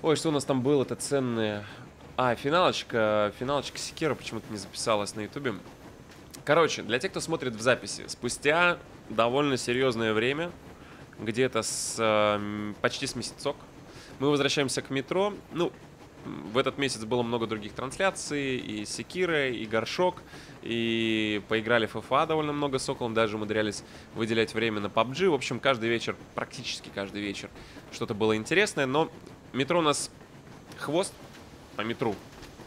Ой, что у нас там было? Это ценное. А, финалочка. Финалочка Секира почему-то не записалась на ютубе. Короче, для тех, кто смотрит в записи, спустя довольно серьезное время, где-то почти с месяцок, мы возвращаемся к метро. Ну, в этот месяц было много других трансляций, и Секира, и Горшок, и поиграли в FIFA довольно много с Соколом, даже умудрялись выделять время на PUBG. В общем, каждый вечер, практически каждый вечер, что-то было интересное, но метро у нас хвост по метру.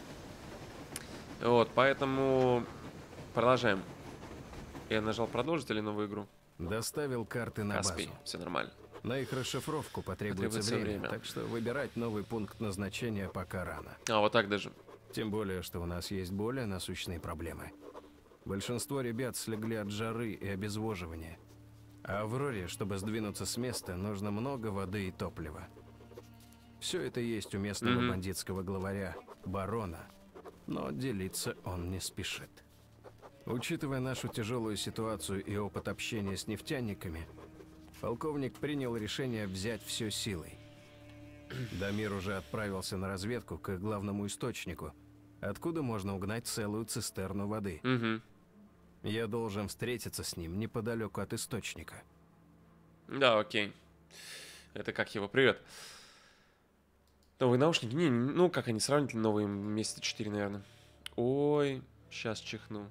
Вот, поэтому продолжаем. Я нажал продолжить или новую игру? Доставил карты на Каспий, базу. все нормально. На их расшифровку потребуется время, так что выбирать новый пункт назначения пока рано. А, вот так даже. Тем более, что у нас есть более насущные проблемы. Большинство ребят слегли от жары и обезвоживания. А Авроре, чтобы сдвинуться с места, нужно много воды и топлива. Все это есть у местного бандитского главаря, барона, но делиться он не спешит. Учитывая нашу тяжелую ситуацию и опыт общения с нефтяниками, полковник принял решение взять все силой. Дамир уже отправился на разведку к главному источнику, откуда можно угнать целую цистерну воды. Я должен встретиться с ним неподалеку от источника. Да, окей. Это как его? Привет. Новые наушники? Не, ну как они сравнительно новые, месяца 4, наверное. Ой, сейчас чихну.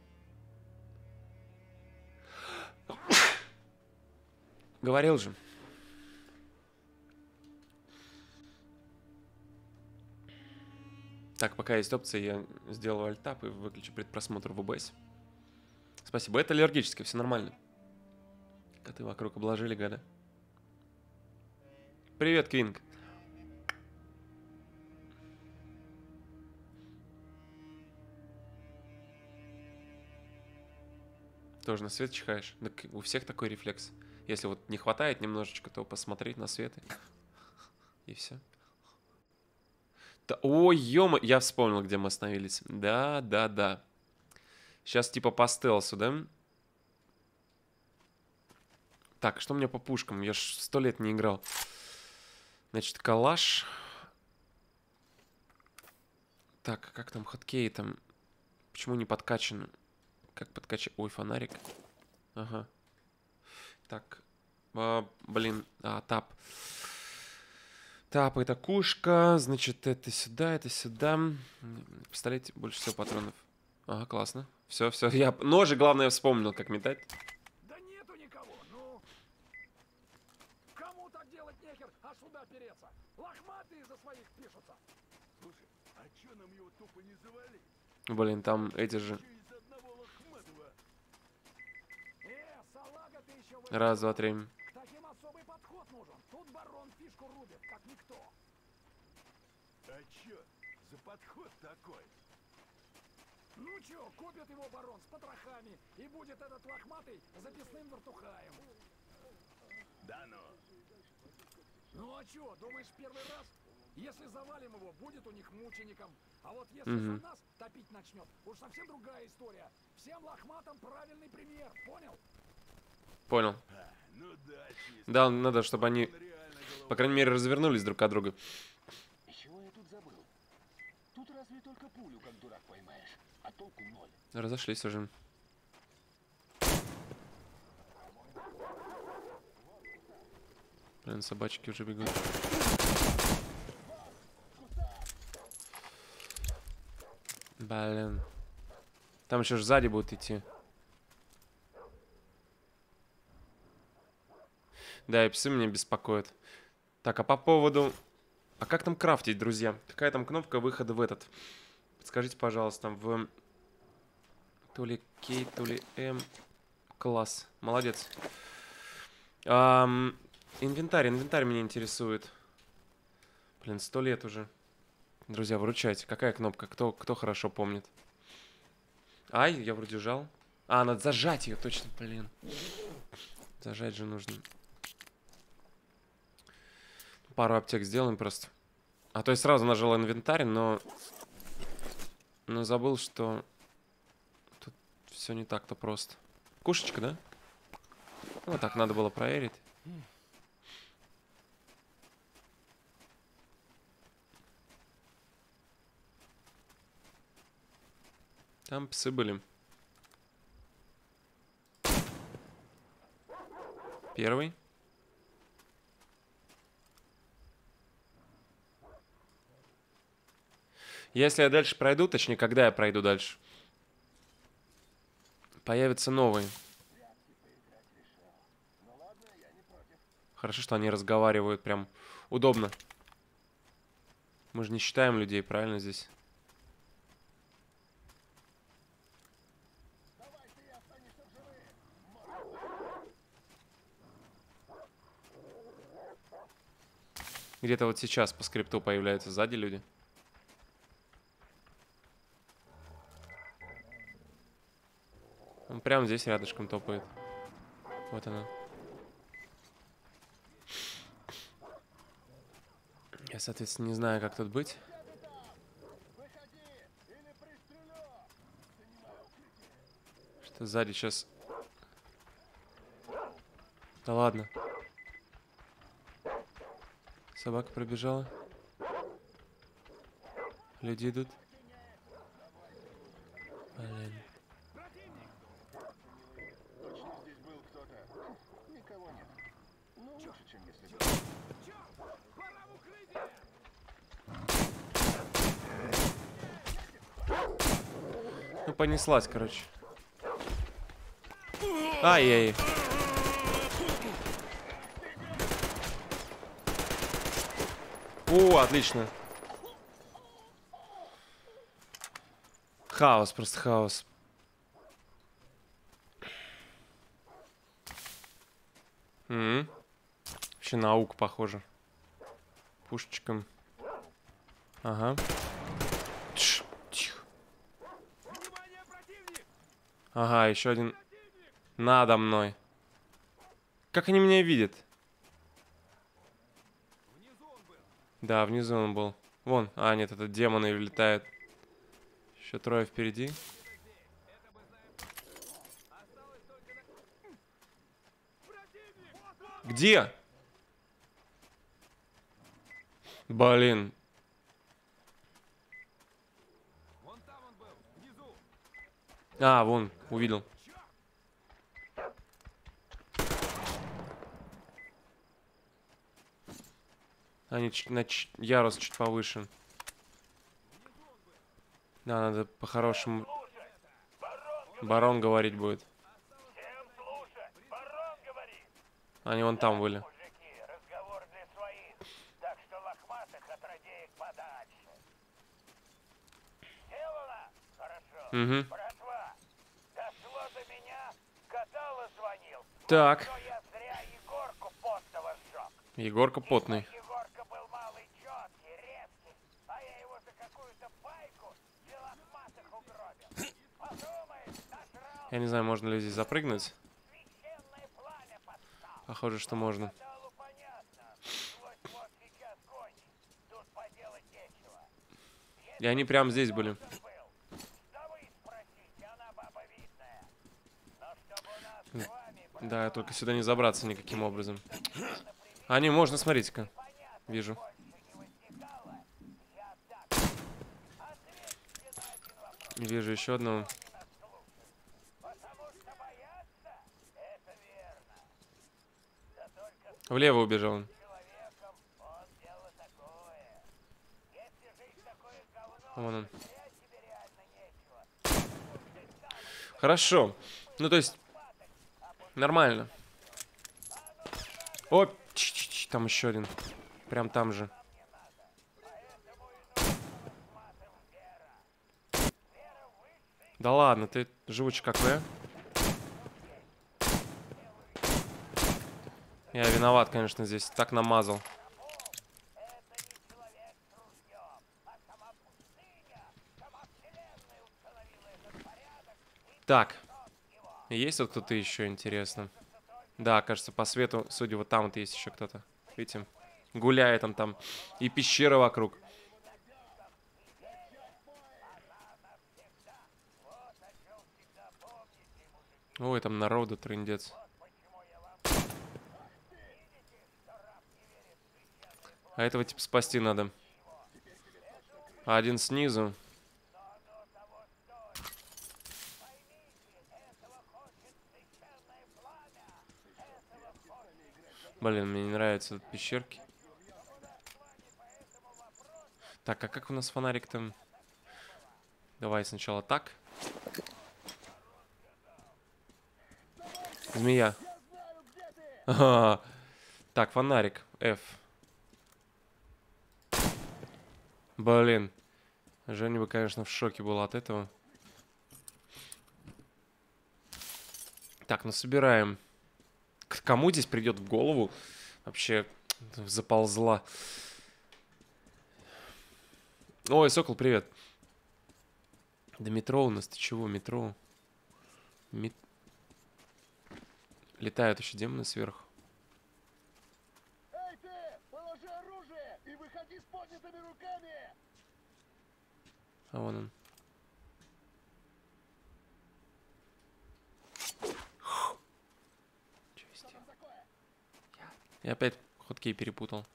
Говорил же. Так, пока есть опция, я сделаю альтап и выключу предпросмотр в OBS. Спасибо. Это аллергическое, все нормально. Коты вокруг обложили, гада. Привет, Квинг. Тоже на свет чихаешь? Так у всех такой рефлекс. Если вот не хватает немножечко, то посмотреть на свет и все. Да, ой, ё-моё, я вспомнил, где мы остановились. Да, да, да. Сейчас типа по стелсу, да? Так, что у меня по пушкам? Я ж 100 лет не играл. Значит, калаш. Так, как там хоткей там? Почему не подкачан? Как подкачать? Ой, фонарик. Ага. Так. Блин. Тап. Тап, это кушка. Значит, это сюда, это сюда. В пистолете больше всего патронов. Ага, классно. Все, все. Я ножи, главное, вспомнил, как метать. Да нету никого, ну. Кому так делать нехер, а сюда переться? Лохматые за своих пишутся. Слушай, а чё нам его тупо не завалить? Блин, там эти же. Из одного Лохматова. Салага ты еще в... Раз, два, три. К таким особый подход нужен. Тут барон фишку рубит, как никто. А чё за подход такой? Ну чё, купит его барон с потрохами, и будет этот лохматый записным вертухаем. Да ну. Ну а чё, думаешь, первый раз? Если завалим его, будет у них мучеником. А вот если за нас топить начнет, уж совсем другая история. Всем лохматам правильный пример, понял? Понял. Ну да, чисто. Да, надо, чтобы они, по крайней мере, развернулись друг от друга. Чего я тут забыл? Тут разве только пулю, как дурак, поймаешь, а толку ноль. Разошлись уже. Блин, собачки уже бегут. Блин. Там еще ж сзади будут идти. Да, и псы меня беспокоят. Так, а по поводу... А как там крафтить, друзья? Какая там кнопка выхода в этот? Подскажите, пожалуйста, в... То ли K, то ли M. Класс. Молодец. Инвентарь меня интересует. Блин, 100 лет уже. Друзья, выручайте. Какая кнопка? Кто хорошо помнит? Ай, я вроде жал. А, надо зажать ее, точно, блин. Зажать же нужно. Пару аптек сделаем просто. А то я сразу нажал инвентарь, но забыл, что тут все не так-то просто. Кушечка, да? Вот так надо было проверить. Там псы были. Первый. Если я дальше пройду, точнее, когда я пройду дальше, появятся новые. Хорошо, что они разговаривают прям удобно. Мы же не считаем людей, правильно здесь? Где-то вот сейчас по скрипту появляются сзади люди. Он прямо здесь рядышком топает. Вот она. Я, соответственно, не знаю, как тут быть. Что сзади сейчас... Да ладно. Собака пробежала. Люди идут. Блин. Точно здесь был кто-то? Никого нет. Ну, лучше, чем если бы. Ну, понеслась, короче. Ай-яй. О, отлично. Хаос, просто хаос. Вообще наука, похоже. Пушечком. Ага. Тихо. Ага, еще один надо мной. Как они меня видят? Да, внизу он был. Вон. А, нет, это демоны влетают. Еще трое впереди. Где? Блин. А, вон, увидел. Они на ярус чуть повыше. Да, надо по-хорошему. Барон говорить будет. Они вон там были. Угу. Так. Егорка потный. Я не знаю, можно ли здесь запрыгнуть. Похоже, что можно. И они прямо здесь были. Да, только сюда не забраться никаким образом. А, не, можно, смотрите-ка. Вижу. Вижу еще одного. Влево убежал он. Вон он. Хорошо. Ну, то есть... Нормально. О, там еще один. Прям там же. Да ладно, ты живучий какой, а? Я виноват, конечно, здесь. Так намазал. Так. Есть вот кто-то еще, интересно? Да, кажется, по свету, судя, вот там вот есть еще кто-то. Видите? Гуляет он там. И пещера вокруг. Ой, там народу трындец. А этого типа спасти надо. А один снизу. Блин, мне не нравятся вот пещерки. Так, а как у нас фонарик там? Давай сначала так. Змея. Ага. Так, фонарик. F. Блин. Женя бы, конечно, в шоке был от этого. Так, ну собираем. Кому здесь придет в голову? Вообще заползла. Ой, Сокол, привет. Да метро у нас, ты чего, метро? Летают еще демоны сверху. Эй ты! Положи оружие и выходи с поднятыми руками! А вон он. Что там такое? Я опять хоткей перепутал.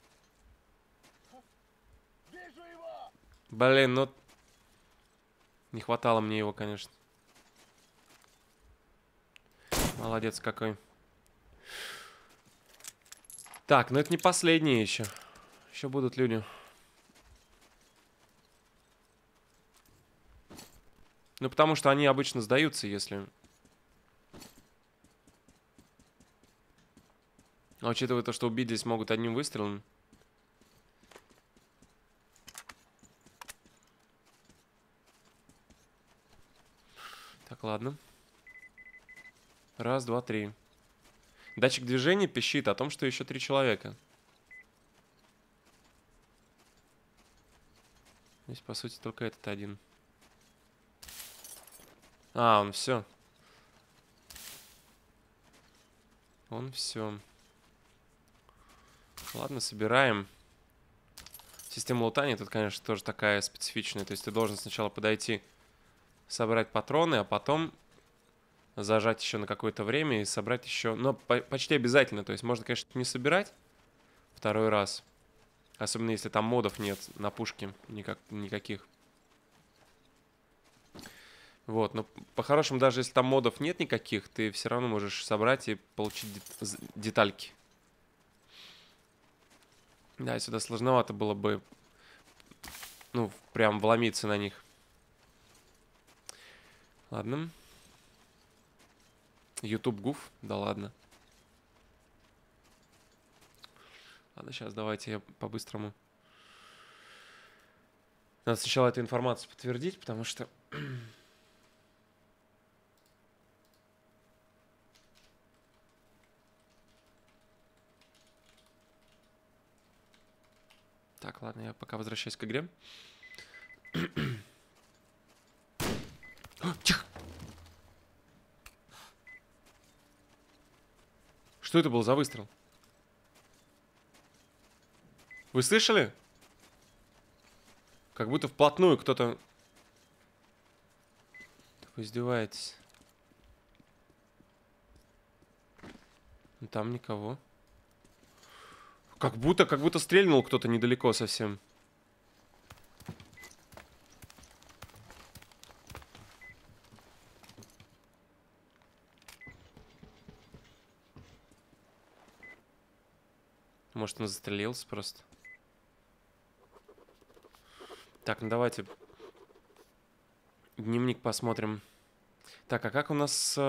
Вижу его! Блин, ну... Не хватало мне его, конечно. Молодец какой. Так, ну это не последние еще. Еще будут люди. Ну, потому что они обычно сдаются, если... А учитывая то, что убить здесь могут одним выстрелом. Так, ладно. Раз, два, три. Датчик движения пищит о том, что еще 3 человека. Здесь, по сути, только этот один. А, он все. Он все. Ладно, собираем. Система лутания тут, конечно, тоже такая специфичная. То есть ты должен сначала подойти, собрать патроны, а потом зажать еще на какое-то время и собрать еще... Но почти обязательно. То есть можно, конечно, не собирать второй раз. Особенно если там модов нет на пушке никаких. Вот, но по-хорошему, даже если там модов нет никаких, ты все равно можешь собрать и получить детальки. Да, сюда сложновато было бы, ну, прям вломиться на них. Ладно. YouTube гуф? Да ладно. Ладно, сейчас давайте я по-быстрому. Надо сначала эту информацию подтвердить, потому что... Так, ладно, я пока возвращаюсь к игре. Тихо! Что это был за выстрел? Вы слышали? Как будто вплотную кто-то... Вы издеваетесь. Там никого. Как будто стрельнул кто-то недалеко совсем. Может, он застрелился просто. Так, ну давайте дневник посмотрим. Так, а как у нас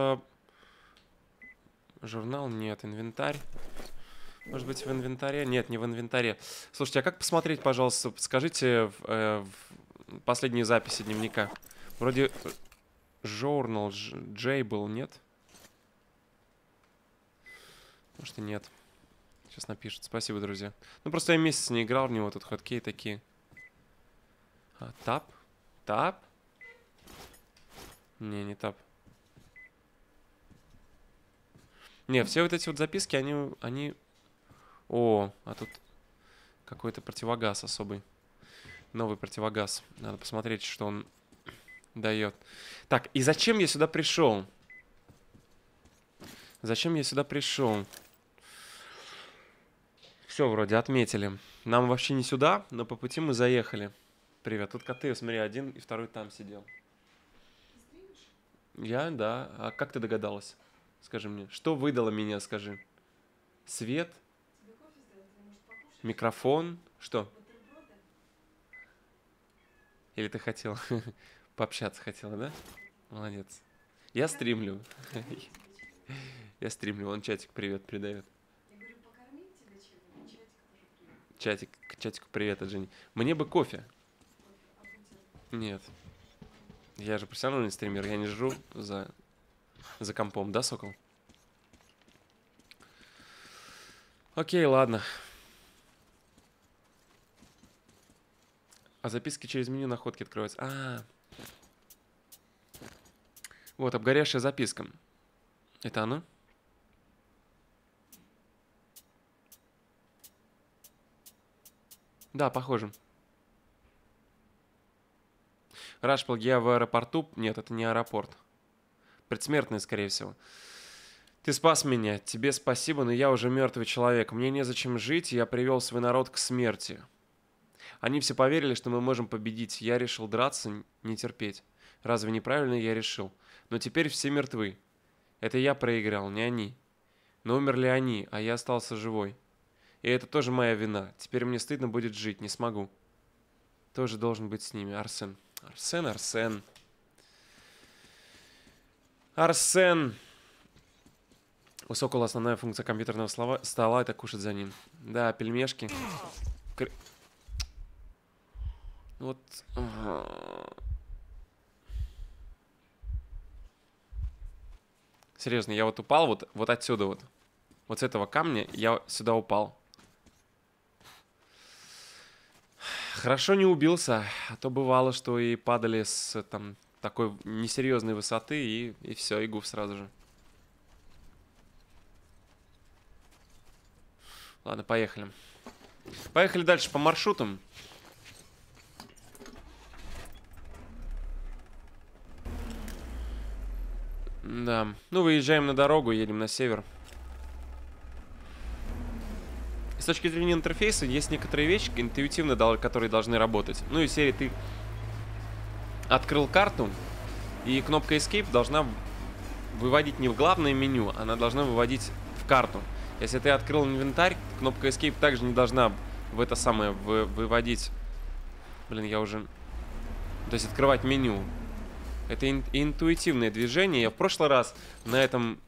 журнал? Нет, инвентарь. Может быть, в инвентаре? Нет, не в инвентаре. Слушайте, а как посмотреть, пожалуйста, подскажите в последние записи дневника? Вроде journal J был, нет? Может и нет. Сейчас напишет. Спасибо, друзья. Ну, просто я месяц не играл в него, тут хоткей такие. А, тап? Тап? Не тап. Не, все вот эти вот записки, они... О, а тут какой-то противогаз особый. Новый противогаз. Надо посмотреть, что он дает. Так, и зачем я сюда пришел? Зачем я сюда пришел? Все, вроде отметили. Нам вообще не сюда, но по пути мы заехали. Привет, тут коты, смотри, один и второй там сидел. Я, да. А как ты догадалась? Скажи мне. Что выдало меня, скажи? Свет? Микрофон. Что? Или ты хотел пообщаться хотела, да? Молодец. Я стримлю. Я стримлю. Он чатик привет передает. Чатику привет от Жени. Мне бы кофе. Нет. Я же профессиональный стример. Я не жру за компом, да, Сокол? Окей, ладно. А записки через меню находки открываются. Вот, обгоревшая записка. Это оно? Да, похоже. Рашпилг, я в аэропорту. Нет, это не аэропорт. Предсмертный, скорее всего. Ты спас меня. Тебе спасибо, но я уже мертвый человек. Мне незачем жить, и я привел свой народ к смерти. Они все поверили, что мы можем победить. Я решил драться, не терпеть. Разве неправильно я решил? Но теперь все мертвы. Это я проиграл, не они. Но умерли они, а я остался живой. И это тоже моя вина. Теперь мне стыдно будет жить, не смогу. Тоже должен быть с ними. Арсен. Арсен. Арсен. У Сокола основная функция компьютерного стола — это кушать за ним. Да, пельмешки. Вот. Серьезно, я вот упал вот отсюда вот. Вот с этого камня я сюда упал. Хорошо не убился, а то бывало, что и падали с там такой несерьезной высоты, и все, и гуф сразу же. Ладно, поехали. Поехали дальше по маршрутам. Да. Ну, выезжаем на дорогу, едем на север. С точки зрения интерфейса есть некоторые вещи интуитивно, которые должны работать. Ну, из серии ты открыл карту, и кнопка Escape должна выводить не в главное меню, она должна выводить в карту. Если ты открыл инвентарь, кнопка Escape также не должна в это самое выводить... Блин, я уже... То есть открывать меню. Это интуитивное движение. Я в прошлый раз на этом...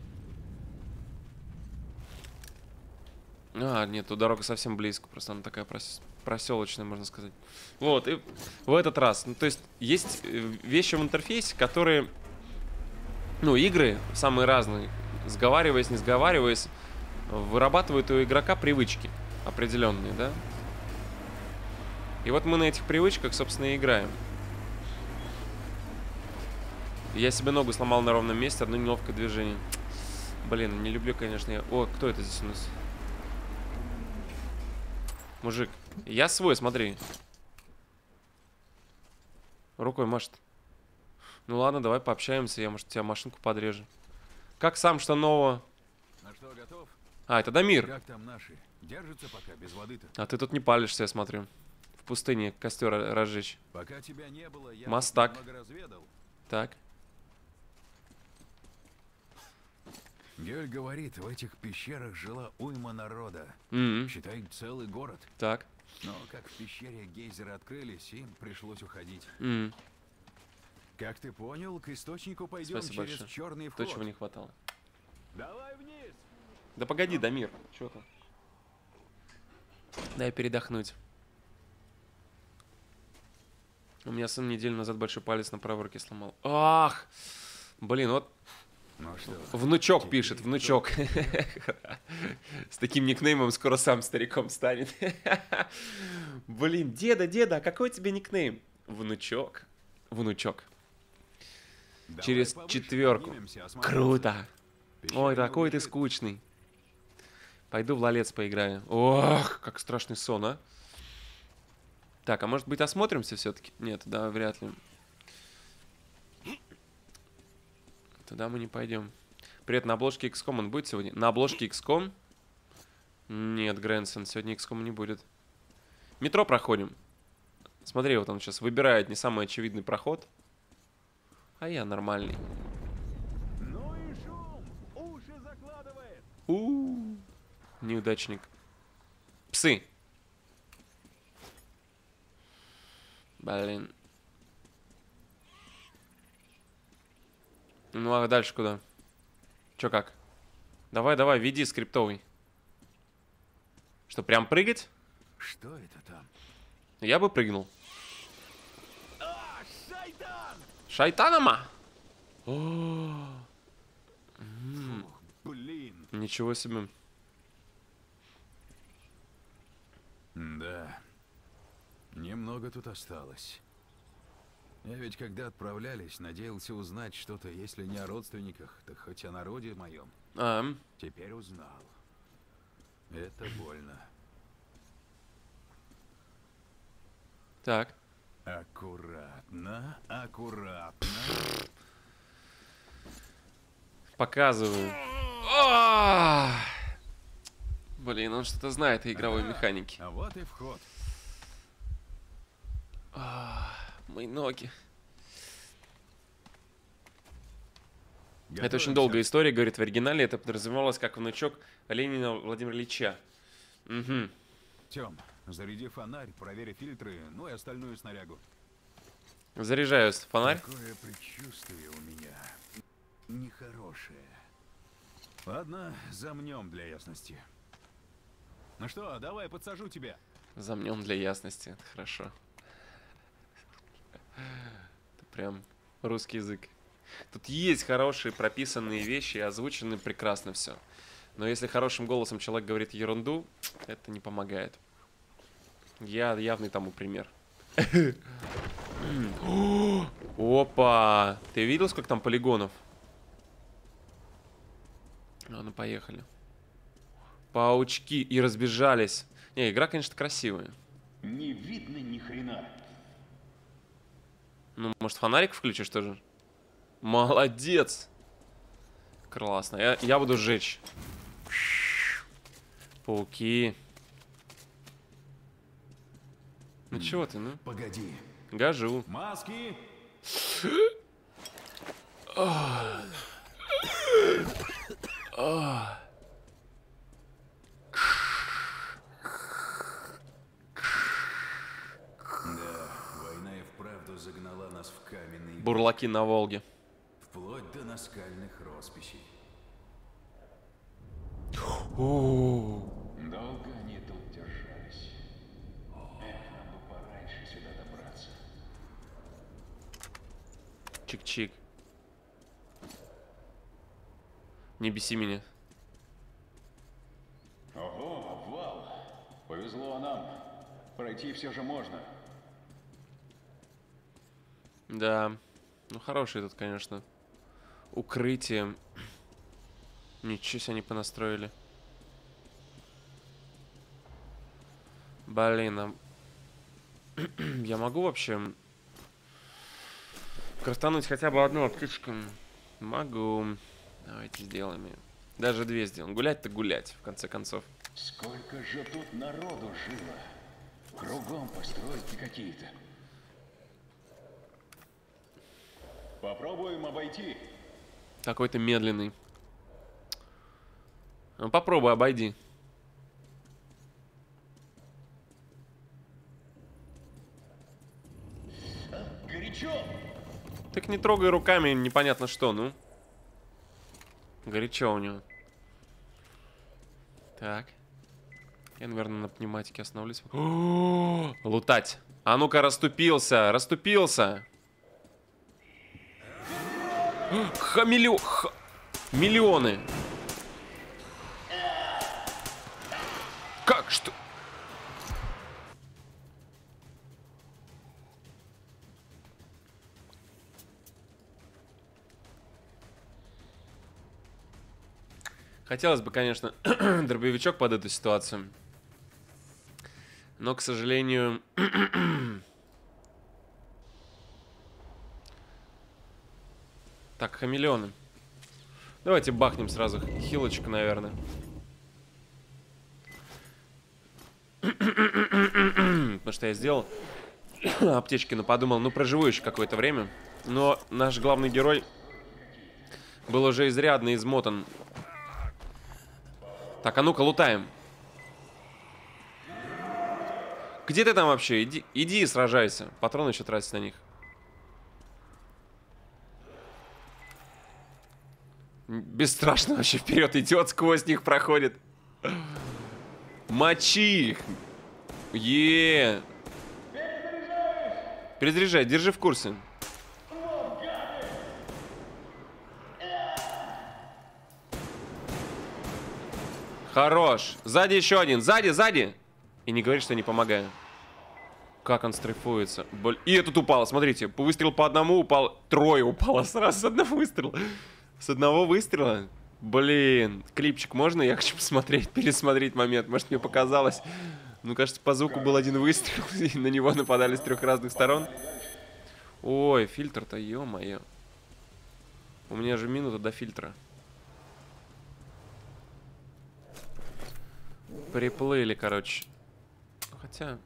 Нет, тут дорога совсем близко. Просто она такая проселочная, можно сказать. Вот, и в этот раз. Ну, то есть есть вещи в интерфейсе, которые... Ну, игры самые разные. Сговариваясь, не сговариваясь, вырабатывают у игрока привычки определенные, да? И вот мы на этих привычках, собственно, и играем. Я себе ногу сломал на ровном месте, одно неловкое движение. Блин, не люблю, конечно, я... О, кто это здесь у нас? Мужик. Я свой, смотри. Рукой машет. Ну ладно, давай пообщаемся, я, может, тебя машинку подрежу. Как сам, что нового? Ну что, готов? Это Дамир. Как там наши? Держатся пока без воды-то? А ты тут не палишься, я смотрю. В пустыне костер разжечь. Пока тебя не было, я Мастак. немного разведал. Так. Гель говорит, в этих пещерах жила уйма народа. Считай, целый город. Так. Но как в пещере гейзеры открылись, им пришлось уходить. Как ты понял, к источнику пойдем Спасибо через большое. черный То, вход. чего не хватало. Давай вниз! Да погоди, Дамир. Чё ты? Дай передохнуть. У меня сын неделю назад большой палец на правой руке сломал. Ах! Блин, вот Ну что, внучок пишет, внучок. С таким никнеймом скоро сам стариком станет. Блин, деда, а какой тебе никнейм? Внучок. Внучок. давай Через повыше 4. поднимемся, осмотримся. Круто. Пещера Ой, такой ты лежит. скучный. Пойду в лолец поиграю. Ох, как страшный сон, а. Так, а может быть осмотримся все-таки? Нет, да, вряд ли. Туда мы не пойдем. Привет, на обложке XCOM он будет сегодня? На обложке XCOM? Нет, Грэнсон, сегодня XCOM не будет. Метро проходим. Смотри, вот он сейчас выбирает не самый очевидный проход. А я нормальный. Ну и шум! Уши закладывает! Неудачник. Псы. Блин. Ну а дальше куда? Чё как? Давай, давай, веди скриптовый. Что, прям прыгать? Что это там? Я бы прыгнул. А, шайтан! Шайтанама! Блин. Ничего себе. Да. Немного тут осталось. Я ведь когда отправлялись, надеялся узнать что-то, если не о родственниках, так хоть о народе моем. Теперь узнал. Это больно. Так. Аккуратно, аккуратно. Показываю. Блин, он что-то знает о игровой механике. А вот и вход. Мои ноги. Это Готовимся. очень долгая история, говорит, в оригинале это подразумевалось как внучок Ленина Владимира Ильича. Угу. Тём, заряди фонарь, проверь фильтры, ну и остальную снарягу. Заряжаю фонарь. Такое предчувствие у меня нехорошее. Ладно, замнем для ясности. Ну что, давай подсажу тебя. Замнем для ясности. Это хорошо. Это прям русский язык. Тут есть хорошие прописанные вещи, озвучены прекрасно все. Но если хорошим голосом человек говорит ерунду, это не помогает. Я явный тому пример. Опа! Ты видел, сколько там полигонов? Ну, поехали. Паучки и разбежались. Не, игра, конечно, красивая. Не видно ни хрена. Ну, может, фонарик включишь тоже? Молодец! Классно. Я буду сжечь. Пауки. Ну чего ты, ну? Погоди. Гажу. Маски! Да, война и вправду загнала нас в каменный... Бурлаки на Волге. Вплоть до наскальных росписей. Долго они тут держались. Эх, нам бы пораньше сюда добраться. Чик-чик. Не беси меня. Ого, обвал. Повезло нам. Пройти все же можно. Да. Ну, хорошие тут, конечно. Укрытие. Ничего себе они понастроили. Блин, а... я могу вообще крафтануть хотя бы одну аптечку? Могу. Давайте сделаем ее. Даже две сделаем. Гулять-то гулять, в конце концов. Сколько же тут народу жило. Кругом постройки какие-то. Попробуем обойти. Такой-то медленный. Ну, попробуй, обойди. Горячо. Так не трогай руками, непонятно что, ну. Горячо у него. Так. Я, наверное, на пневматике остановлюсь. О, лутать. А ну-ка, расступился, расступился. Миллионы. Как? Что? Хотелось бы, конечно, дробовичок под эту ситуацию. Но, к сожалению... Так, хамелеоны. Давайте бахнем сразу хилочку, наверное. Потому что я сделал аптечки, но подумал, ну проживу еще какое-то время. Но наш главный герой был уже изрядно измотан. Так, а ну-ка, лутаем. Где ты там вообще? Иди и сражайся. Патроны еще тратить на них. Бесстрашно вообще вперед идет, сквозь них проходит. Мочи их. Перезаряжай, держи в курсе. Хорош. Сзади еще один. Сзади. И не говори, что не помогаю. Как он стрейфуется. И этот упал, смотрите. Выстрел по одному упал. Трое упало сразу с одного выстрела. С одного выстрела? Блин. Клипчик можно? Я хочу посмотреть, пересмотреть момент. Может, мне показалось. Ну, кажется, по звуку был один выстрел. И на него нападали с 3 разных сторон. Ой, фильтр-то, ё-моё. У меня же минута до фильтра. Приплыли, короче. Хотя...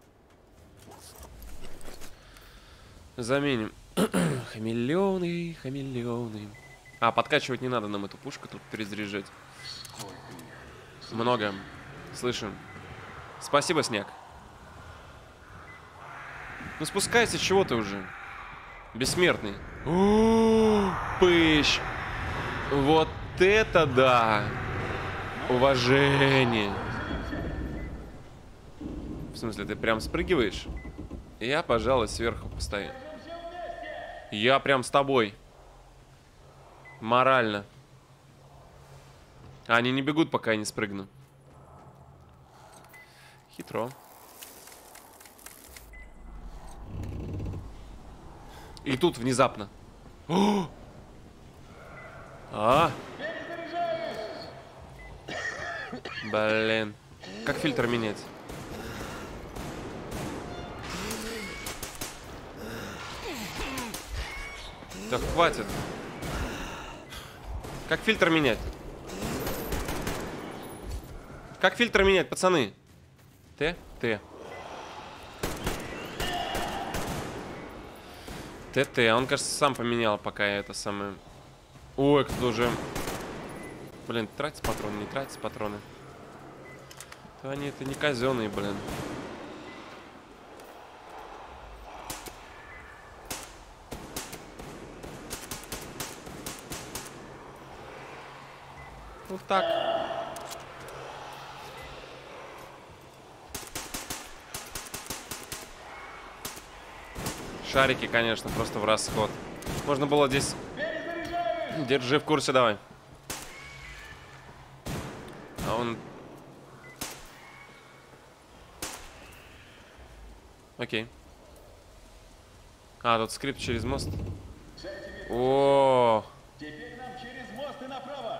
Заменим. Хамелеоны. А, подкачивать не надо нам эту пушку, только перезаряжать. Много. Слышим. Спасибо, снег. Ну спускайся, чего ты уже? Бессмертный. Пыщ. Вот это да. Уважение. В смысле, ты прям спрыгиваешь? Я, пожалуй, сверху постою. Я прям с тобой. Морально. Они не бегут, пока я не спрыгну. Хитро. И тут внезапно. Блин. Как фильтр менять? Да хватит. Как фильтр менять? Как фильтр менять, пацаны? Т. ТТ, он, кажется, сам поменял, пока я это самое... Ой, кто уже... Блин, тратить патроны, не тратить патроны. То они это не казенные, блин. Вот так. Шарики, конечно, просто в расход. Можно было здесь... Держи в курсе, давай. А он... Окей. А, тут скрипт через мост. О. Теперь нам через мост и направо.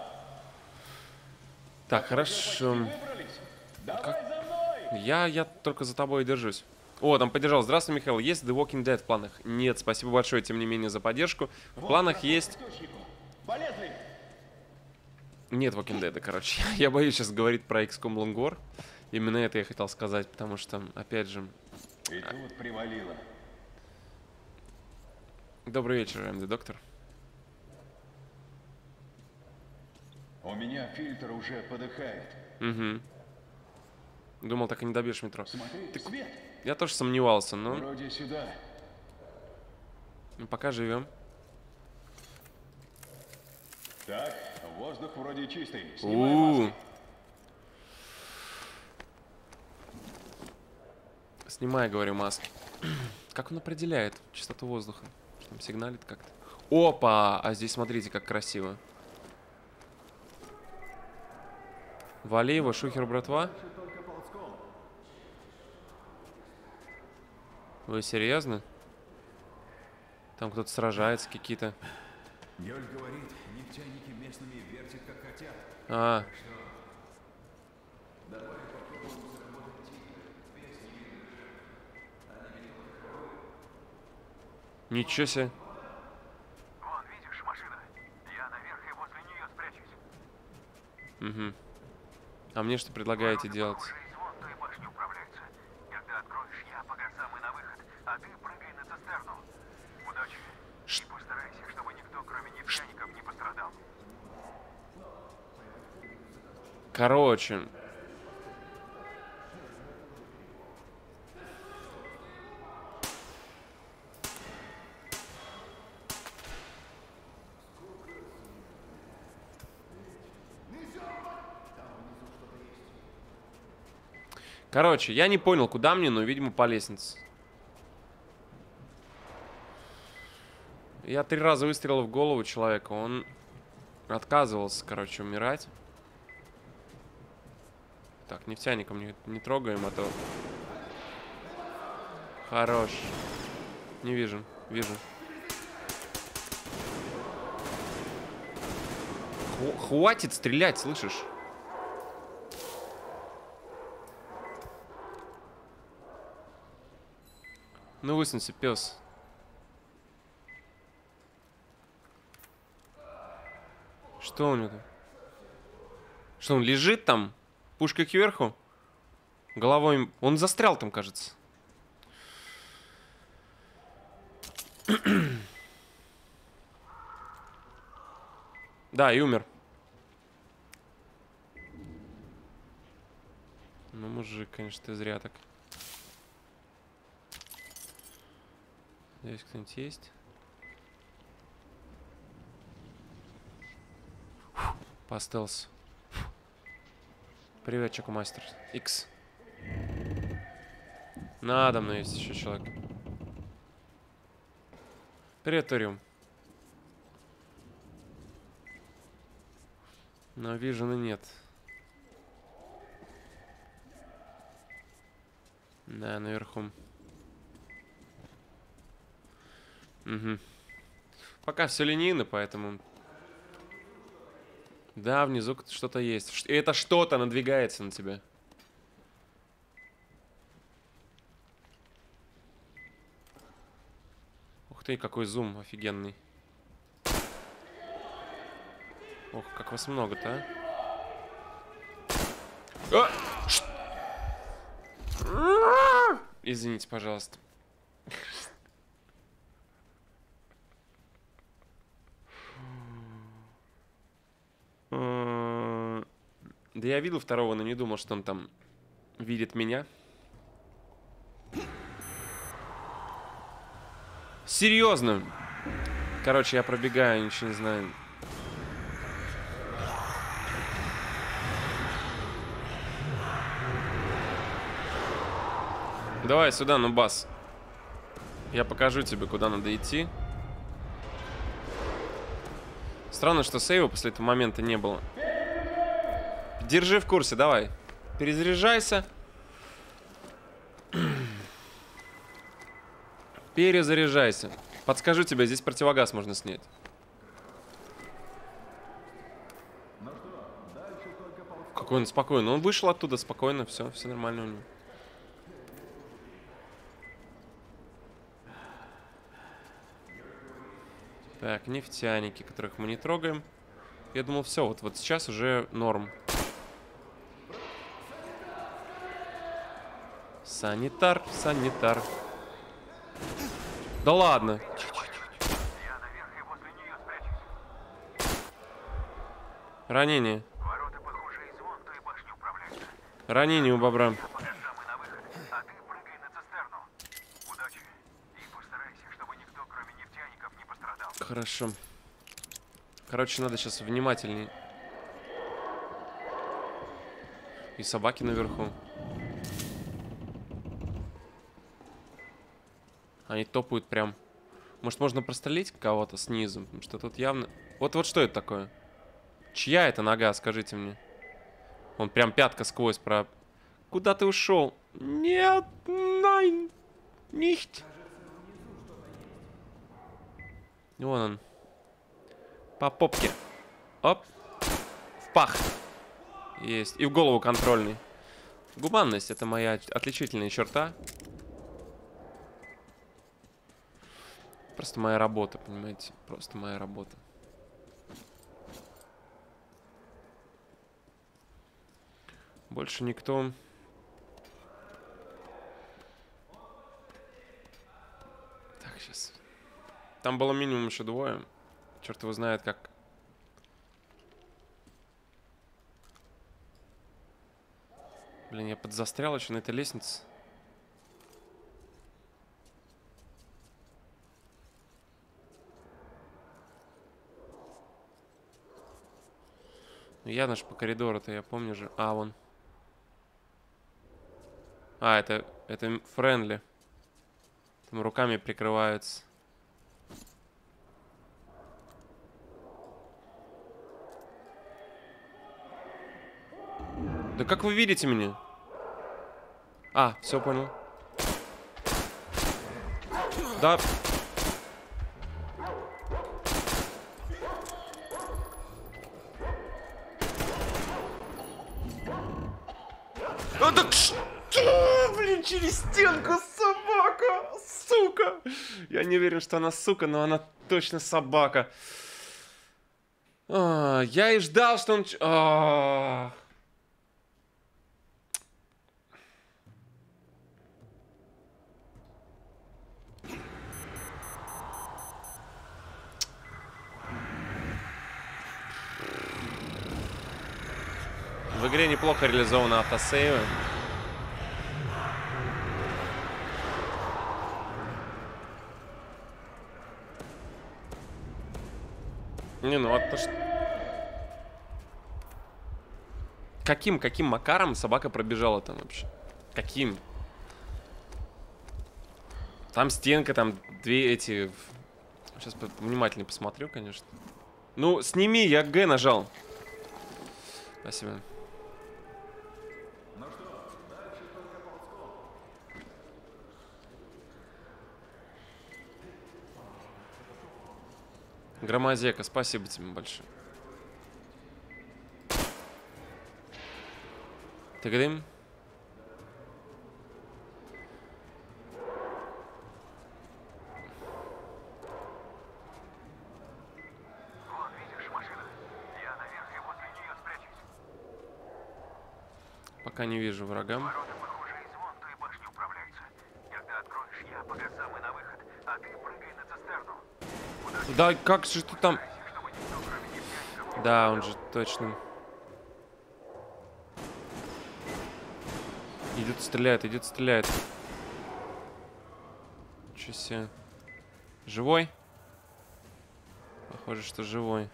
Так, хорошо. Давай за мной! Я только за тобой и держусь. О, там поддержал. Здравствуй, Михаил. Есть The Walking Dead в планах? Нет, спасибо большое, тем не менее, за поддержку. В планах есть... Полезли! Нет Walking Dead, короче. Я боюсь сейчас говорить про XCOM Long War. Именно это я хотел сказать, потому что, опять же... И тут привалило. Добрый вечер, МД Доктор. У меня фильтр уже подыхает. Угу. Думал, так и не добьешь метро. Смотри, свет! Я тоже сомневался, но Вроде сюда. пока живем. Так, воздух вроде чистый. Снимай маски. Снимай, говорю, маски. Как он определяет частоту воздуха? Что там сигналит как-то? Опа! А здесь смотрите, как красиво. Валеева, Шухер, братва? Вы серьезно? Там кто-то сражается, какие-то. Йоль говорит, нефтяники местными вертят как хотят. А. Ничего себе. Вон, видишь, машина? Я наверх и возле нее спрячусь. Угу. А мне что предлагаете делать? Уже из вон той башни управляется. Когда откроешь, я пока самый на выход, а ты прыгай на цистерну. Удачи. И постарайся, чтобы никто, кроме нефтяников, не пострадал. Короче. Короче, я не понял, куда мне, но, видимо, по лестнице. Я 3 раза выстрелил в голову человека. Он отказывался, короче, умирать. Так, нефтяником не трогаем, а то... Хорош. Не вижу. Вижу. Хватит стрелять, слышишь? Ну, высунься, пес. Что у него там? Что, он лежит там? Пушкой кверху? Головой... Он застрял там, кажется. Да, и умер. Ну, мужик, конечно, ты зря так. Здесь кто-нибудь есть? По стелсу. Привет, Чокомастер. Икс. Надо мной есть еще человек. Привет, Ториум. Но вижены нет. Да, наверху. Угу. Пока все линейно, поэтому... Да, внизу что-то есть. И это что-то надвигается на тебя. Ух ты, какой зум офигенный. Ох, как вас много-то, а? Извините, пожалуйста. Да я видел второго, но не думал, что он там видит меня. Серьезно. Короче, я пробегаю, ничего не знаю. Давай сюда, Нубас. Я покажу тебе, куда надо идти. Странно, что сейва после этого момента не было. Держи в курсе, давай. Перезаряжайся. Перезаряжайся. Подскажу тебе, здесь противогаз можно снять. Какой он спокойный. Он вышел оттуда спокойно, все нормально у него. Так, нефтяники, которых мы не трогаем. Я думал, все, вот сейчас уже норм. Санитар, санитар. Да ладно. Ранение. Ранение у бобра. Хорошо. Короче, надо сейчас внимательней. И собаки наверху. Они топают прям. Может, можно прострелить кого-то снизу? Потому что тут явно... Вот что это такое? Чья это нога, скажите мне? Он прям пятка сквозь про... Куда ты ушел? Нет, nein, nicht. Вон он. По попке. Оп. В пах. Есть. И в голову контрольный. Гуманность — это моя отличительная черта. Просто моя работа, понимаете? Просто моя работа. Больше никто... Так, сейчас. Там было минимум еще двое. Черт его знает, как... Блин, я подзастрял еще на этой лестнице. Ну, явно ж по коридору-то, я помню же. А, вон. А, это френдли. Там руками прикрываются. Да как вы видите меня? А, все понял. Да. А так что? Блин, через стенку собака! Сука! Я не уверен, что она сука, но она точно собака. Я и ждал, что он... В игре неплохо реализованы автосейвы. Не, ну вот то, что... Каким макаром собака пробежала там вообще? Каким? Там стенка, там две эти... Сейчас внимательнее посмотрю, конечно. Ну, сними, я Г нажал. Спасибо. Громозека, спасибо тебе большое. Тыгдым. Пока не вижу врага. Да как же ты там... Да, он же точно... Идет, стреляет, идет, стреляет. Ничего себе. Живой? Похоже, что живой.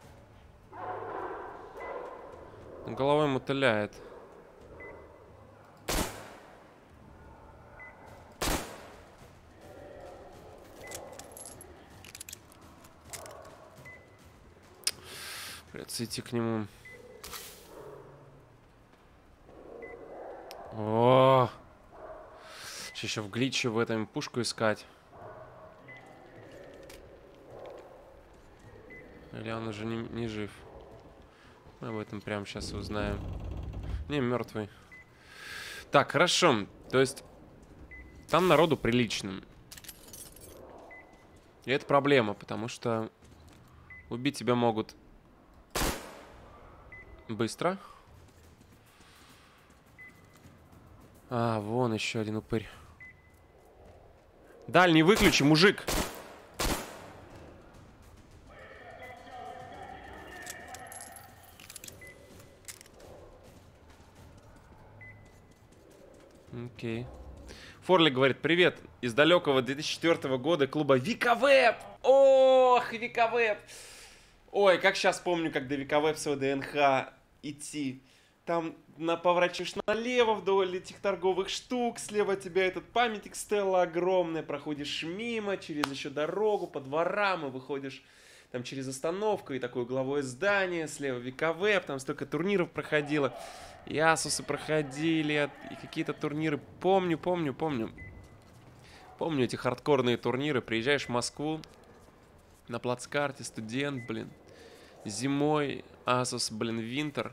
Головой мотыляет. Придется идти к нему. О! Сейчас еще в гличе в этом пушку искать. Или он уже не жив? Мы об этом прямо сейчас узнаем. Не, мертвый. Так, хорошо. То есть там народу прилично. И это проблема, потому что убить тебя могут быстро. А, вон еще один упырь. Дальний выключи, мужик. Окей. Форли говорит: привет из далекого 2004 года клуба Викавеб. Ох, Викавеб. Ой, как сейчас помню, как до Викавеб с ВДНХ идти. Там поворачиваешь налево вдоль этих торговых штук. Слева от тебя этот памятник Стелла огромный. Проходишь мимо, через еще дорогу, по дворам. И выходишь там через остановку. И такое угловое здание. Слева Викавеб. Там столько турниров проходило. И Асусы проходили. И какие-то турниры. Помню. Помню эти хардкорные турниры. Приезжаешь в Москву. На плацкарте. Студент, блин. Зимой. Асус, блин, Винтер.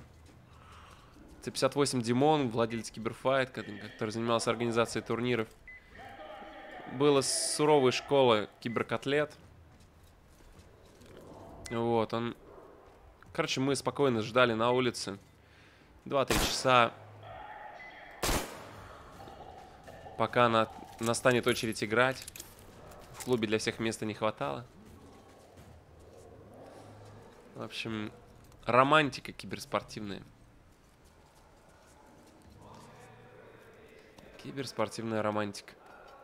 Ц-58 Димон, владелец Киберфайт, который занимался организацией турниров. Была суровая школа Киберкотлет. Вот, он... Короче, мы спокойно ждали на улице 2-3 часа, пока настанет очередь играть. В клубе для всех места не хватало. В общем, романтика киберспортивная. Киберспортивная романтика.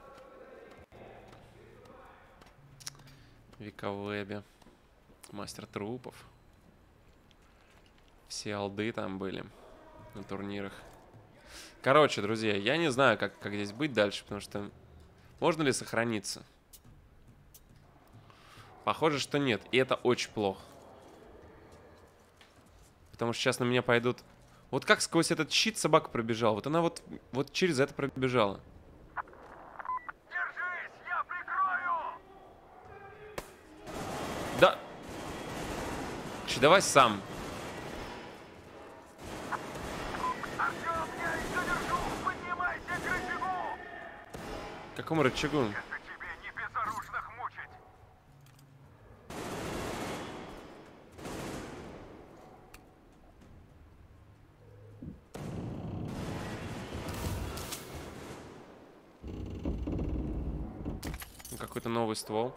Викавебе. Мастер трупов. Все алды там были на турнирах. Короче, друзья, я не знаю, как здесь быть дальше, потому что... Можно ли сохраниться? Похоже, что нет. И это очень плохо. Потому что сейчас на меня пойдут... Вот как сквозь этот щит собака пробежала. Вот она вот через это пробежала. Держись, я прикрою! Да. Давай сам. Артём, я еще держу! Поднимайся к рычагу! К какому рычагу? Это тебе не безоружных мучить! Какой-то новый ствол.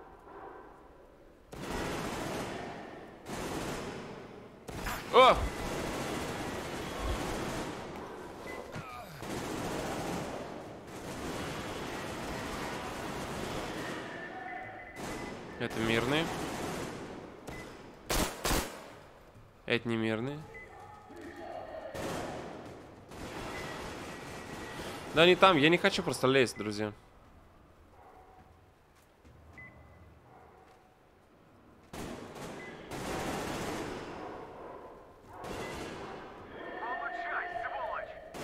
О! Это мирные. Это не мирные. Да не там, я не хочу просто лезть, друзья. Получай, сволочь!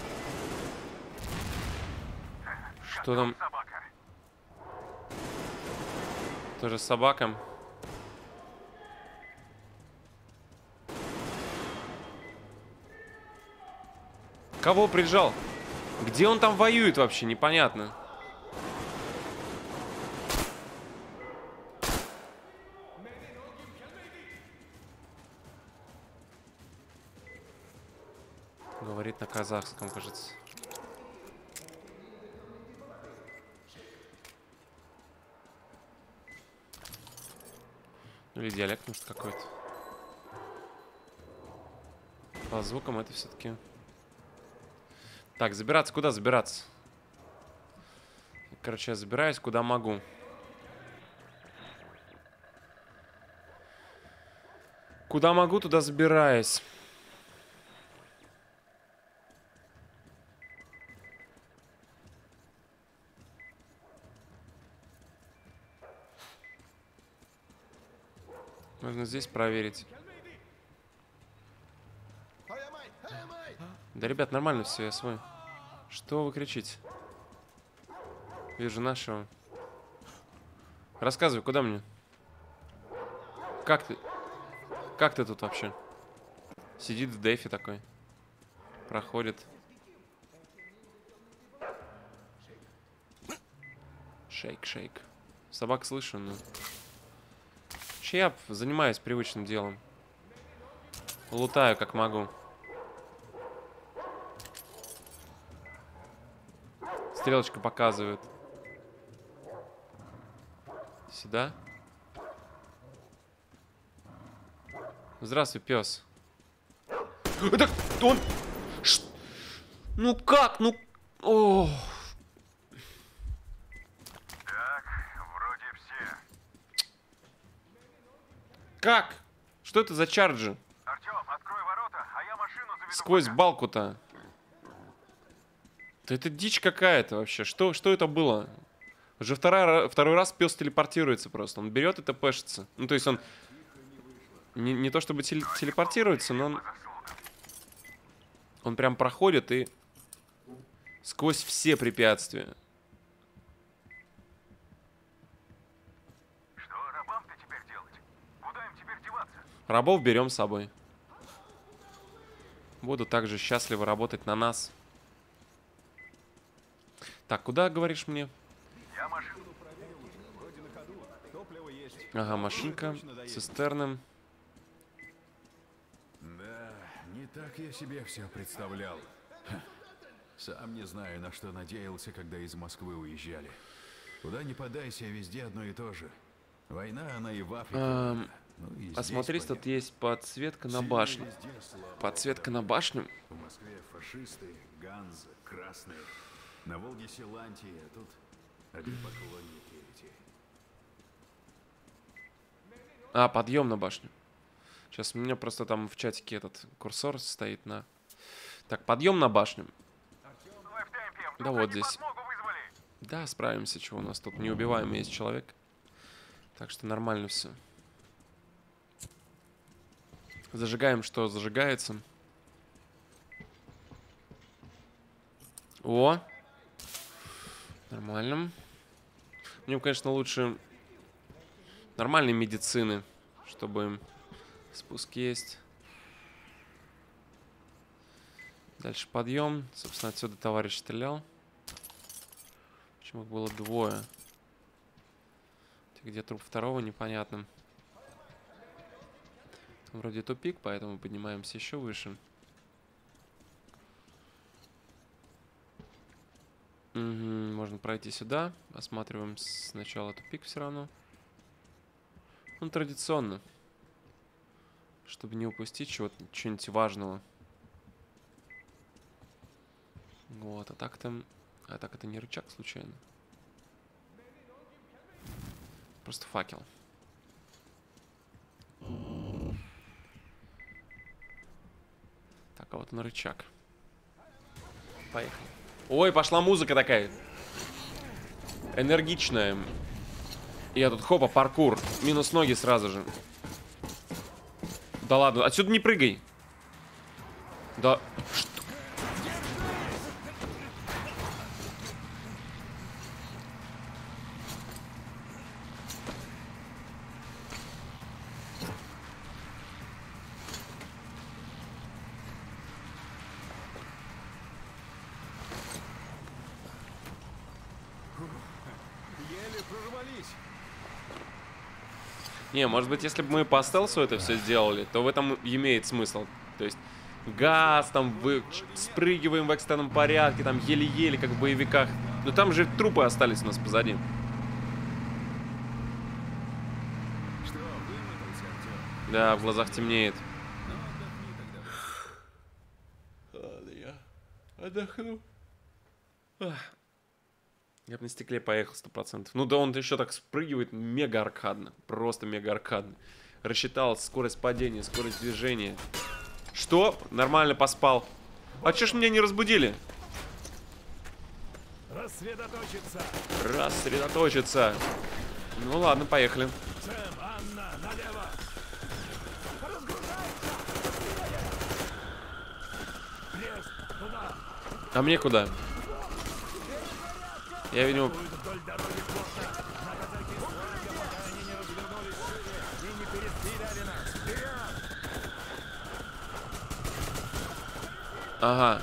Что там? Собака! Тоже с собаком. Кого прижал? Где он там воюет вообще? Непонятно. Говорит на казахском, кажется. Или диалект, может, какой-то. По звукам это все-таки... Так, забираться. Куда забираться? Короче, я забираюсь, куда могу. Куда могу, туда забираюсь. Можно здесь проверить. Да, ребят, нормально все, я свой. Что вы кричите? Вижу нашего. Рассказывай, куда мне? Как ты? Как ты тут вообще? Сидит в дефе такой. Проходит. Шейк. Собак слышу, но... Я занимаюсь привычным делом. Лутаю, как могу. Стрелочка показывает. Сюда. Здравствуй, пес. Это он... Ну как? Ну... О. Так, вроде все. Как? Что это за чарджи? Артём, открой ворота, а я машину заведу. Сквозь балку-то. Да это дичь какая-то вообще. Что это было? Уже второй раз пес телепортируется просто. Он берет и тпшится. Ну, то есть он... Не то чтобы телепортируется, но он прям проходит и... Сквозь все препятствия. Что рабам-то теперь делать? Куда им теперь деваться? Рабов берем с собой. Буду также счастливо работать на нас. Так, куда, говоришь мне? Я машину Ага, машинка, цистерны. Да, не так я себе все представлял. Ха. Сам не знаю, на что надеялся, когда из Москвы уезжали. Куда ни подайся, везде одно и то же. Война, она и в Африке. Ну, и здесь, Посмотри, понятно. тут есть подсветка на Сильно башню. везде слабо. Подсветка на башню. В Москве фашисты, ганзы, красные. На Волге Силантия, а тут одни поклонники эти. А, подъем на башню. Сейчас у меня просто там в чатике этот курсор стоит на... Так, подъем на башню. Да вот здесь. Да, справимся, чего у нас тут. Неубиваемый есть человек. Так что нормально все. Зажигаем, что зажигается. О! Нормально. Мне, конечно, лучше нормальной медицины, чтобы спуск есть. Дальше подъем. Собственно, отсюда товарищ стрелял. Почему их было двое? Где труп второго, непонятно. Там вроде тупик, поэтому поднимаемся еще выше. Угу, можно пройти сюда. Осматриваем сначала тупик все равно. Ну, традиционно. Чтобы не упустить чего-нибудь важного. Вот, а так-то... А так это не рычаг случайно. Просто факел. Так, а вот он рычаг. Поехали. Ой, пошла музыка такая. Энергичная. И я тут, хопа, паркур. Минус ноги сразу же. Да ладно, отсюда не прыгай. Да... Что? Не, может быть, если бы мы по стелсу это все сделали, то в этом имеет смысл. То есть газ, там, спрыгиваем в экстренном порядке, там, еле-еле, как в боевиках. Но там же трупы остались у нас позади. Что, вымотался, Артём? Да, в глазах темнеет. Ну, отдохни тогда. Ладно, я отдохну. Я бы на стекле поехал 100%. Ну да, он еще так спрыгивает мега аркадно. Просто мега аркадно. Рассчитал скорость падения, скорость движения. Что? Нормально поспал. А чё ж меня не разбудили? Рассредоточиться. Рассредоточиться. Ну ладно, поехали. Сэм, Анна, налево. Лес, туда. А мне куда? Я, видимо... Вдоль дороги плотно. Надо зайти сзади, пока они не развернулись шире и не перестреляли нас. Вперед! Ага.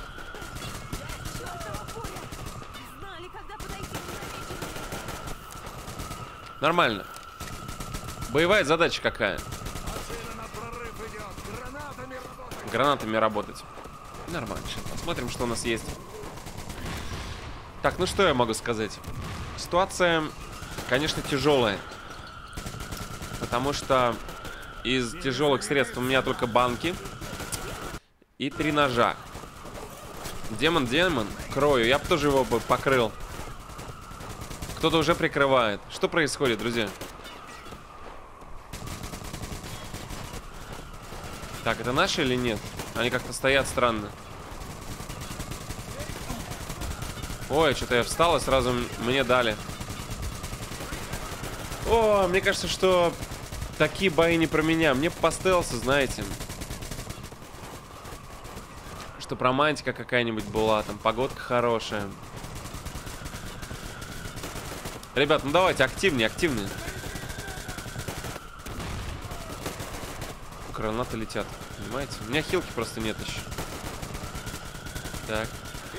Знали, когда подойти к замеченному. Нормально. Боевая задача какая? Машина на прорыв идет. Гранатами работать. Гранатами работать. Нормально. Сейчас посмотрим, что у нас есть. Так, ну что я могу сказать? Ситуация, конечно, тяжелая. Потому что из тяжелых средств у меня только банки и 3 ножа. Демон, крою. Я бы тоже его бы покрыл. Кто-то уже прикрывает. Что происходит, друзья? Так, это наши или нет? Они как-то стоят странно. Ой, что-то я встал и сразу мне дали. О, мне кажется, что такие бои не про меня. Мне по стелсу, знаете. Чтоб романтика какая-нибудь была, там погодка хорошая. Ребят, ну давайте активнее, активнее. Гранаты летят, понимаете? У меня хилки просто нет еще. Так.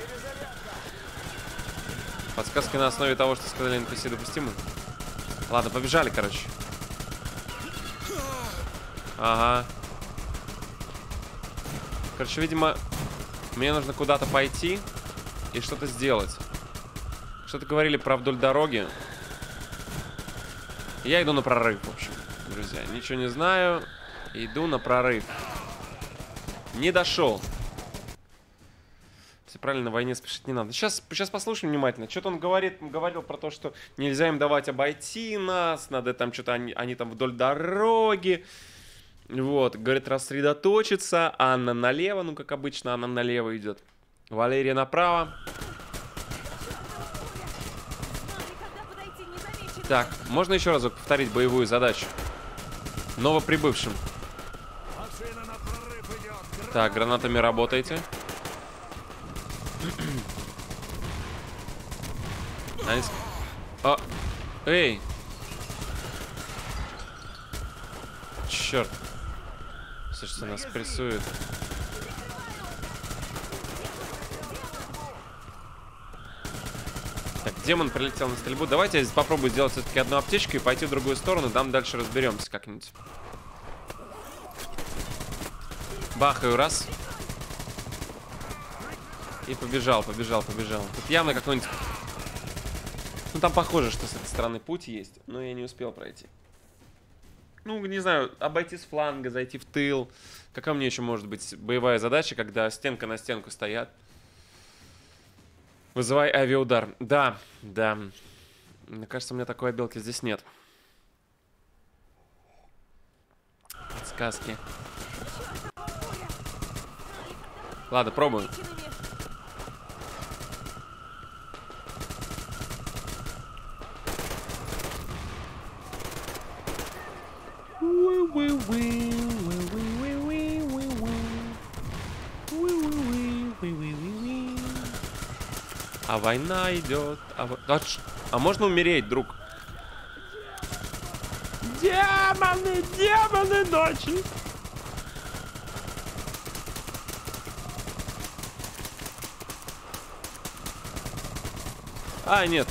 Подсказки на основе того, что сказали NPC, допустимы? Ладно, побежали, короче. Ага. Короче, видимо, мне нужно куда-то пойти и что-то сделать. Что-то говорили про вдоль дороги. Я иду на прорыв, в общем, друзья. Ничего не знаю. Иду на прорыв. Не дошел. Все правильно, на войне спешить не надо. Сейчас послушаем внимательно. Что-то он говорил про то, что нельзя им давать обойти нас. Надо там что-то, они там вдоль дороги. Вот, говорит, рассредоточиться. Анна налево, ну как обычно, Анна налево идет. Валерия направо. Так, можно еще разок повторить боевую задачу новоприбывшим. Так, гранатами работаете. Эй! Черт. Слушайте, нас прессует. Так, демон прилетел на стрельбу. Давайте я попробую сделать все-таки одну аптечку и пойти в другую сторону. Там дальше разберемся как-нибудь. Бахаю раз. И побежал. Тут явно какой-нибудь... Ну, там похоже, что с этой стороны путь есть. Но я не успел пройти. Ну, не знаю, обойти с фланга, зайти в тыл. Какая мне еще может быть боевая задача, когда стенка на стенку стоят? Вызывай авиаудар. Да. Мне кажется, у меня такой обелки здесь нет. Подсказки. Ладно, пробуем. А война идет. А можно умереть, друг? Демоны ночи. А, нет.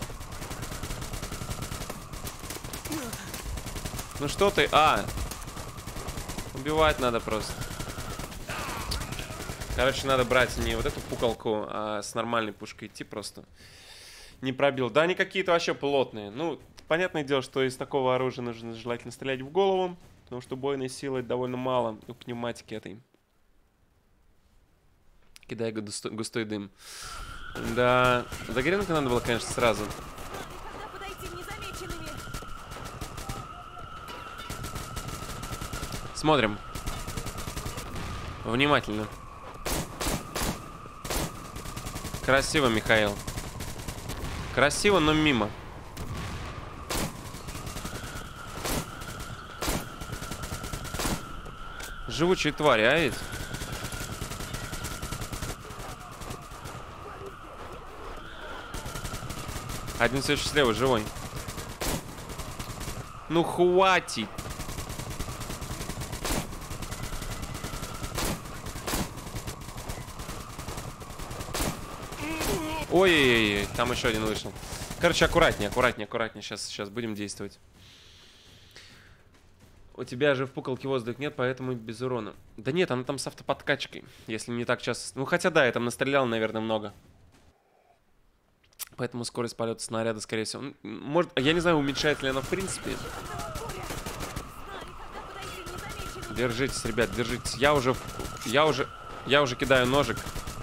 Ну что ты? Убивать надо просто. Короче, надо брать не вот эту пукалку, а с нормальной пушкой идти просто. Не пробил. Да, они какие-то вообще плотные. Ну, понятное дело, что из такого оружия нужно желательно стрелять в голову, потому что убойной силы довольно мало у пневматики этой. Кидая густой дым. Да, за гренкой надо было, конечно, сразу. Смотрим. Внимательно. Красиво, Михаил. Красиво, но мимо. Живучие твари, а ведь? Один все еще слева, живой. Ну хватит. Ой-ой-ой, там еще один вышел. Короче, аккуратнее. Сейчас будем действовать. У тебя же в пукалке воздух нет, поэтому без урона. Да нет, она там с автоподкачкой. Если не так часто... Ну, хотя да, я там настрелял, наверное, много. Поэтому скорость полета снаряда, скорее всего... Может, я не знаю, уменьшает ли она в принципе. Держитесь, ребят, держитесь. Я уже кидаю ножик.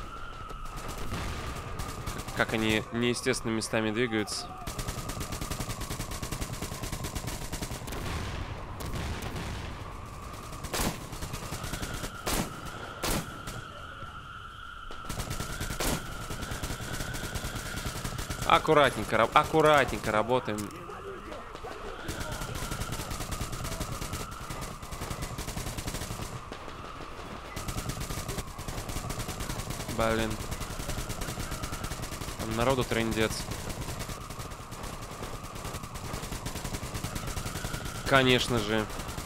Как они неестественными местами двигаются. Аккуратненько работаем. Блин. Там народу трындец. Конечно же.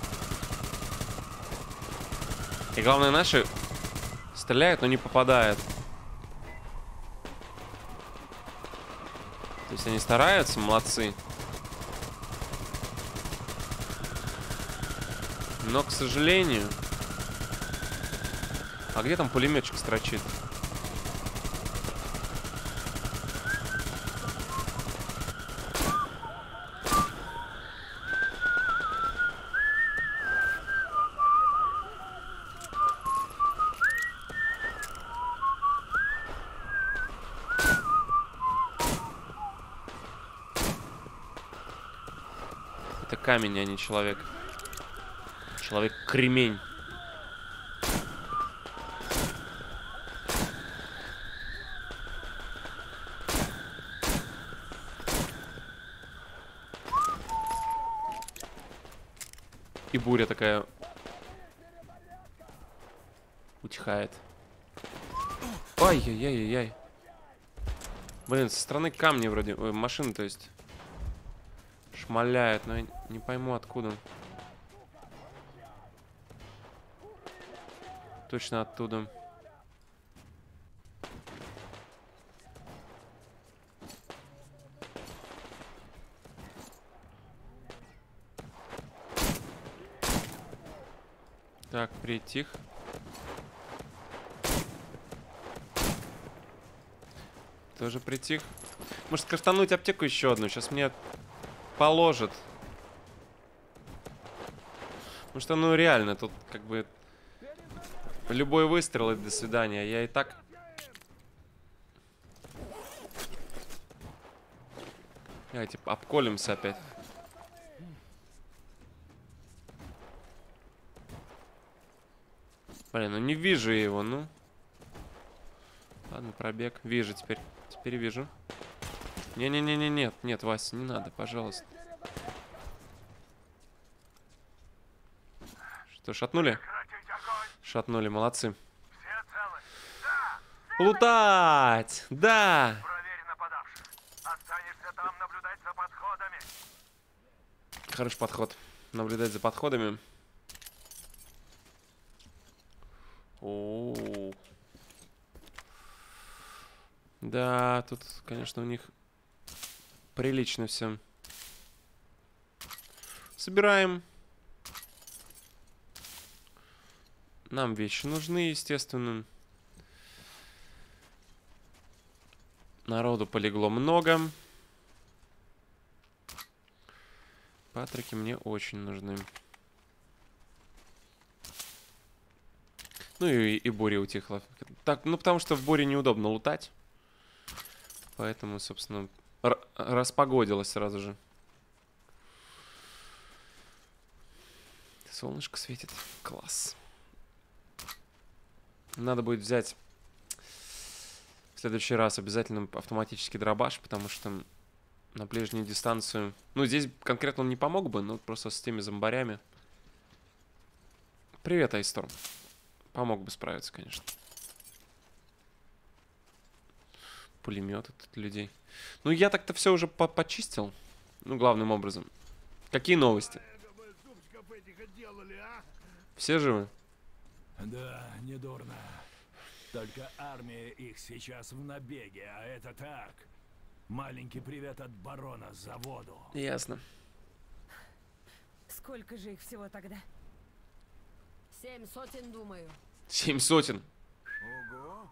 И главное, наши стреляют, но не попадают. То есть они стараются, молодцы. Но, к сожалению... А где там пулеметчик строчит? Это камень, а не человек. Человек-кремень. И буря такая утихает. Ай-яй-яй-яй. Блин, со стороны камни вроде... Ой, машины, то есть. Шмаляют, но я не пойму откуда. Точно оттуда. Так, притих. Тоже притих. Может, крафтануть аптеку еще одну? Сейчас мне положат. Потому что, ну, реально, тут как бы любой выстрел и до свидания. Я и так... Давайте обколемся опять. Блин, ну не вижу я его, ну. Ладно, пробег. Вижу теперь. Теперь вижу. Не-не-не-не, нет, нет, Вася, не надо, пожалуйста. Что, шатнули? Шатнули, молодцы. Лутать! Да! Проверь нападавших. Останешься там наблюдать за подходами. Хороший подход. Наблюдать за подходами. О-о-о. Да, тут, конечно, у них прилично все. Собираем. Нам вещи нужны, естественно. Народу полегло много. Патрики мне очень нужны. Ну и буря утихла. Так, ну потому что в буре неудобно лутать. Поэтому, собственно, распогодилось сразу же. Солнышко светит. Класс. Надо будет взять в следующий раз обязательно автоматический дробаш, потому что на ближнюю дистанцию... Ну, здесь конкретно он не помог бы, но просто с теми зомбарями. Привет, Айсторм. Помог бы справиться, конечно. Пулеметы тут людей. Ну, я так-то все уже почистил. Ну, главным образом. Какие новости? Все живы? Да, недурно. Только армия их сейчас в набеге, а это так. Маленький привет от барона заводу. Ясно. Сколько же их всего тогда? 700, думаю. 700. Ого.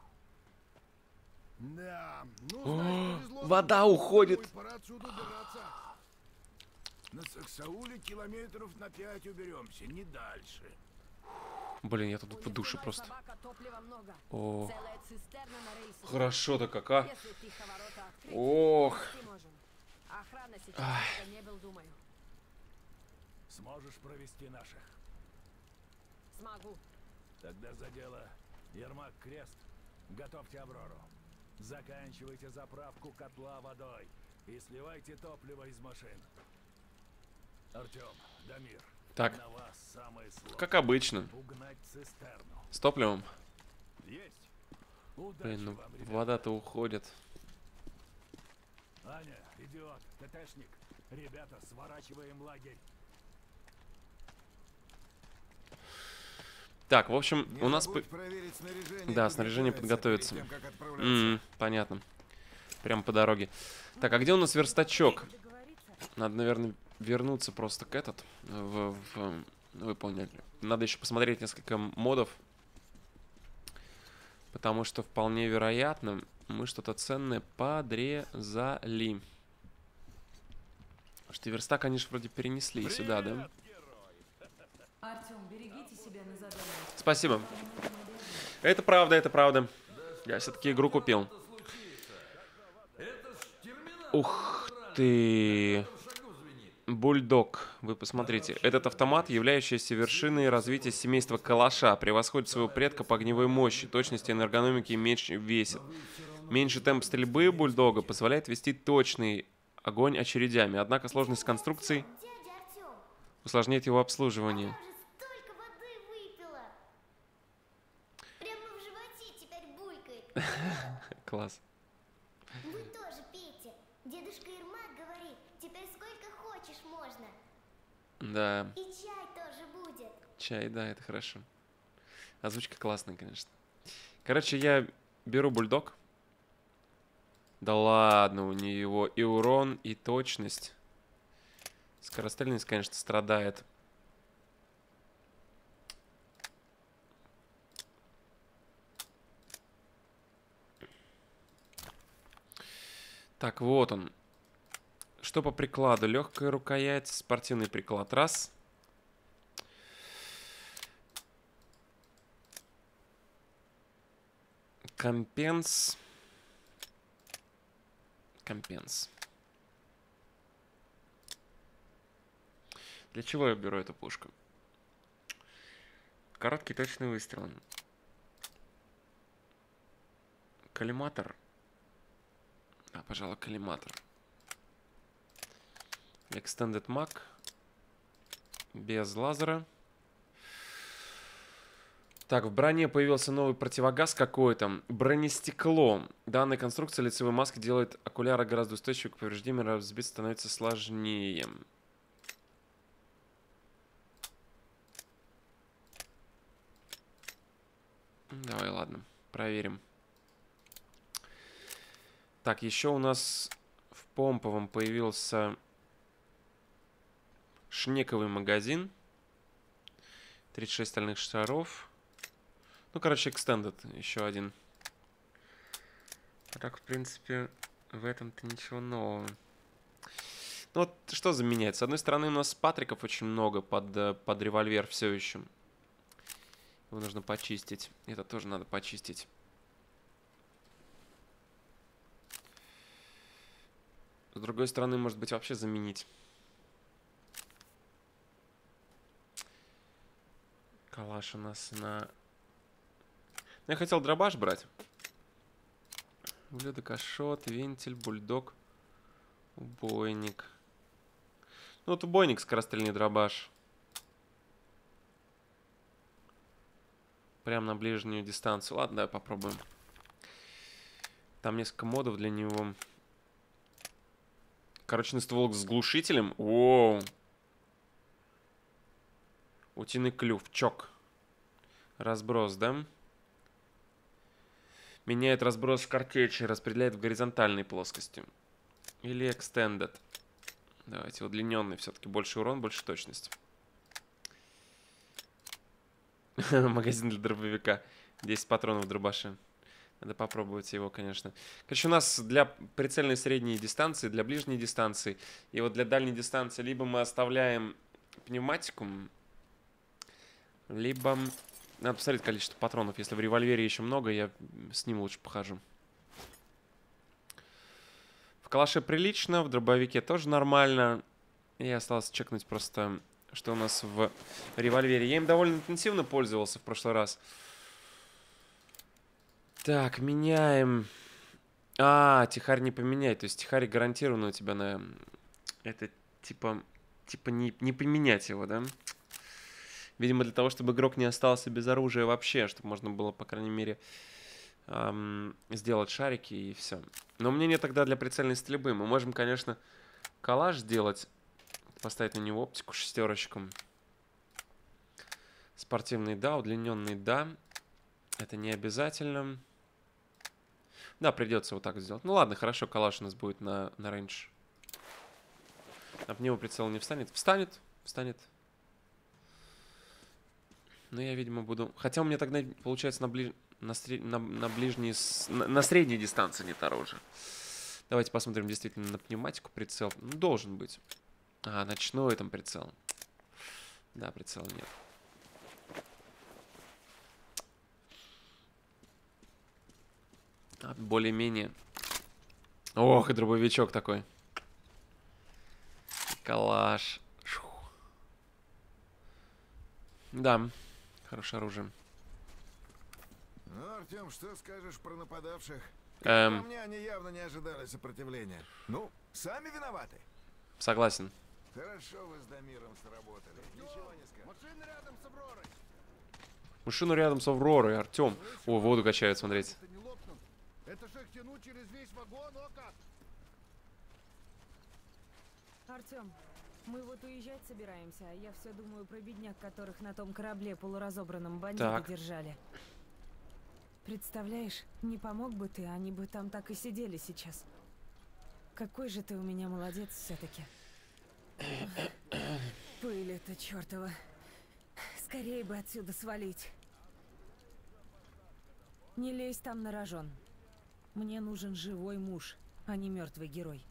Да, ну, О, повезло, вода нам, уходит. пора отсюда убираться. На Саксауле километров на 5 уберемся, не дальше. Блин, я тут в душе просто. Собака, топлива много. О, Целая цистерна на рейсе. хорошо-то как, а? Если тихо ворота открыть, Ох. войти можем. Охрана сейчас долго не был, думаю. Сможешь провести наших? Смогу. Тогда за дело. Ермак, Крест, готовьте Аврору. Заканчивайте заправку котла водой и сливайте топливо из машин. Артем, Дамир, Так, на вас самое сложное. как обычно. Угнать цистерну. С топливом. Есть. Удачи Блин, ну вам, ребята. вода-то уходит. Аня, идиот, ТТшник. Ребята, сворачиваем лагерь. Так, в общем, Не у нас... забудь проверить снаряжение. Да, и снаряжение подготовиться. перед тем, как отправляться. Понятно. Прям по дороге. Так, а где у нас верстачок? Договориться? Надо, наверное, вернуться просто к этот. Вы поняли. Надо еще посмотреть несколько модов. Потому что вполне вероятно, мы что-то ценное подрезали. Потому что верстак, они же вроде перенесли сюда, да? Артем, берегите себя на задание. Спасибо. Это правда, это правда. Я все-таки игру купил. Ух ты. Бульдог. Вы посмотрите. Этот автомат, являющийся вершиной развития семейства Калаша, превосходит своего предка по огневой мощи, точности, энергономике и меньше весит. Меньше темп стрельбы Бульдога позволяет вести точный огонь очередями. Однако сложность конструкций усложняет его обслуживание. Я уже столько воды выпила. Прямо в животе теперь булькает. Класс. Вы тоже пейте. Дедушка Ермак говорит, теперь сколько хочешь можно. Да, И чай тоже будет. чай, да, это хорошо. Озвучка классная, конечно. Короче, я беру бульдог. Да ладно, у него и урон, и точность. Скорострельность, конечно, страдает. Так, вот он. Что по прикладу? Легкая рукоять, спортивный приклад. Раз. Компенс. Компенс. Для чего я беру эту пушку? Короткий точный выстрел. Коллиматор. А, пожалуй, коллиматор. Extended Mag. Без лазера. Так, в броне появился новый противогаз какой-то. Бронестекло. Данная конструкция лицевой маски делает окуляры гораздо устойчивее к повреждениям, разбиться становится сложнее. Давай, ладно, проверим. Так, еще у нас в помповом появился шнековый магазин. 36 стальных шаров. Ну, короче, Extended еще один. А так, в принципе, в этом-то ничего нового. Ну, вот что заменяет? С одной стороны, у нас патриков очень много под револьвер все еще. Его нужно почистить. Это тоже надо почистить. С другой стороны, может быть, вообще заменить. Калаш у нас на... Я хотел дробаш брать. Ублюдок, ашот, вентиль, бульдог, убойник. Ну, вот убойник, скорострельный дробаш. Прям на ближнюю дистанцию. Ладно, давай попробуем. Там несколько модов для него. Короче, ствол с глушителем. Воу. Утиный клюв. Чок. Разброс, да? Меняет разброс в картечи. Распределяет в горизонтальной плоскости. Или extended. Давайте удлиненный. Все-таки больше урон, больше точность. Магазин для дробовика. 10 патронов в дробаше. Надо попробовать его, конечно. Короче, у нас для прицельной средней дистанции, для ближней дистанции, и вот для дальней дистанции либо мы оставляем пневматику, либо... Надо посмотреть количество патронов. Если в револьвере еще много, я с ним лучше похожу. В калаше прилично, в дробовике тоже нормально. И осталось чекнуть просто, что у нас в револьвере. Я им довольно интенсивно пользовался в прошлый раз. Так, меняем. А, тихарь не поменять. То есть тихарь гарантированно у тебя на... Это типа не поменять его, да? Видимо, для того, чтобы игрок не остался без оружия вообще. Чтобы можно было, по крайней мере, сделать шарики и все. Но у меня нет тогда для прицельной стрельбы. Мы можем, конечно, калаш сделать. Поставить на него оптику, шестерочку. Спортивный, да. Удлиненный, да. Это не обязательно. Да, придется вот так сделать. Ну ладно, хорошо, калаш у нас будет на рейндж. Об него прицел не встанет. Встанет, встанет. Но я, видимо, буду... Хотя у меня тогда, получается, на средней дистанции нет оружия. Давайте посмотрим действительно на пневматику прицел. Ну, должен быть. А, ночной там прицел. Да, прицела нет. Более-менее. Ох, и дробовичок такой. Калаш. Шух. Да, хорошее оружие. Ну, Артем, что скажешь про нападавших? По мне, они явно не ожидали сопротивления. Ну, сами виноваты. Согласен. Хорошо вы с Дамиром сработали. Ничего не скажешь. Машина рядом с Авророй. Машину рядом с Авророй, Артем. О, воду качают, смотрите. Это не лопнут. Это же их тянуть через весь вагон, о как! Артем, мы вот уезжать собираемся, а я все думаю про бедняк, которых на том корабле полуразобранном бандиты Так. держали. Представляешь, не помог бы ты, они бы там так и сидели сейчас. Какой же ты у меня молодец все-таки. Пыль это чертова. Скорее бы отсюда свалить. Не лезь там на рожон. Мне нужен живой муж, а не мертвый герой.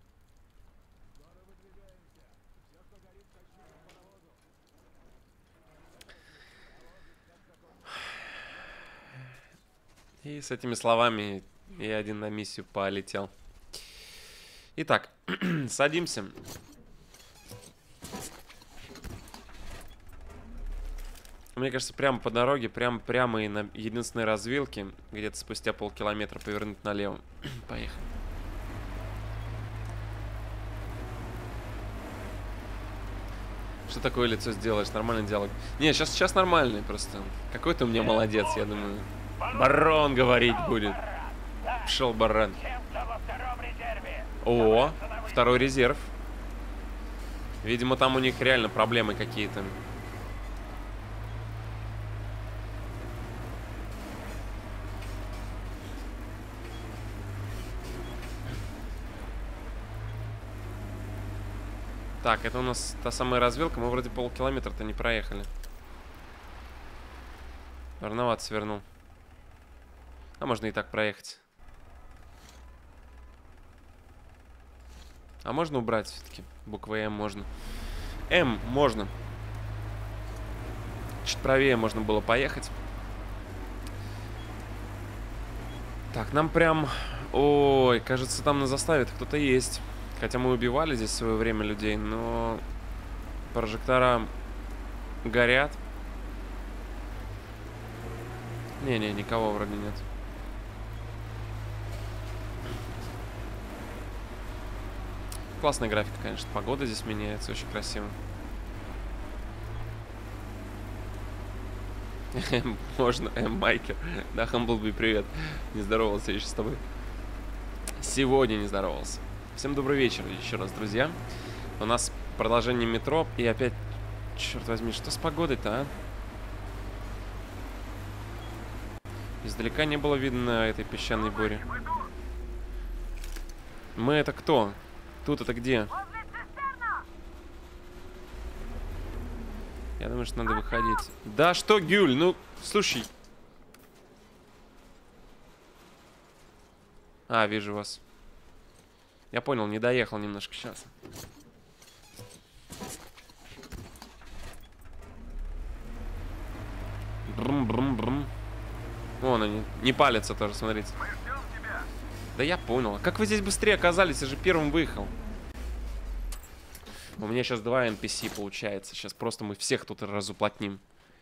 И с этими словами я один на миссию полетел. Итак, садимся. Мне кажется, прямо по дороге, прямо и на единственной развилке, где-то спустя полкилометра повернуть налево. Поехали. Что такое лицо сделаешь? Нормальный диалог. Не, сейчас нормальный просто. Какой ты у меня молодец, я думаю. Барон говорить будет. Пшел баран. О, второй резерв. Видимо, там у них реально проблемы какие-то. Так, это у нас та самая развилка. Мы вроде полкилометра-то не проехали. Рановато свернул. А можно и так проехать. А можно убрать все-таки? Буква М можно. М можно. Чуть правее можно было поехать. Так, нам прям... Ой, кажется, там на заставе кто-то есть. Хотя мы убивали здесь в свое время людей, но... Прожектора горят. Не-не, никого вроде нет. Классная графика, конечно. Погода здесь меняется, очень красиво. Можно, Майкер. Да, Humblebee, привет. Не здоровался еще с тобой. Сегодня не здоровался. Всем добрый вечер еще раз, друзья. У нас продолжение метро. И опять, черт возьми, что с погодой-то, а? Издалека не было видно этой песчаной бури. Мы это кто? Тут это где? Я думаю, что надо выходить. Да что, Гюль? Ну, слушай. А, вижу вас. Я понял, не доехал немножко сейчас. Брум-брум-брум. Вон они. Не палятся тоже, смотрите. Да я понял. Как вы здесь быстрее оказались? Я же первым выехал. У меня сейчас 2 NPC получается. Сейчас просто мы всех тут разуплотним.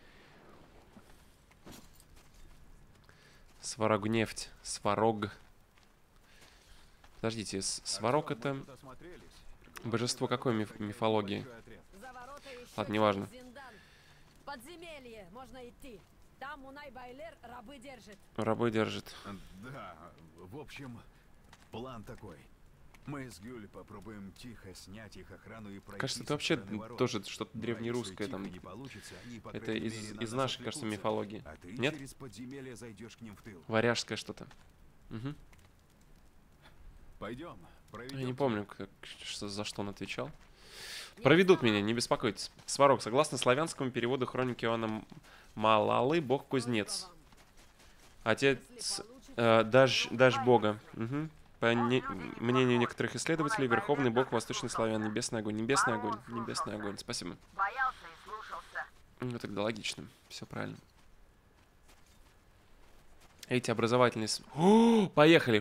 Сварог нефть. Сварог. Подождите, Сварог это... Божество какой мифологии? Ладно, неважно. Подземелье, можно идти. Там Мунай Байлер рабы держит. Рабы держит. Да, в общем, план такой. Мы с Гюль попробуем тихо снять их охрану и пройти. Кажется, это вообще тоже что-то древнерусское там. Это из нашей, кажется, мифологии. А ты Нет? через подземелье зайдешь к ним в тыл. Варяжское что-то. Угу. Пойдем. Я не помню, за что он отвечал. Проведут меня, не беспокойтесь. Сварог, согласно славянскому переводу хроники Иоанна Малалы, бог-кузнец. Отец дождь бога. Угу. По мнению некоторых исследователей, верховный бог восточных славян. Небесный огонь, небесный огонь, небесный огонь. Спасибо. Боялся и слушался. Ну, тогда логично. Все правильно. Эти образовательные... О, поехали!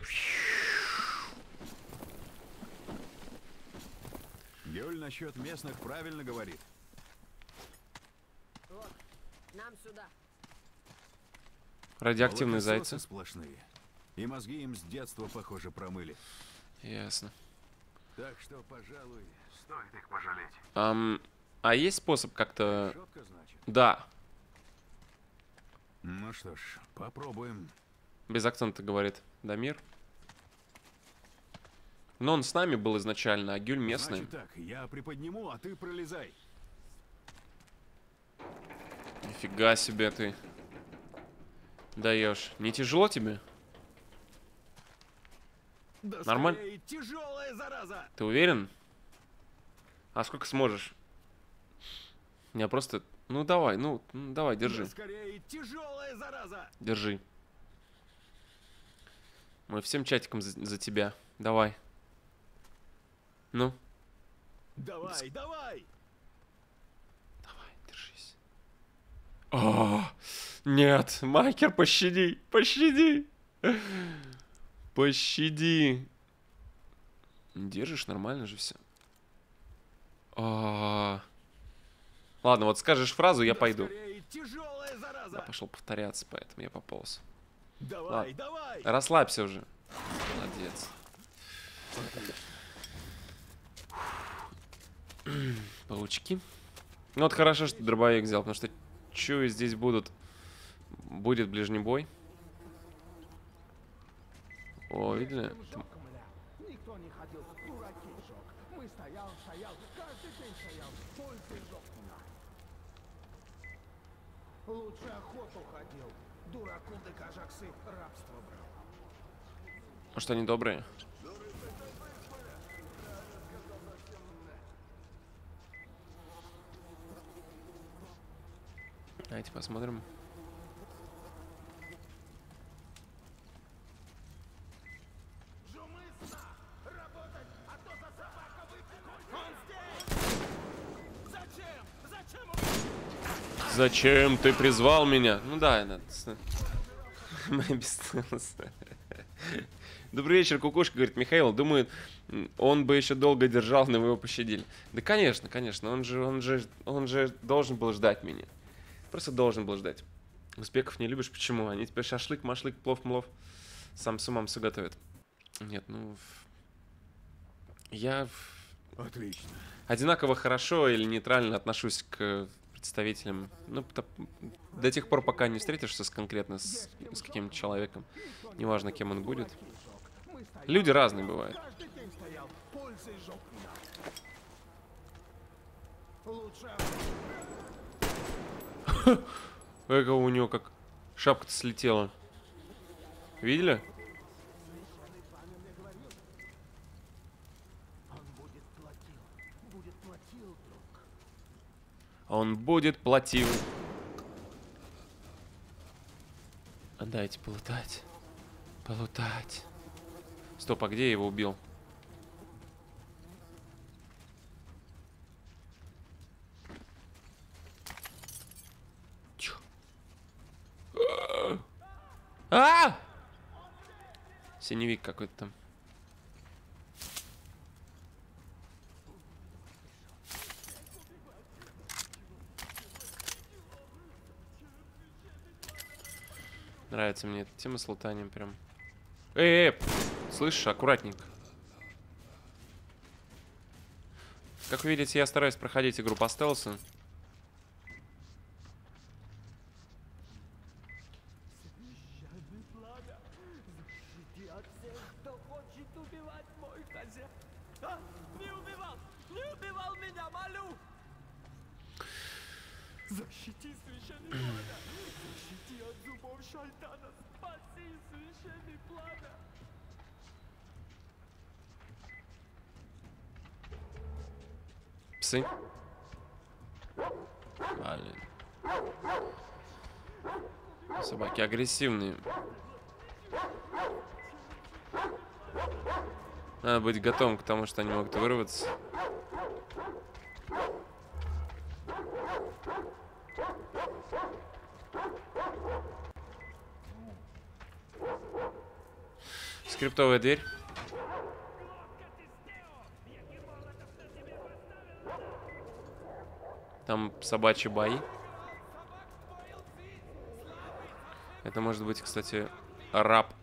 Гюль насчет местных правильно говорит. Вот, нам сюда. Радиоактивные зайцы. Сплошные. И мозги им с детства, похоже, промыли. Ясно. Так что, пожалуй, Стоит их пожалеть. А есть способ как-то... Четко, значит. Да, Ну что ж, попробуем. без акцента говорит Дамир. Но он с нами был изначально, а Гюль местный. Значит так, я приподниму, а ты пролезай. Нифига себе ты даешь. Не тяжело тебе? Да Нормально? скорее, тяжелая зараза! Ты уверен? А сколько сможешь? Я просто... Ну давай, давай, держи. Да скорее, тяжелая зараза! Держи. Мы всем чатиком за тебя. Давай. Ну, Давай, давай! давай, держись. Нет, Майкер, пощади, пощади. Пощади. Держишь, нормально же все. Ладно, вот скажешь фразу, я пойду. Скорее, тяжелая зараза! Я пошел повторяться, поэтому я пополз. Давай, Ладно. давай! Расслабься уже. Молодец. Паучки. Ну вот хорошо, что дробовик взял, потому что чую, здесь будет ближний бой. О, видели? Никто не ходил, дураки жёг. Мы стоял, каждый день стоял, пульсы жёг. Лучше охоту ходил, дураку да кажаксы рабство брал. Может, они добрые? Давайте посмотрим. Зачем ты призвал меня? Ну да, это... Моя бесценность. Добрый вечер, кукушка, говорит Михаил. Думает, он бы еще долго держал, но вы его пощадили. Да, конечно, конечно. Он же должен был ждать меня. Просто должен был ждать. Узбеков не любишь? Почему? Они теперь шашлык, машлык, плов-млов. Сам с умом все готовят. Нет, ну... Я... Отлично. Одинаково хорошо или нейтрально отношусь к представителям. Ну, до тех пор, пока не встретишься конкретно с каким-то человеком. Неважно, кем он будет. Люди разные бывают. Каждый день стоял, пульсы жёг. Лучше Эго, у него как шапка-то слетела. Видели? Он будет платил. А дайте полутать. Полутать. Стоп, а где я его убил? Чё? Синевик какой-то там. Нравится мне эта тема с лутанием прям. Слышишь, аккуратненько. Как вы видите, я стараюсь проходить игру по стелсу. защити священный пламя! Защити от зубов шайтана! Спаси священный пламя! Псы. Блин. Собаки агрессивные. Надо быть готовым к тому, что они могут вырваться. Скриптовая дверь. Там собачьи бои. Это может быть, кстати, раб.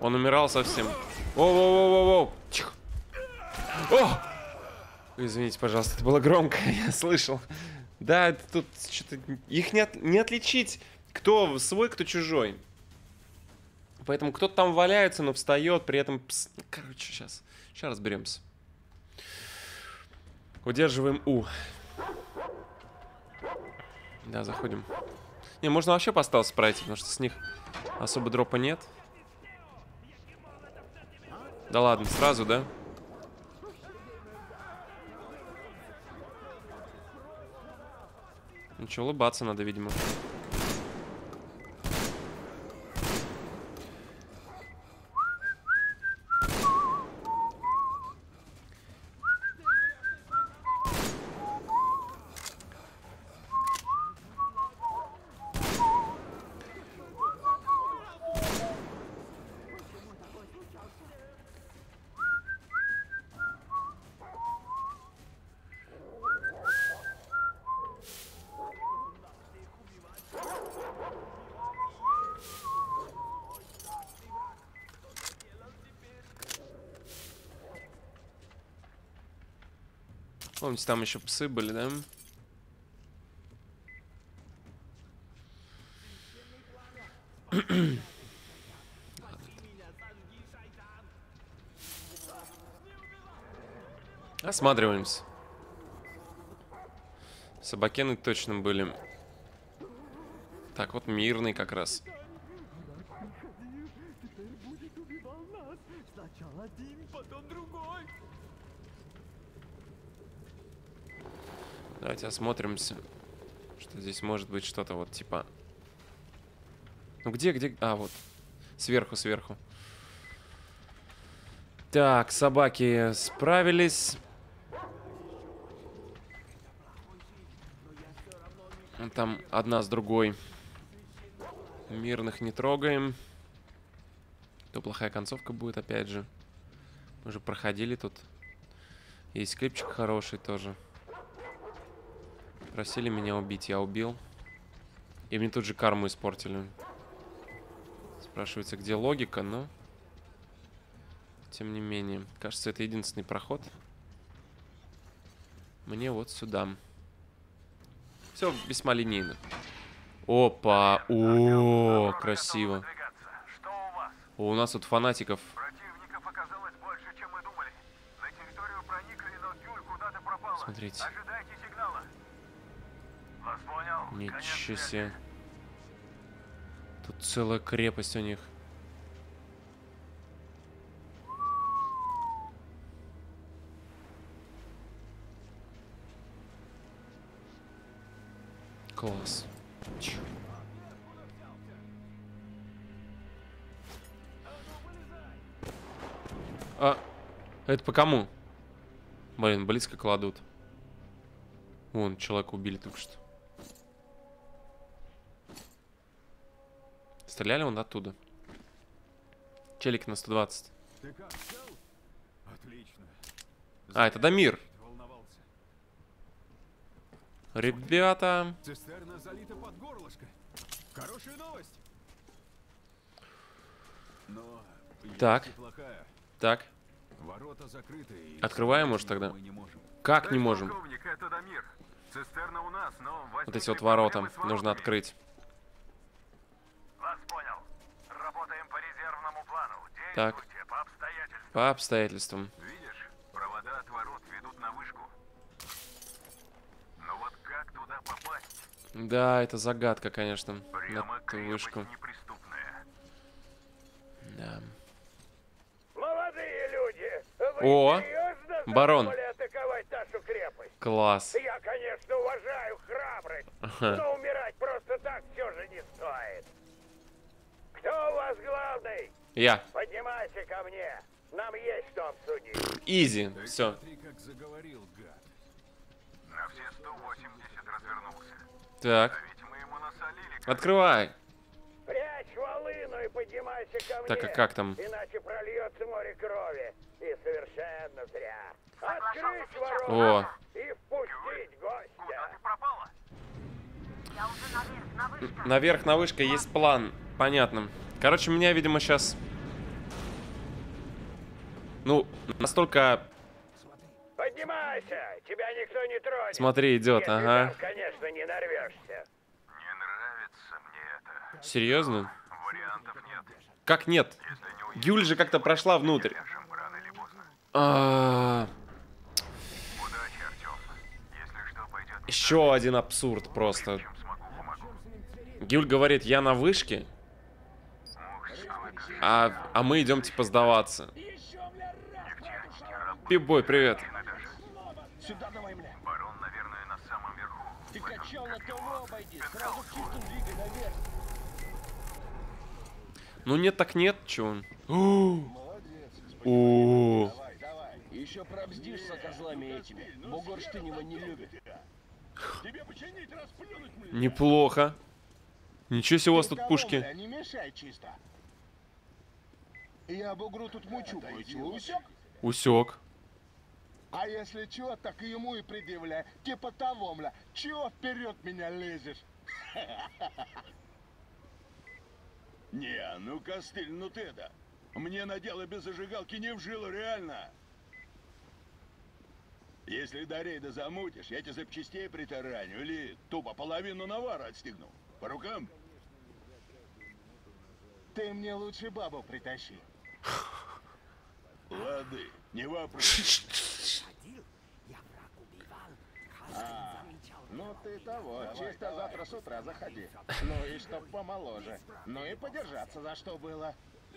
Он умирал совсем. Воу-воу-воу-воу-воу. Тихо. О! Извините, пожалуйста, это было громко, я слышал. Да, тут что-то... Их не отличить, кто свой, кто чужой. Поэтому кто-то там валяется, но встает, при этом... Короче, сейчас разберемся. Удерживаем У. Да, заходим. Не, можно вообще по стелсу пройти, потому что с них особо дропа нет. Да ладно, сразу, да? Ну что, улыбаться надо, видимо. Помните, там еще псы были, да? Осматриваемся. Собакены точно были. Так, вот мирный как раз. Давайте осмотримся. Что здесь может быть что-то вот типа... Ну где? А, вот. Сверху. Так, собаки справились. Там одна с другой. Мирных не трогаем. То плохая концовка будет, опять же. Мы уже проходили тут. Есть клипчик хороший тоже. Просили меня убить, я убил. И мне тут же карму испортили. Спрашивается, где логика, но... Тем не менее. Кажется, это единственный проход. Мне вот сюда. Все весьма линейно. Опа! О, красиво. О, у нас тут фанатиков. Противников оказалось больше, чем мы думали. На территорию проникли, но Гюль куда-то пропала. Смотрите. Ожидайте сигнала. Вас понял. Ничего себе. Тут целая крепость у них. Класс. А, это по кому? Блин, близко кладут. Вон, человека убили только что. Стреляли он оттуда. Челик на 120. Ты как, цел? Отлично. А, это Дамир. Ребята. Цистерна залита под горлышко. Хорошая новость. Но Так. плохая. Так. Ворота закрыты. И открываем, может, тогда? мы не можем. Как не можем? Полковник, это Дамир. Цистерна у нас, но Вот эти вот ворота нужно открыть. Вас понял. Работаем по резервному плану. Так. Действуйте по обстоятельствам. По обстоятельствам. Видишь, провода от ворот ведут на вышку. Но вот как туда попасть? Да, это загадка, конечно. Прямо На ту вышку. неприступная. Да. Молодые люди, О, серьезно барон. задумали атаковать нашу крепость? Класс. Я, конечно, уважаю храбрость, но умирать просто так все же не стоит. Кто у вас главный? Я. Поднимайся ко мне. Нам есть что обсудить. Изи. Все. Смотри, как заговорил, гад. На все 180 развернулся. Так. А ведь мы ему насолили. Открывай. Прячь волыну и поднимайся ко мне. Так, а как там? Иначе прольется море крови. И совершенно зря. Открыть О. ворота и впустить гостя. Куда ты пропала? Я уже наверх, на вышке. Наверх на вышке есть план. Понятно. Короче, меня, видимо, сейчас Ну, настолько... Поднимайся, тебя никто не тронет. Смотри, идет, Если ага. сам, конечно, не нарвешься. Серьезно? Как нет? Гюль же как-то прошла внутрь. Еще один абсурд просто. Гюль говорит, я на вышке, а мы идем типа сдаваться. Пип-бой, привет. Сюда давай, бля. Барон, наверное, на самом верху. Ты качал на того обойди, сразу к чистым двигай наверх. Ну нет так нет, чё он? Молодец. О, Давай, давай. Еще пробздишься козлами этими. Бугорштынь его не любит. Тебе починить, расплюнуть мне. неплохо. Ничего себе у вас тут Кого, пушки. бля, не мешай чисто. Я бугру тут мучу кое-чего. Усек? Усек. А если чё, так и ему и предъявляй. Типа того, мля. Чего вперед меня лезешь? Не, ну костыль, ну ты да. Мне на дело без зажигалки не вжило, реально. Если до рейда замутишь, я тебе запчастей притараню или тупо половину навара отстегну. По рукам? Ты мне лучше бабу притащи. Лады, не вопрос. Ну ты того, чисто завтра с утра заходи. Ну и чтоб помоложе. Ну и подержаться за что было.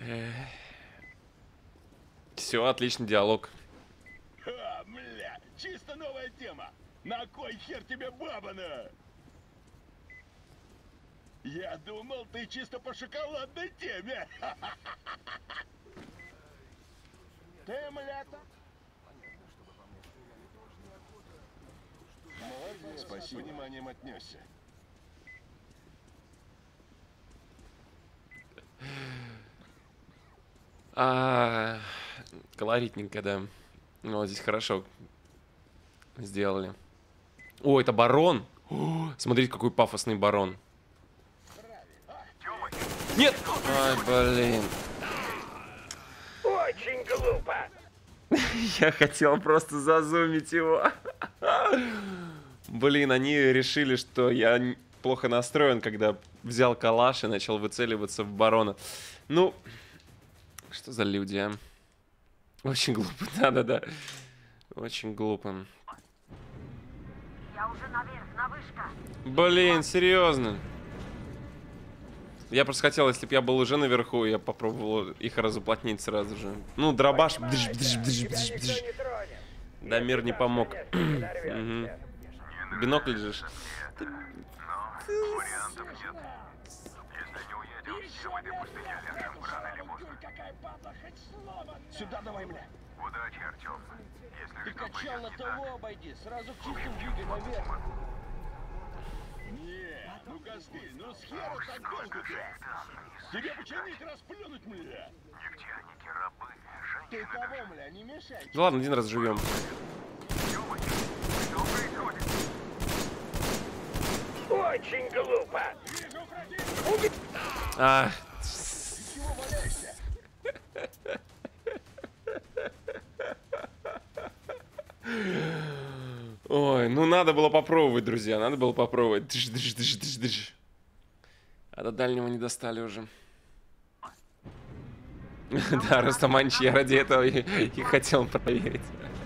Все, отличный диалог. Ха, бля, чисто новая тема. На кой хер тебе бабана? Я думал, ты чисто по шоколадной теме. Ты, мля-то? Молодец, спасибо. С вниманием отнесся. Колоритненько, да. Ну, вот здесь хорошо сделали. О, это барон. О, смотрите, какой пафосный барон. Нет! Ай, блин. Очень глупо. Я хотел просто зазумить его. Блин, они решили, что я плохо настроен, когда взял калаш и начал выцеливаться в барона. Ну, что за люди, а? Очень глупо, да-да-да. Очень глупо. Я уже наверх, на вышка. Блин, серьезно. Я просто хотел, если бы я был уже наверху, я попробовал их разуплотнить сразу же. Ну, дробаш. Да, мир не помог. Бинокль же. Вариантов нет. Если не уедем, все в этой пустыне лежим рано или поздно. Сюда давай, бля. Удачи, Артем. Если Ты что качал на пойдет не того так, обойди, сразу к чистым двигай наверх. Не, ну костыль, ну с хера так долго-то. Тебе починить, расплюнуть, бля. нефтяники, рабы, Ты того, бля, не мешай. Да ладно, один раз живем. Очень глупо. А. Чего валяешься? Ой, ну надо было попробовать, друзья, надо было попробовать. А до дальнего не достали уже. Да, Рустаманич, я ради этого и хотел проверить.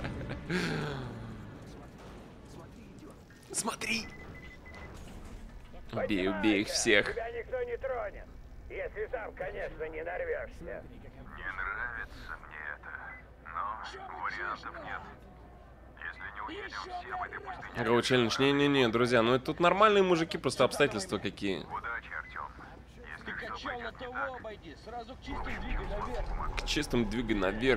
Смотри! Убей, убей их всех. Тебя никто не тронет. Если сам, конечно, не нарвешься. не нравится мне это. Но вариантов нет. Если не уедем, все в этой пустыне. Go челлендж. Не-не-не, друзья, ну это тут нормальные мужики, просто обстоятельства какие. Удачи, Артем. Ты качал на того обойди, сразу к чистым двигай наверх. К чистым двигай наверх.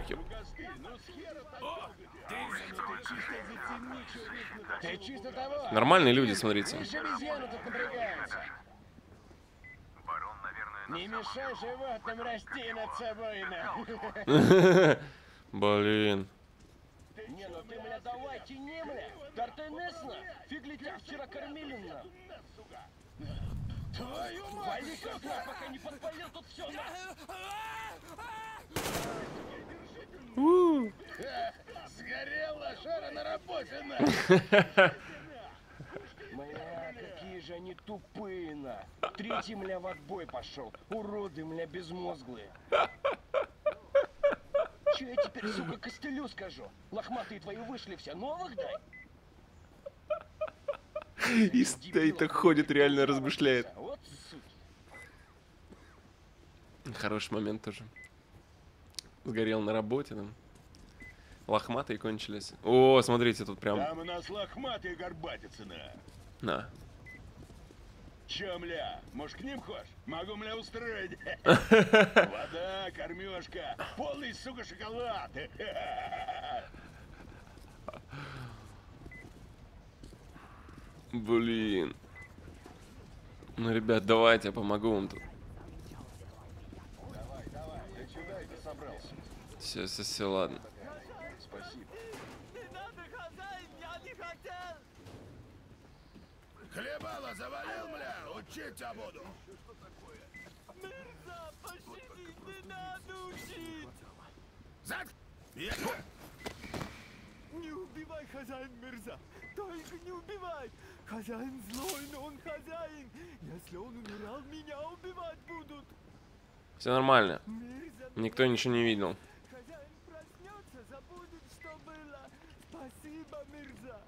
Ты чисто того. Нормальные люди, смотрите. Видишь, обезьяна тут напрягается. Барон, наверное, Не мешай животным расти над собой, на. Блин. Не, ну ты, бля, давай, тяни, бля. Тартенесно. Фиг ли тебя вчера кормили, на. Твою мать! Вали козла, пока не подпалил тут все, на. Сгорел лошара на работе, на! Мля, какие же они тупые, на! Третий, мля, в отбой пошел. Уроды, мля, безмозглые. Че я теперь, сука, костылю скажу? Лохматые твои вышли все, новых дай? И стоит так ходит, реально размышляет. Вот суки. Хороший момент тоже. Сгорел на работе там. Лохматые кончились. О, смотрите, тут прям... Там у нас лохматые горбатицы, на. На. Чё, мля, может, к ним хочешь? Могу, мля, устроить. Вода, кормежка, полный, сука, шоколад. Блин. Ну, ребят, давайте, я помогу вам тут. Давай, давай, ты сюда и ты собрался. Все, ладно. Спасибо. Хлебало завалил, мля, учить тебя буду. Мирза, пощади, не надо учить. Не убивай, хозяин Мирза, только не убивай. Хозяин злой, но он хозяин. Если он умирал, меня убивать будут. Все нормально. Никто ничего не видел. Хозяин проснется, забудет, что было. Спасибо, Мирза.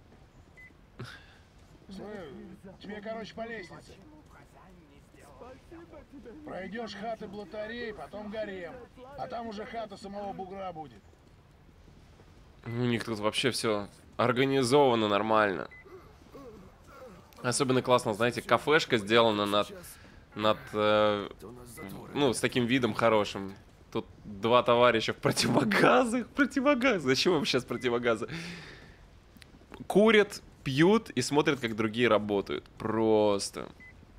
Тебе, короче, по лестнице. Спасибо тебе. Пройдешь хаты блатарей, потом гарем. А там уже хата самого бугра будет. У них тут вообще все организовано нормально. Особенно классно, знаете, кафешка сделана над ну, с таким видом хорошим. Тут два товарища в противогазах. Противогаз. Зачем им сейчас противогазы? Курят, пьют и смотрят, как другие работают. Просто.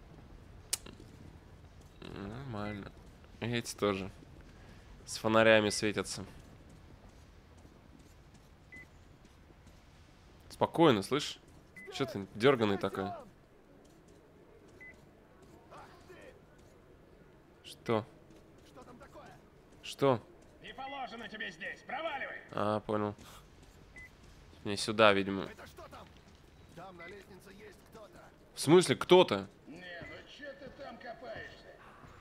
Нормально. И эти тоже. С фонарями светятся. Спокойно, слышь? Что ты дерганый такой? Что? Что там такое? Что? Не положено тебе здесь, проваливай! А, понял. Не сюда, видимо. Это что там? Там на лестнице есть кто-то. В смысле, кто-то? Не, ну че ты там копаешься?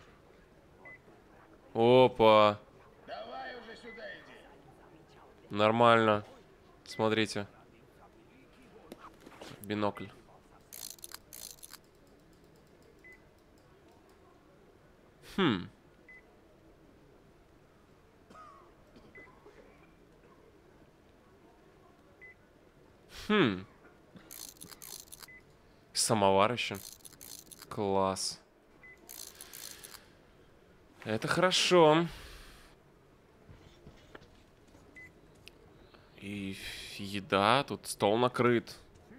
Опа. Давай уже сюда иди. Нормально. Смотрите. Бинокль. Хм. Хм. Самовар еще. Класс. Это хорошо. И еда. Тут стол накрыт.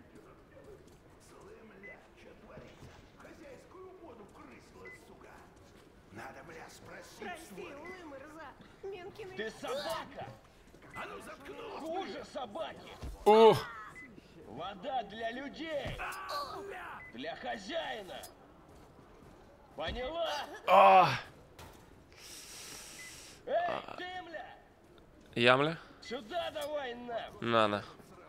Ты собака! А ну заткнул! Хуже собаки! О! Вода для людей! Для хозяина! Поняла? Эй, ты, мля! Ямля? Сюда давай, нам! На.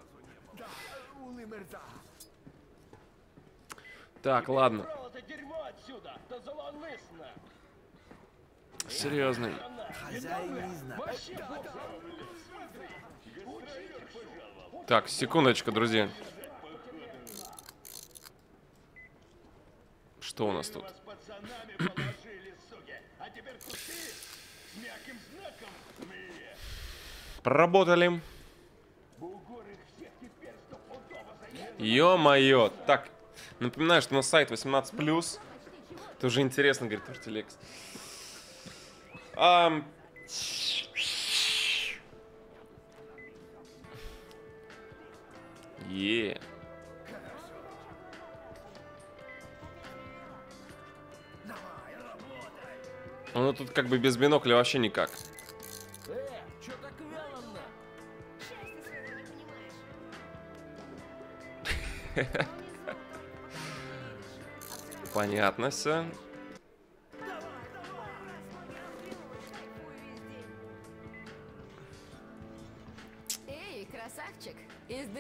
Так, ладно. Это дерьмо отсюда! Да залонысна! Серьезный. Так, секундочку, друзья. Что у нас тут? Проработали. Ё-моё. Так, напоминаю, что на сайт 18+. Это уже интересно, говорит Артилекс. Ну тут как бы без бинокля вообще никак. Чё так вяло? Понятно все.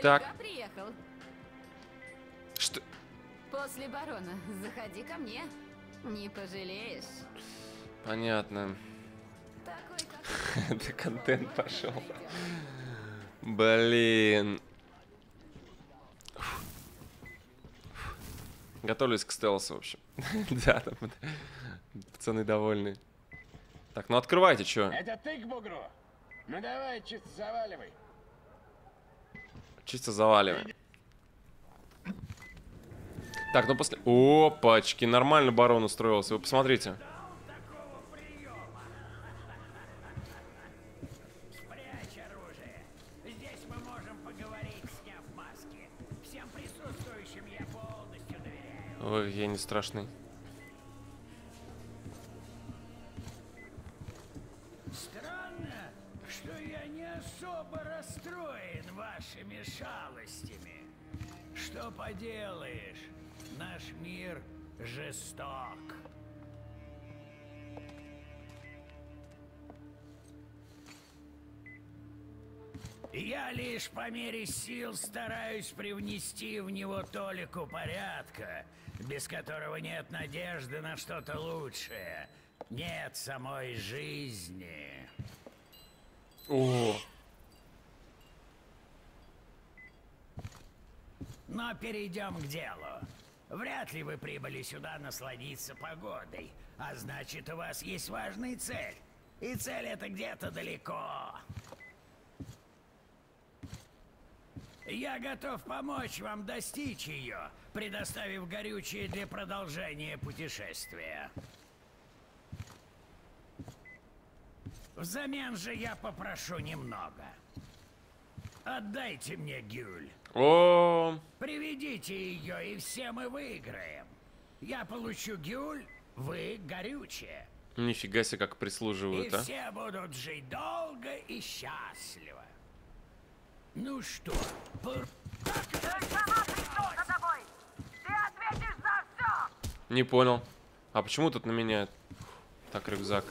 Так. Приехал. Что? После барона. Заходи ко мне. Не пожалеешь. Понятно. Такой как... Это контент пошел. Блин. Готовлюсь к стелсу, в общем. Да, там пацаны довольны. Так, ну открывайте, чё? Это ты к бугру? Ну давай, чисто заваливай. Чисто заваливай. Так, ну после... Опачки, нормально барон устроился, вы посмотрите. Спрячь оружие. Здесь мы можем поговорить, сняв маски. Всем присутствующим я полностью доверяю. Ой, я не страшный. Странно, что я не особо расстроен вашими шалостями. Что поделаешь, наш мир жесток. Я лишь по мере сил стараюсь привнести в него толику порядка, без которого нет надежды на что-то лучшее. Нет самой жизни. О. Но перейдем к делу. Вряд ли вы прибыли сюда насладиться погодой, а значит, у вас есть важная цель. И цель эта где-то далеко. Я готов помочь вам достичь ее, предоставив горючее для продолжения путешествия. Взамен же я попрошу немного. Отдайте мне Гюль. О. Приведите ее, и все мы выиграем. Я получу Гюль, вы горючее. Нифига себе, как прислуживают, И а. все будут жить долго и счастливо. Ну что, Не понял. А почему тут на меня так рюкзак?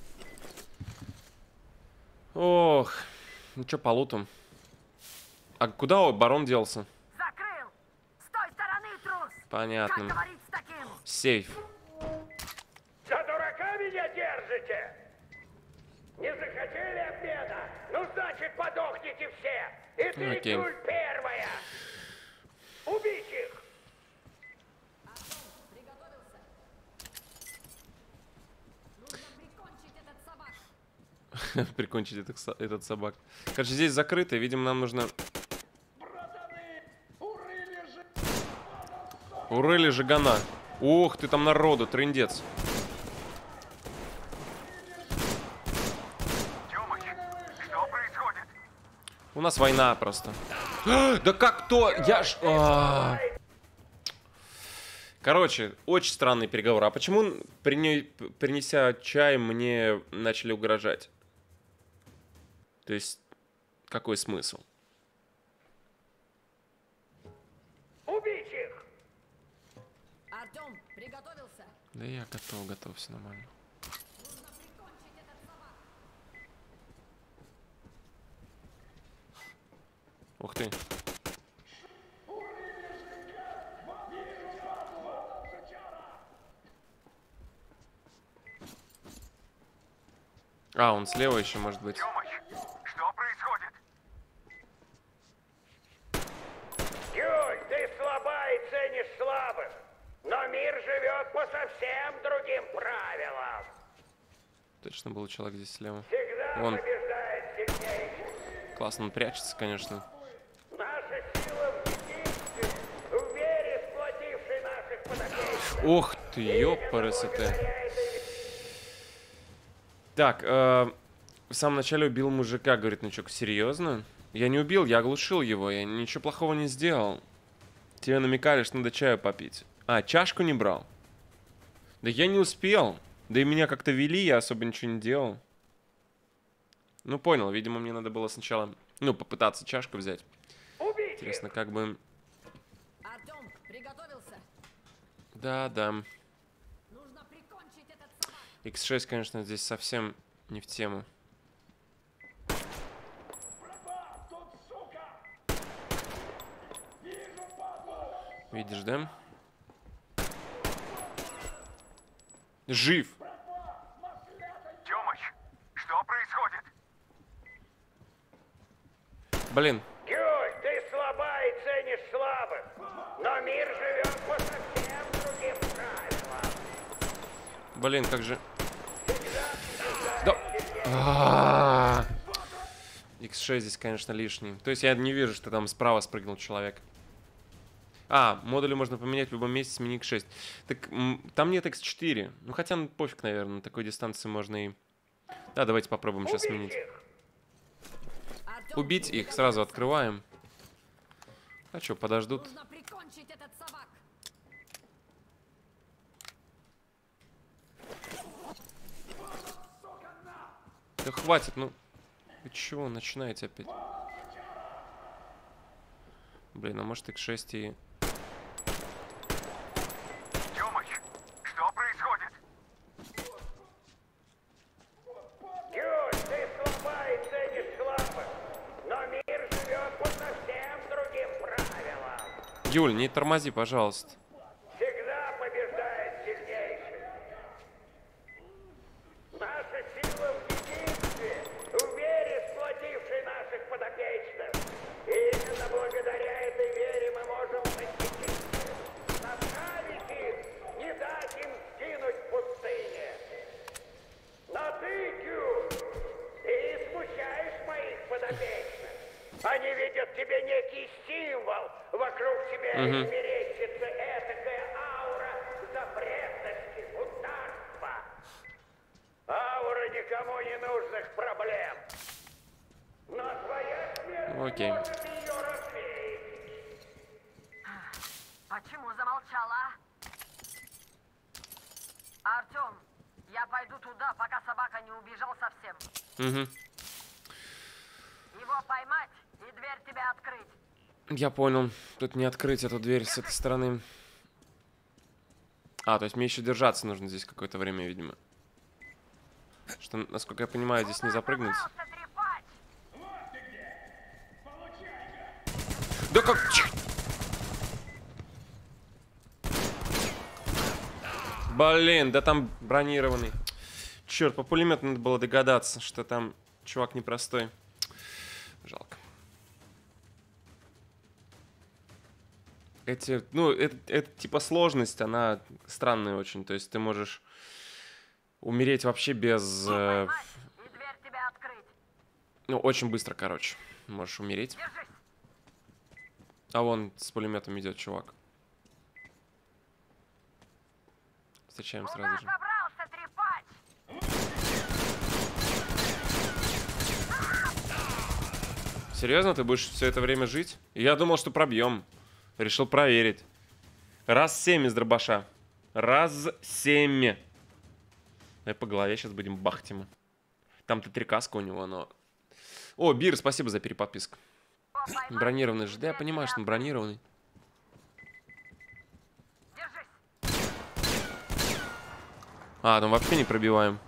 Ох, ну чё по лутам? А куда барон делся? Закрыл! С той стороны, трус! Понятно. Как говорить с таким? Сейф. За дурака меня держите? Не захотели обмена? Ну, значит, подохните все! И ты, Окей. Гюль, первая! Убить их! Прикончить этот собак. Короче, здесь закрыто. Видимо, нам нужно... Урыли жигана. Ух ты, там народу, трындец. Тёмыч, что происходит? У нас война просто. Да как то? Я ж... Короче, очень странный переговор. А почему, принеся чай, мне начали угрожать? То есть, какой смысл? Убить их! Артём, приготовился? Да я готов, все нормально. Ух ты. А, он слева еще может быть. Тёмыч, что происходит? Гюль, ты слаба и ценишь слабых. Но мир живет по совсем другим правилам. Точно был человек здесь слева. Всегда Вон. побеждает сильнейший. Классно, он прячется, конечно. Наша сила в единстве, в вере, сплотившей наших подопечных. Ох ты, ёпарасоте. Так, в самом начале убил мужика, говорит Нычок. Серьезно? Я не убил, я оглушил его, я ничего плохого не сделал. Тебе намекали, что надо чаю попить. А, чашку не брал? Да я не успел. Да и меня как-то вели, я особо ничего не делал. Ну, понял, видимо, мне надо было сначала, ну, попытаться чашку взять. Интересно, как бы... Артём, приготовился? Да. Нужно прикончить этот собак. X6, конечно, здесь совсем не в тему. Видишь, да? Жив. Тёмыч, что происходит? Блин. Юль, ты слаба и ценишь слабых, но мир живет по совсем другим правилам. Блин, как же... Да. X6 здесь, конечно, лишний. То есть я не вижу, что там справа спрыгнул человек. Модули можно поменять в любом месте с мини X6. Так, там нет X4. Ну, хотя, ну, пофиг, наверное. На такой дистанции можно и... Да, давайте попробуем сейчас сменить. Убить их. Сразу открываем. А что, подождут? Нужно прикончить этот собак. Да хватит, ну... Вы чего начинаете опять? Блин, а может X6 и... Тёмыч, что происходит? Юль, ты слаба и ценишь слабых, но мир живет по совсем другим правилам. Юль, не тормози, пожалуйста. Всегда побеждает сильнейший. Наша сила в единстве, в вере, сплотившей наших подопечных. И именно благодаря этой вере мы можем защититься. Направить их, не дать им сгинуть в пустыне. Но ты, Кю, ты смущаешь моих подопечных. Они видят в тебе некий символ. Вокруг тебя мерещится этакая аура запретности, бунтарства. Аура никому не нужных проблем. Но твоя смерть Окей. может ее развеять. Почему замолчала? Артём, я пойду туда, пока собака не убежал совсем. Угу. Его поймать и дверь тебе открыть. Я понял. Тут не открыть эту дверь с этой стороны. То есть мне еще держаться нужно здесь какое-то время, видимо. Что, насколько я понимаю, здесь не запрыгнуть. Да как... Блин, да там бронированный. Черт, по пулемету надо было догадаться, что там чувак непростой. Жалко. Это типа сложность, она странная очень. То есть ты можешь умереть вообще без... очень быстро, короче. Можешь умереть. А вон с пулеметом идет чувак. Встречаем сразу же. Серьезно, ты будешь все это время жить? Я думал, что пробьем. Решил проверить. Раз 7 из дробаша. Раз 7. И по голове сейчас будем бахать ему. Там-то 3 каска у него, но... О, Бир, спасибо за переподписку. Бронированный же. Да, я понимаю, что он бронированный. Там вообще не пробиваем.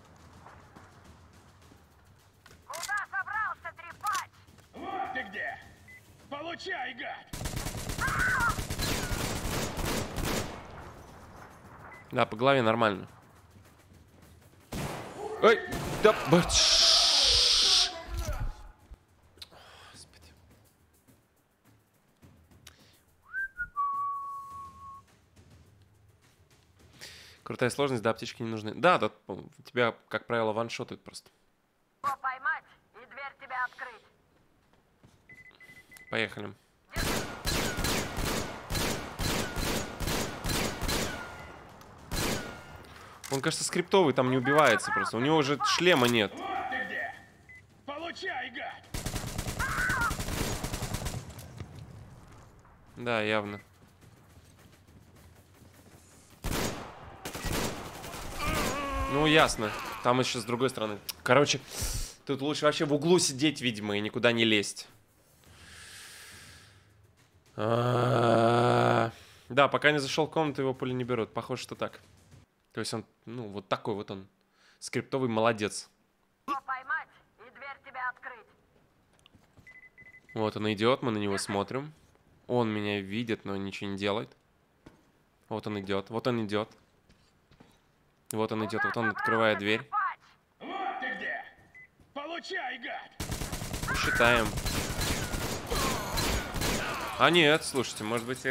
Куда собрался трепать? Вот ты где! Получай, гад! Да, по голове нормально. Ой, да... Господи. Крутая сложность, да, аптечки не нужны. Да, тут тебя, как правило, ваншотают просто. Поймать и дверь тебе открыть. Поехали. Он, кажется, скриптовый, там не убивается просто. У него уже шлема нет. Вот ты где! Получай, гад! Да, явно. Ну, ясно. Там еще с другой стороны. Короче, тут лучше вообще в углу сидеть, видимо, и никуда не лезть. Да, пока не зашел в комнату, его пули не берут. Похоже, что так. То есть он, ну, вот такой вот он. Скриптовый молодец. Поймать и дверь тебе открыть. Вот он идет, мы на него смотрим. Он меня видит, но ничего не делает. Вот он идет, вот он идет. Вот он идет, вот он открывает дверь. Вот ты где! Получай, гад! Считаем. А нет, слушайте, может быть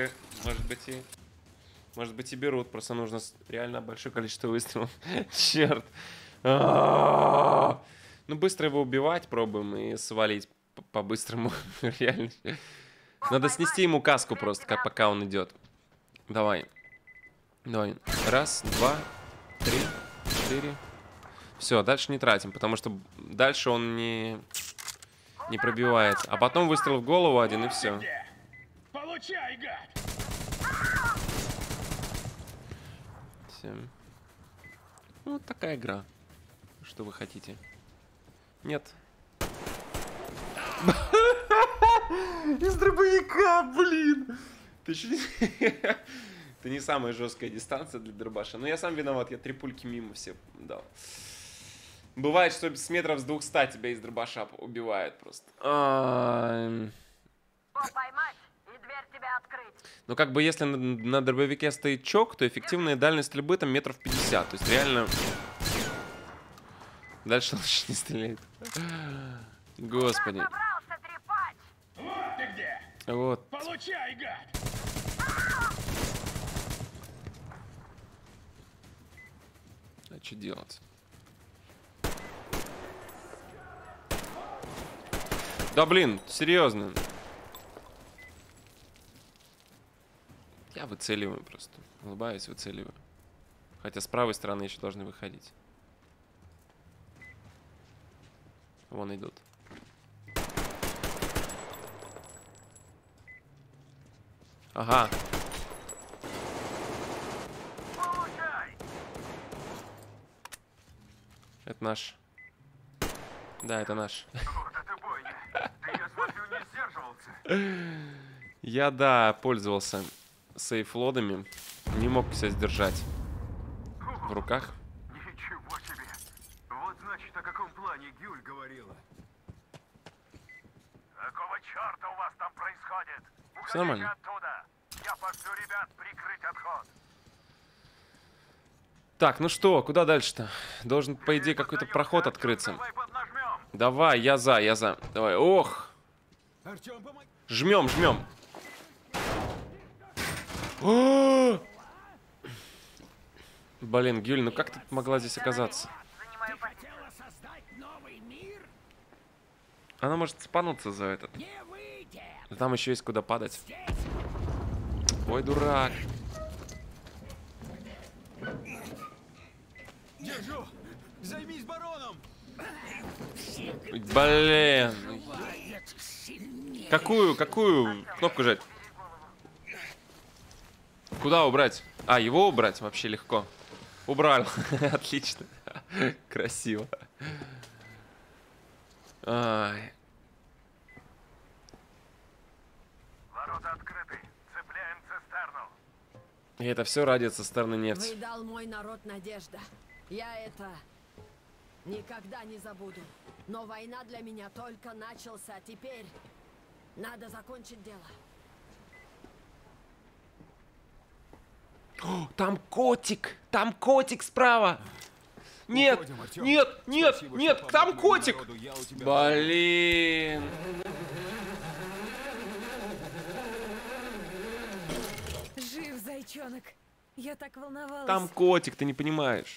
и берут. Просто нужно реально большое количество выстрелов. Черт. Ну, быстро его убивать пробуем и свалить по-быстрому. Реально. Надо снести ему каску просто, пока он идет. Давай. Давай. Раз, два, 3, 4. Все, дальше не тратим, потому что дальше он не пробивается. А потом выстрел в голову один, и все. Получай, гад! 7. Ну, вот такая игра. Что вы хотите? Нет. Из дробовика, блин! Это не самая жесткая дистанция для дробаша. Но я сам виноват, я 3 пульки мимо все дал. Бывает, что с метров с 200 тебя из дробаша убивает просто. Поймать и дверь тебя открыть. Ну, как бы, если на дробовике стоит чок, то эффективная дальность стрельбы там метров 50. То есть, реально... Дальше лучше не стреляет. Господи. Вот ты где! Вот. Получай, гад! А что делать? Да блин, серьезно. Я выцеливаю просто. Улыбаюсь, выцеливаю. Хотя с правой стороны еще должны выходить. Вон идут. Ага. Это наш. Да, это наш. Вот это бойня. Ты, я смотрю, не сдерживался. Я, да, пользовался сейфлодами. Не мог себя сдержать. В руках. Ничего себе. Вот значит, о каком плане Гюль говорила. Какого черта у вас там происходит? Все нормально. Оттуда. Я пошлю ребят прикрыть отход. Так, ну что, куда дальше-то? Должен, по идее, какой-то проход открыться. Давай, я за. Давай, ох. Жмем. Блин, Гюль, ну как ты могла здесь оказаться? Она может спануться за этот. Да там еще есть куда падать. Ой, дурак. Держу! Займись бароном! Блин. Какую кнопку жать? Куда убрать? А, его убрать вообще легко. Убрал. Отлично. Красиво. Ай. Ворота открыты. Цепляем цистерну. И это все ради цистерны нефти. Вы дал мой народ надежда. Я это никогда не забуду. Но война для меня только начался. Теперь надо закончить дело. О, там котик! Там котик справа! Нет! Уходим, Артём. Нет! Спасибо, Нет! что Там помог котик! народу, я у тебя- Блин! Жив, зайчонок. Я так волновалась. Там котик, ты не понимаешь.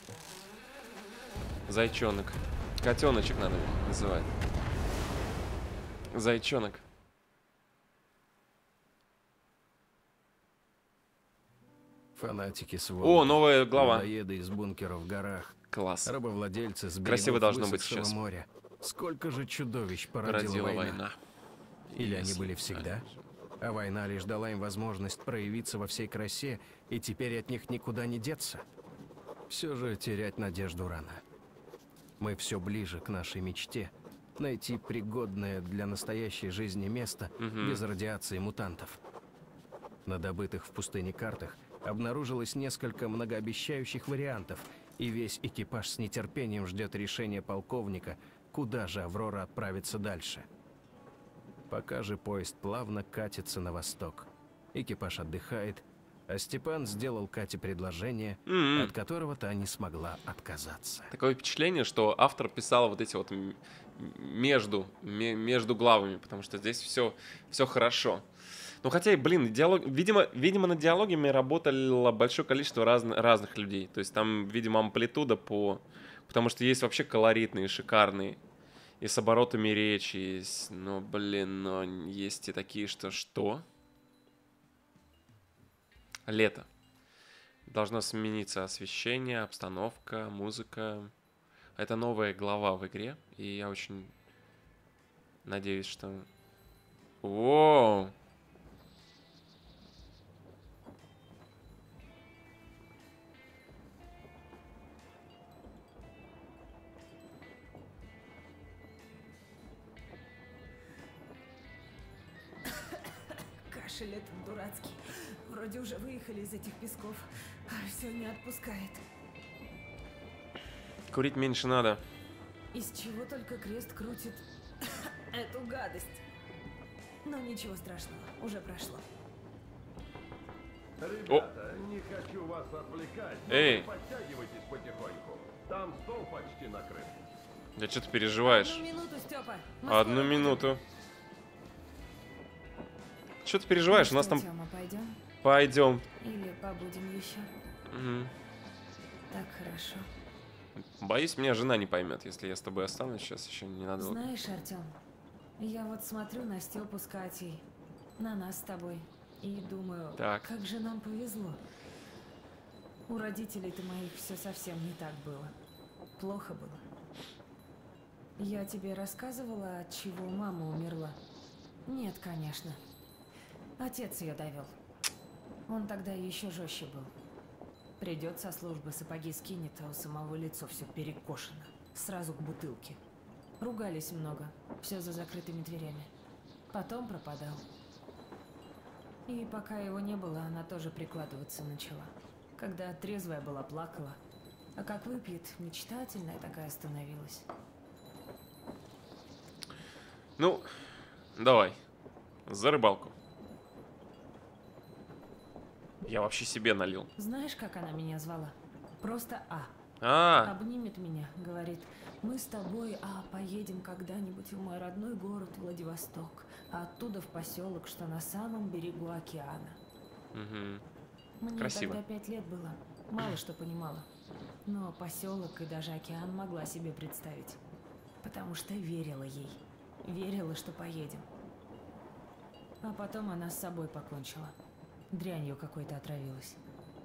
Зайчонок. Котеночек надо называть. Зайчонок. Фанатики свободы. О, новая глава. Людоеды из бункеров в горах. Класс. Рабовладельцы с Красиво берегов должно быть высохшего сейчас. моря. Сколько же чудовищ породила Родила война. война. Или они Yes. были всегда? А война лишь дала им возможность проявиться во всей красе, и теперь от них никуда не деться. Все же терять надежду рано. Мы все ближе к нашей мечте — найти пригодное для настоящей жизни место без радиации мутантов. На добытых в пустыне картах обнаружилось несколько многообещающих вариантов, и весь экипаж с нетерпением ждет решения полковника, куда же Аврора отправится дальше. Пока же поезд плавно катится на восток. Экипаж отдыхает, а Степан сделал Кате предложение, от которого та не смогла отказаться. Такое впечатление, что автор писал вот эти вот между главами, потому что здесь все хорошо. Ну хотя и, блин, видимо, над диалогами работало большое количество разных людей. То есть там, видимо, амплитуда потому что есть вообще колоритные, шикарные, и с оборотами речи есть. Но, блин, есть и такие, что? Лето. Должно смениться освещение, обстановка, музыка. Это новая глава в игре, и я очень надеюсь, что... Воу! Кашель этот дурацкий. Вроде уже выехали из этих песков, а все не отпускает. Курить меньше надо. Из чего только крест крутит эту гадость. Но ничего страшного, уже прошло. Ребята, не хочу вас отвлекать, но Эй. вы подтягивайтесь потихоньку. Там стол почти накрыт. Да что ты переживаешь? 1 минуту, Степа. 1 минуту. Что ты переживаешь? У нас там... Тёма, пойдем? Пойдем. Или побудем еще? Так хорошо. Боюсь, меня жена не поймет, если я с тобой останусь сейчас еще ненадолго. Знаешь, Артем, я вот смотрю на Степу с Катей, на нас с тобой, и думаю, Так. как же нам повезло. У родителей-то моих все совсем не так было. Плохо было. Я тебе рассказывала, от чего мама умерла? Нет, конечно. Отец ее довел. Он тогда еще жестче был. Придет со службы, сапоги скинет, а у самого лицо все перекошено. Сразу к бутылке. Ругались много, все за закрытыми дверями. Потом пропадал. И пока его не было, она тоже прикладываться начала. Когда трезвая была, плакала. А как выпьет, мечтательная такая становилась. Ну, давай. За рыбалку. Я вообще себе налил. Знаешь, как она меня звала? Просто Обнимет меня, говорит, мы с тобой, поедем когда-нибудь в мой родной город Владивосток, а оттуда в поселок, что на самом берегу океана. Мне Красиво. тогда 5 лет было, мало что понимала. Но поселок и даже океан могла себе представить. Потому что верила ей. Верила, что поедем. А потом она с собой покончила. Дрянью какой-то отравилась.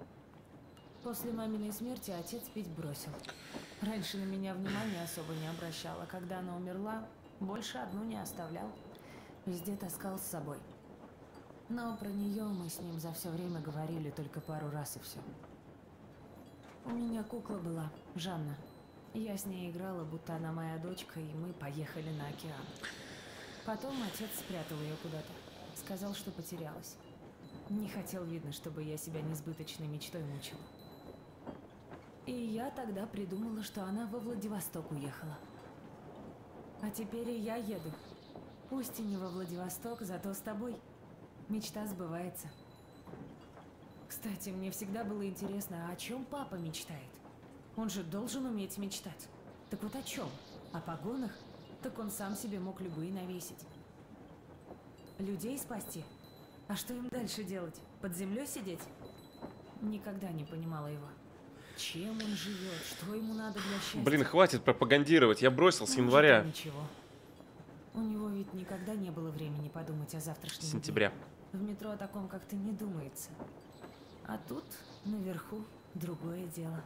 После маминой смерти отец пить бросил. Раньше на меня внимания особо не обращал, а когда она умерла, больше одну не оставлял. Везде таскал с собой. Но про нее мы с ним за все время говорили только пару раз и все. У меня кукла была, Жанна. Я с ней играла, будто она моя дочка, и мы поехали на океан. Потом отец спрятал ее куда-то. Сказал, что потерялась. Не хотел, видно, чтобы я себя несбыточной мечтой мучила. И я тогда придумала, что она во Владивосток уехала. А теперь и я еду. Пусть и не во Владивосток, зато с тобой. Мечта сбывается. Кстати, мне всегда было интересно, о чем папа мечтает? Он же должен уметь мечтать. Так вот о чем? О погонах? Так он сам себе мог любые навесить. Людей спасти? А что им дальше делать? Под землей сидеть? Никогда не понимала его. Чем он живет? Что ему надо для счастья? Блин, хватит пропагандировать, я бросил с января. Ничего. У него ведь никогда не было времени подумать о завтрашнем дне. Сентября. В метро о таком как-то не думается. А тут, наверху, другое дело.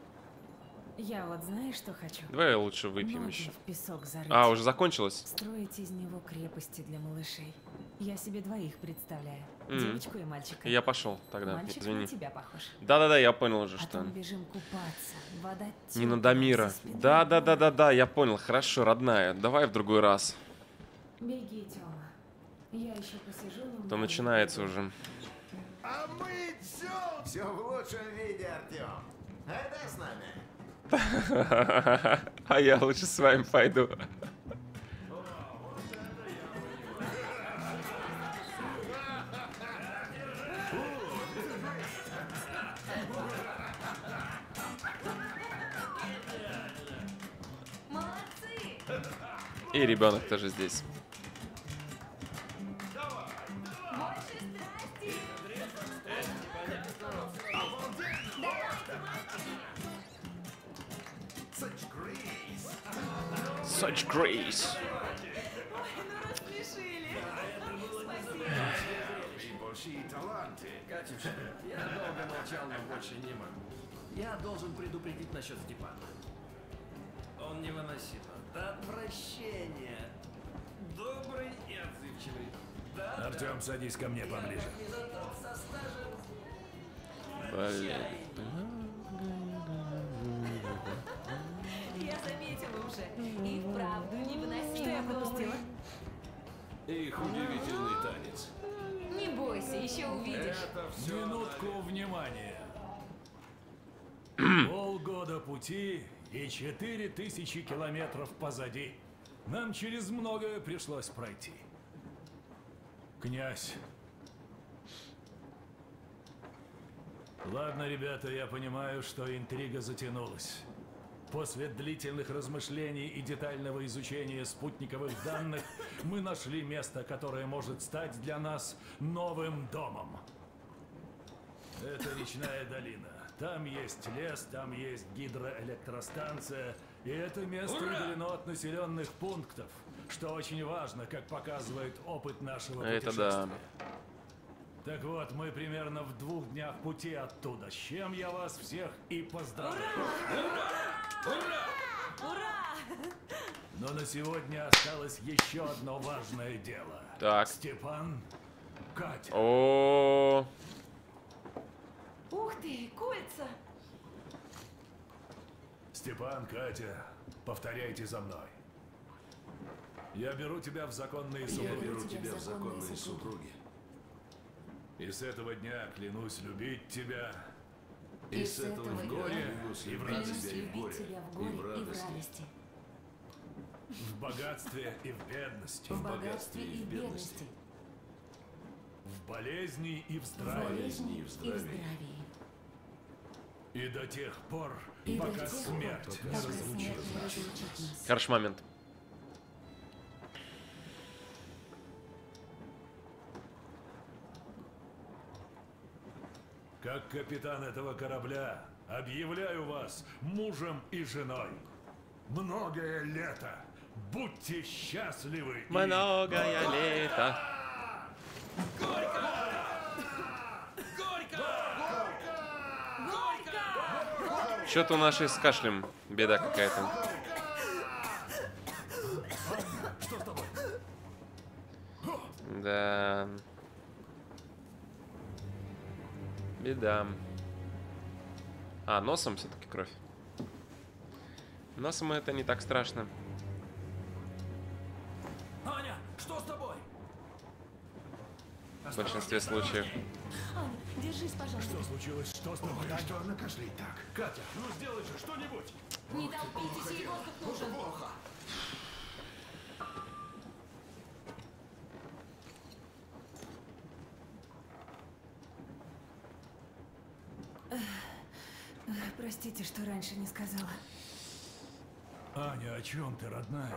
Я вот знаешь, что хочу? Давай лучше выпьем Ноги еще. в песок зарыть. Уже закончилось? Строить из него крепости для малышей. Я себе двоих представляю. Девочку и мальчика. Я пошел тогда, Мальчик извини. на тебя похож. Да-да-да, я понял уже, А что... там бежим купаться. Вода Не на тёплая, Дамира. со спины. Да, я понял. Хорошо, родная. Давай в другой раз. Беги, Тёма. Я еще посижу. То начинается уже. А мы все в лучшем виде, Артем. Айда с нами. А я лучше с вами пойду. И ребенок тоже здесь. Such grace. Большие таланты. Катюша, я долго молчал, но больше не могу. Я должен предупредить насчет Степана. Он невыносим. До отвращения. Добрый и отзывчивый. Артем, садись ко мне поближе. Блин. Я заметила уже. И вправду невыносимо. Что я пропустила? Их удивительный танец. Не бойся, еще увидишь. Минутку внимания. Полгода пути и 4000 километров позади. Нам через многое пришлось пройти. Князь. Ладно, ребята, я понимаю, что интрига затянулась. После длительных размышлений и детального изучения спутниковых данных мы нашли место, которое может стать для нас новым домом. Это речная долина. Там есть лес, там есть гидроэлектростанция, и это место удалено от населенных пунктов, что очень важно, как показывает опыт нашего Это путешествия. да. Так вот, мы примерно в 2 днях пути оттуда, с чем я вас всех и поздравляю. Ура! Но на сегодня осталось еще одно важное дело. Так. Степан, Катя. О. Ух ты, кольца! Степан, Катя, повторяйте за мной. Я беру тебя в законные супруги. Я беру тебя в законные супруги. И с этого дня клянусь любить тебя. И с этого в дня горе клянусь и в любить радости. тебя Любить тебя в горе и в радости. В богатстве и в бедности. В богатстве и в бедности. В болезни и в В здравии. болезни и в здравии. И до тех пор, И до пока тех пор, смерть не пока разлучит смерть не нас. разлучит нас. Хороший момент. Как капитан этого корабля, объявляю вас мужем и женой. Многое лето. Будьте счастливы. и- Многое лето. Что-то у нашей с кашлем беда какая-то. Что с тобой? Да. Беда. А, носом все-таки кровь. Носом это не так страшно. Аня, что с тобой? В большинстве случаев. Аня, держись, пожалуйста. Что случилось? Что с тобой? Ой, что она кашляет так? Катя, ну сделай же что-нибудь. Не толпитесь, ей воздух нужен. Плохо. Простите, что раньше не сказала. Aня, о чем ты, родная?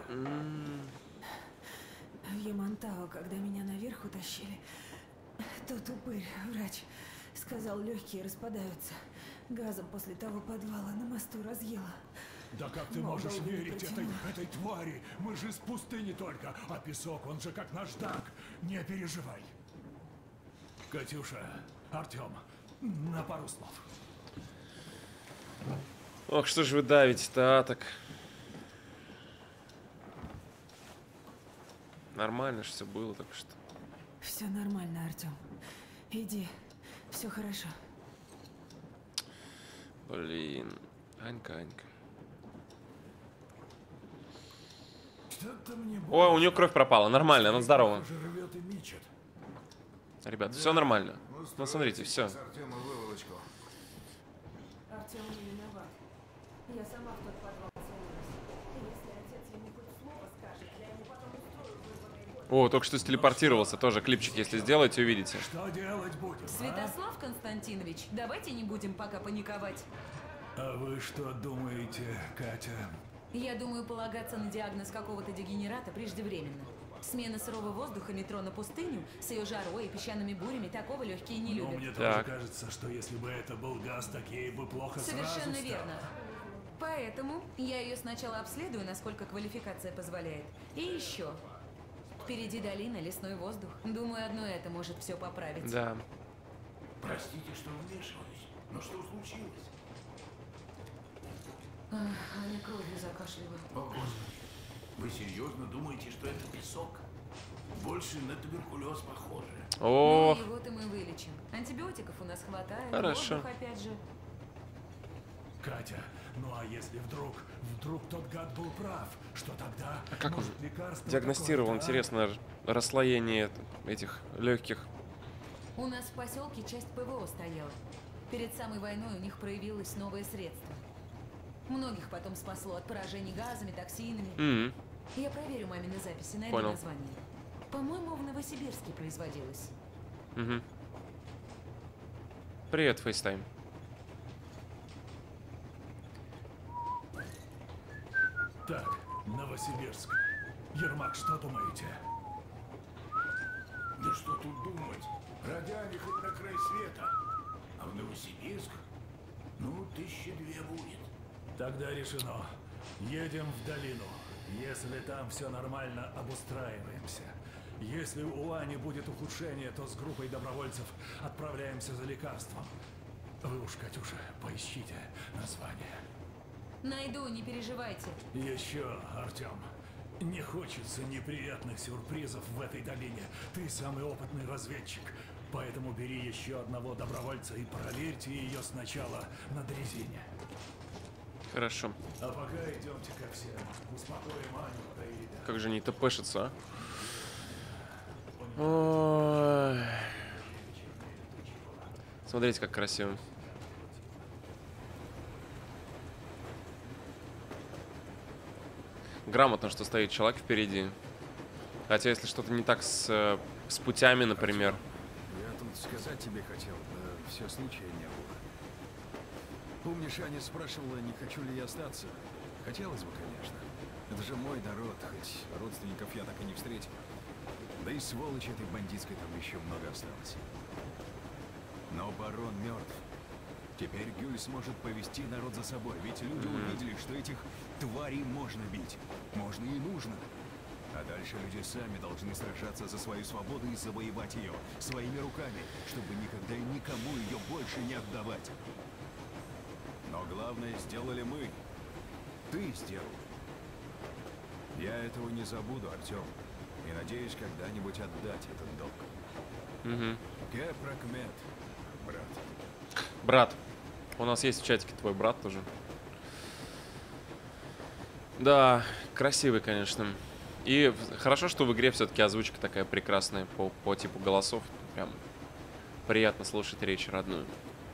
В Ямантау, когда меня наверх утащили, тот упырь, врач, сказал, легкие распадаются. Газом после того подвала на мосту разъела. Да как ты Мол, можешь долго не верить протяну. этой твари? Мы же из пустыни только, а песок, он же как наждак. Не переживай. Катюша, Артем, на пару слов. Ох, что же вы давите-то, а, так? Нормально же все было, так что. Все нормально, Артем. Иди, все хорошо. Блин. Анька, Анька. Что-то мне О, у нее кровь пропала. Нормально, она здорова. уже рвет и мечет. Ребят, все нормально. Ну, смотрите, все. С Артема выволочку. Артем не виноват. Я сама в тот подвал целилась. Если отец ему хоть слово скажет, я ему потом устрою вырванный год. О, только что телепортировался. Тоже клипчик, если сделаете, увидите. Что делать будем, а? Святослав Константинович, давайте не будем пока паниковать. А вы что думаете, Катя? Я думаю, полагаться на диагноз какого-то дегенерата преждевременно. Смена сырого воздуха, метро на пустыню, с ее жарой и песчаными бурями такого легкие не Но любят. мне тоже кажется, что если бы это был газ, так ей бы плохо Совершенно сразу стало. верно. Поэтому я ее сначала обследую, насколько квалификация позволяет. И еще. Впереди долина, лесной воздух. Думаю, одно это может все поправить. Да. Простите, что вмешиваюсь, но что случилось? Аня кровью закашливала. О, Господи. Вы серьезно думаете, что это песок? Больше на туберкулез похоже. Ох. Ну, его-то мы вылечим. Антибиотиков у нас хватает. Хорошо. Воздух опять же. Катя, ну а если вдруг тот гад был прав, что тогда? А как он может, лекарство диагностировал, какое-то, а? интересно, расслоение этих легких? У нас в поселке часть ПВО стояла. Перед самой войной у них проявилось новое средство. Многих потом спасло от поражений газами, токсинами. Я проверю мамины записи, найду Понял. название. По-моему, в Новосибирске производилось. Привет, FaceTime. Так, Новосибирск. Ермак, что думаете? Да что тут думать? Родяне хоть на край света. А в Новосибирск? Ну, 1002 будет. Тогда решено. Едем в долину. Если там все нормально, обустраиваемся. Если у Ани будет ухудшение, то с группой добровольцев отправляемся за лекарством. Вы уж, Катюша, поищите название. Найду, не переживайте. Еще, Артем, не хочется неприятных сюрпризов в этой долине. Ты самый опытный разведчик. Поэтому бери еще одного добровольца и проверьте ее сначала на дрезине. Хорошо. А пока идемте ко всем. Успокоим Аню, да и ребят. Как же не тпшится, а? Ой. Смотрите, как красиво. Грамотно, что стоит человек впереди. Хотя, если что-то не так с путями, например. Я тут сказать тебе хотел, да все случая не было. Помнишь, Аня спрашивала, не хочу ли я остаться? Хотелось бы, конечно. Это же мой народ, хоть родственников я так и не встретил. Да и сволочи этой бандитской там еще много осталось. Но барон мертв. Теперь Гюль сможет повести народ за собой, ведь люди увидели, что этих тварей можно бить. Можно и нужно. А дальше люди сами должны сражаться за свою свободу и завоевать ее своими руками, чтобы никогда и никому ее больше не отдавать. Но главное сделали мы. Ты сделал. Я этого не забуду, Артем. И надеюсь когда-нибудь отдать этот долг. Кепрокмет, брат. Брат. У нас есть в чатике твой брат тоже. Да, красивый, конечно. И хорошо, что в игре все-таки озвучка такая прекрасная по типу голосов. Прям приятно слушать речь родную.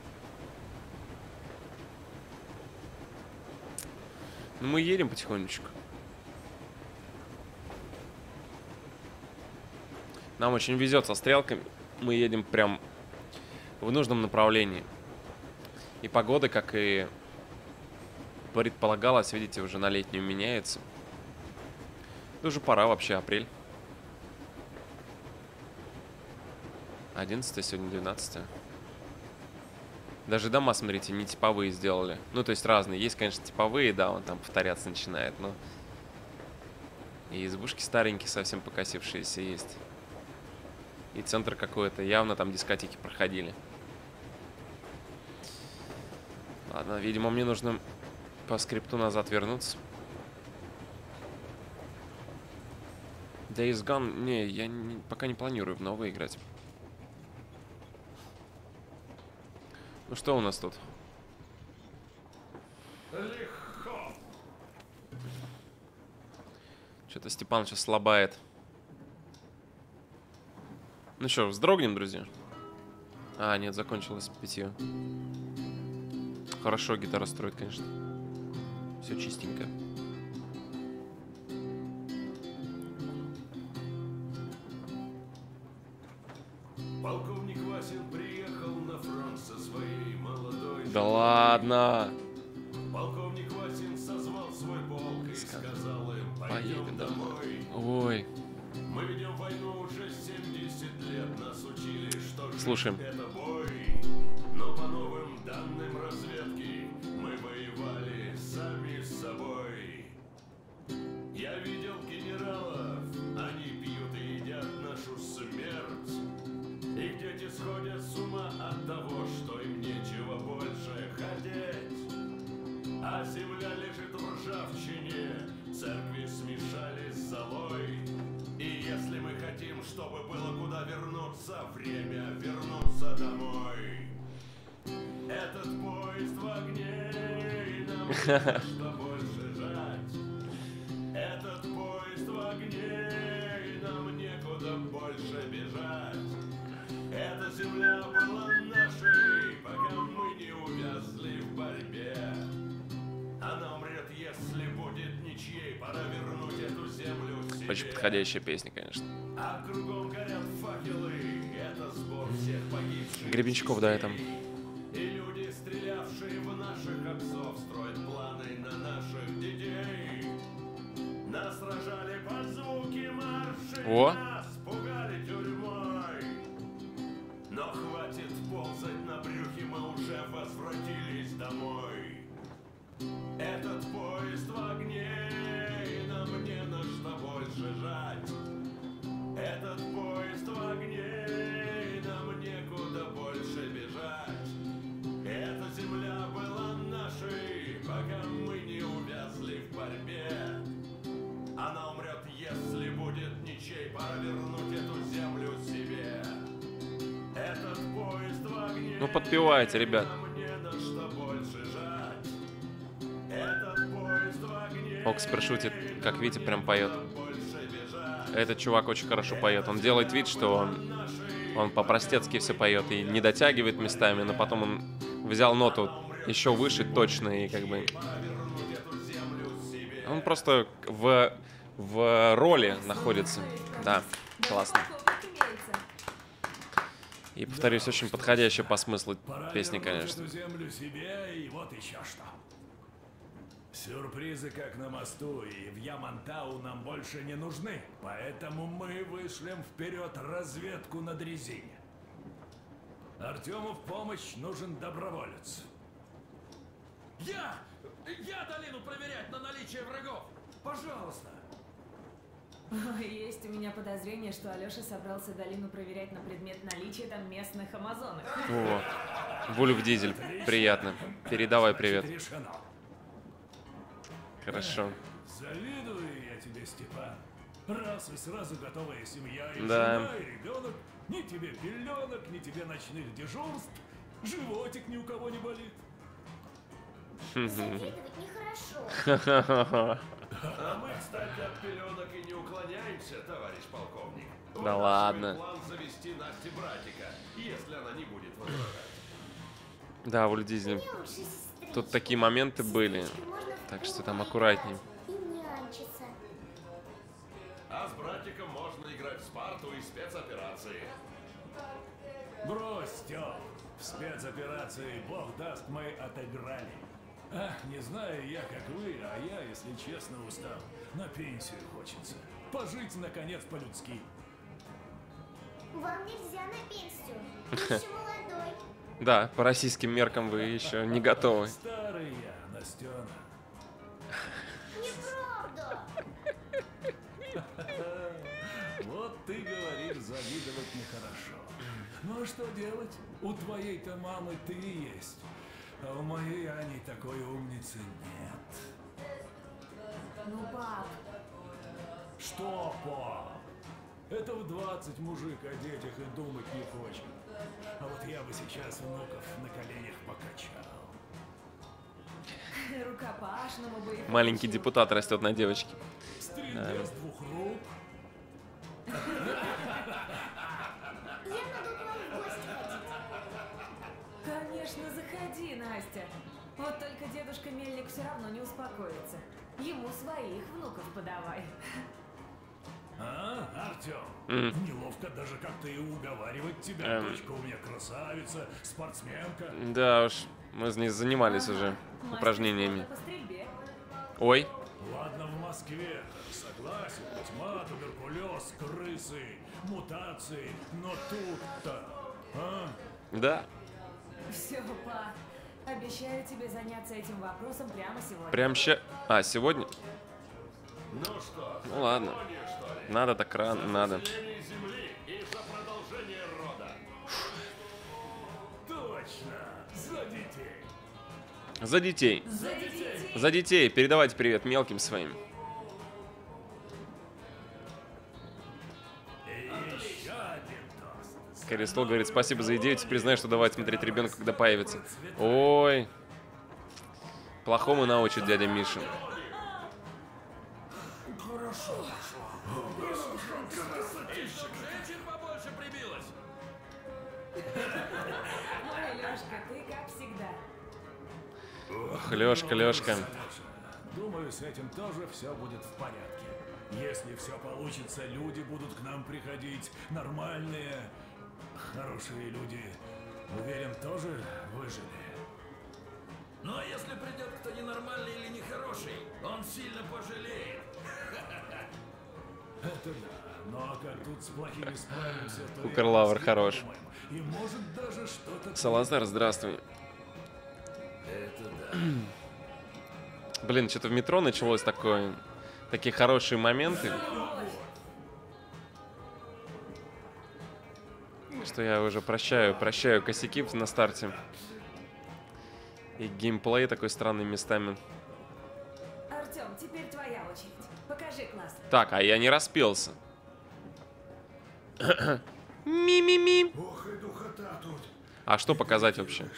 Ну, мы едем потихонечку. Нам очень везет со стрелками. Мы едем прям в нужном направлении. И погода, как и предполагалось, видите, уже на летнюю меняется. Это уже пора вообще, апрель. 11 сегодня 12. Даже дома, смотрите, не типовые сделали. Ну, то есть разные. Есть, конечно, типовые, да, он там повторяться начинает, но... И избушки старенькие, совсем покосившиеся есть. И центр какой-то. Явно там дискотеки проходили. Ладно, видимо, мне нужно по скрипту назад вернуться. Days Gone... Не, я пока не планирую в новые играть. Ну что у нас тут? Легко. Что-то Степан сейчас слабает. Ну что, вздрогнем, друзья? А, нет, закончилось 5. Хорошо, гитара строит, конечно. Все чистенько. Полковник Васин приехал на фронт со своей молодой... Да ладно! Полковник Васин созвал свой полк и сказал им: пойдем домой. Ой. Мы ведем войну уже 70 лет, нас учили, что Слушаем. жизнь это бой. Но по новым данным разведки мы воевали сами с собой. Я видел генералов, они пьют и едят нашу смерть. Их дети сходят с ума от того, что им нечего больше хотеть. А земля лежит в ржавчине, церкви смешались с золой. И если мы хотим, чтобы было куда вернуться, время вернуться домой. Этот поезд в огне, и нам что больше жать. Этот поезд в огне, и нам некуда больше бежать. Эта земля была нашей, пока мы не увязли в борьбе. Она умрет, если будет ничьей, пора вернуть эту землю себе. Очень подходящая песня, конечно. А кругом горят факелы, это сбор всех погибших. Гребенщиков, да, там. И люди, стрелявшие в наших отцов, строят планы на наших детей. Нас сражали под звуки маршей, О. нас пугали тюрьмой. Но хватит ползать на брюхе, мы уже возвратились домой. Этот поезд в огне, и нам не на что больше жать. Этот поезд в огне, и нам некуда больше бежать. Эта земля была нашей, пока мы не увязли в борьбе. Она умрет, если будет ничей, пора вернуть эту землю себе. Этот поезд в огне, Ну, подпевайте, ребят. нам не на что больше жать. Этот поезд в огне, Окспер шутит, как Витя прям поет. Этот чувак очень хорошо поет. Он делает вид, что он по-простецки все поет и не дотягивает местами, но потом он взял ноту еще выше точно и как бы... Он просто в роли находится. Да, классно. И, повторюсь, очень подходящая по смыслу песня, конечно. Эту землю себе, и вот еще что. Сюрпризы как на мосту, и в Ямантау нам больше не нужны. Поэтому мы вышлем вперед разведку на дрезине. Артему в помощь нужен доброволец. Я долину проверять на наличие врагов. Пожалуйста. Есть у меня подозрение, что Алёша собрался долину проверять на предмет наличия там местных амазонок. О, Вульф Дизель, приятно. Передавай привет. Хорошо. Завидую я тебе, Степан. Раз и сразу готовая семья и Да. жена, и ребенок. Ни тебе пеленок, ни тебе ночных дежурств. Животик ни у кого не болит. Завидовать нехорошо. А мы, кстати, от пеленок и не уклоняемся, товарищ полковник. Да ладно. План завести Насте братика, если она не будет возражать. Да, Вульф Дизель. Тут такие моменты были. Так что там аккуратней. И нянчиться. А с братиком можно играть в Спарту и спецоперации. Брось, Стёп. В спецоперации, бог даст, мы отыграли. Ах, не знаю я, как вы, а я, если честно, устал. На пенсию хочется. Пожить, наконец, по-людски. Вам нельзя на пенсию. Вы еще молодой. Да, по российским меркам вы еще не готовы. Старый я, Настена. Неправда. Вот ты говоришь, завидовать нехорошо. Ну а что делать? У твоей-то мамы ты есть. А у моей Ани такой умницы нет. Ну, пап. Что, пап? Это в 20 мужик о детях и думать не хочет. А вот я бы сейчас внуков на коленях покачал. Рукопашному бы их Маленький научил. депутат растет на девочке. Стрельбе с двух рук. Я надо к вам в гости ходить. Конечно, заходи, Настя. Вот только дедушка Мельник все равно не успокоится. Ему своих внуков подавай. А, Артем? Неловко даже как-то и уговаривать тебя. Дочка у меня красавица, спортсменка. Да уж, мы с ней занимались уже. упражнениями. Ой. Ладно, в Москве, согласен, тьма, туберкулез, крысы, мутации, но тут-то, а? Да. Все, па. Обещаю тебе заняться этим вопросом прямо сегодня. Прям А, сегодня? Ну что, Ну ладно. Надо так рано, надо. Земли и за продолжение рода. Точно, за детей. За детей. За детей. За детей. Передавайте привет мелким своим. Користол говорит, спасибо за идею, теперь знаю, что давать смотреть ребенка, когда появится. Ой. Плохому научит дядя Миша. Хорошо. Женщин побольше прибилось. Ой, Лёшка, ты как всегда. Ох, Лёшка, Лёшка. Думаю, с этим тоже все будет в порядке. Если все получится, люди будут к нам приходить. Нормальные, хорошие люди. Уверен, тоже выжили. Ну а если придет кто ненормальный или нехороший, он сильно пожалеет. Это да. Ну а как тут с плохими справимся, то... Кукерлавр хорош. И может даже что-то... Салазар, здравствуй. Это да. Блин, что-то в метро началось такие хорошие моменты, что я уже прощаю косяки на старте. И геймплей такой странный местами. Артём, теперь твоя очередь. Покажи класс. Так, а я не распелся. Ми-ми-ми. А что показать вообще?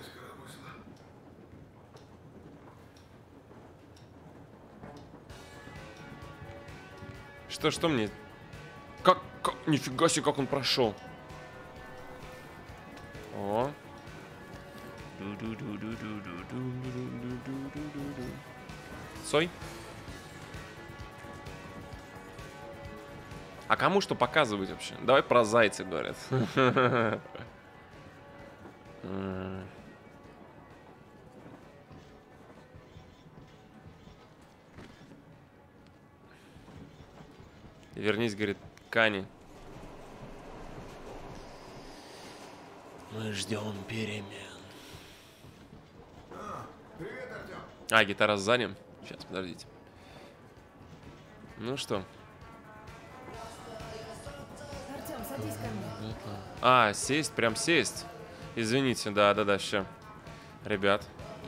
Что мне? Как? Нифига себе, как он прошел. О. Сой. А кому что показывать вообще? Давай про зайца, говорят. Вернись, говорит, Кани. Мы ждем перемен. Привет, Артём. А, гитара сзади. Сейчас, подождите. Ну что? Артём, садись ко мне. А, сесть, прям сесть. Извините, да, все. Ребят.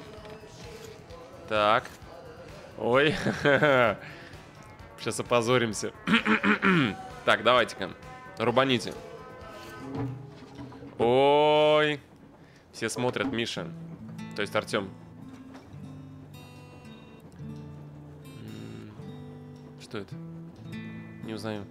Так. Ой. Сейчас опозоримся. Так, давайте-ка. Рубаните. Ой. Все смотрят, Миша. То есть Артём. Что это? Не узнаю.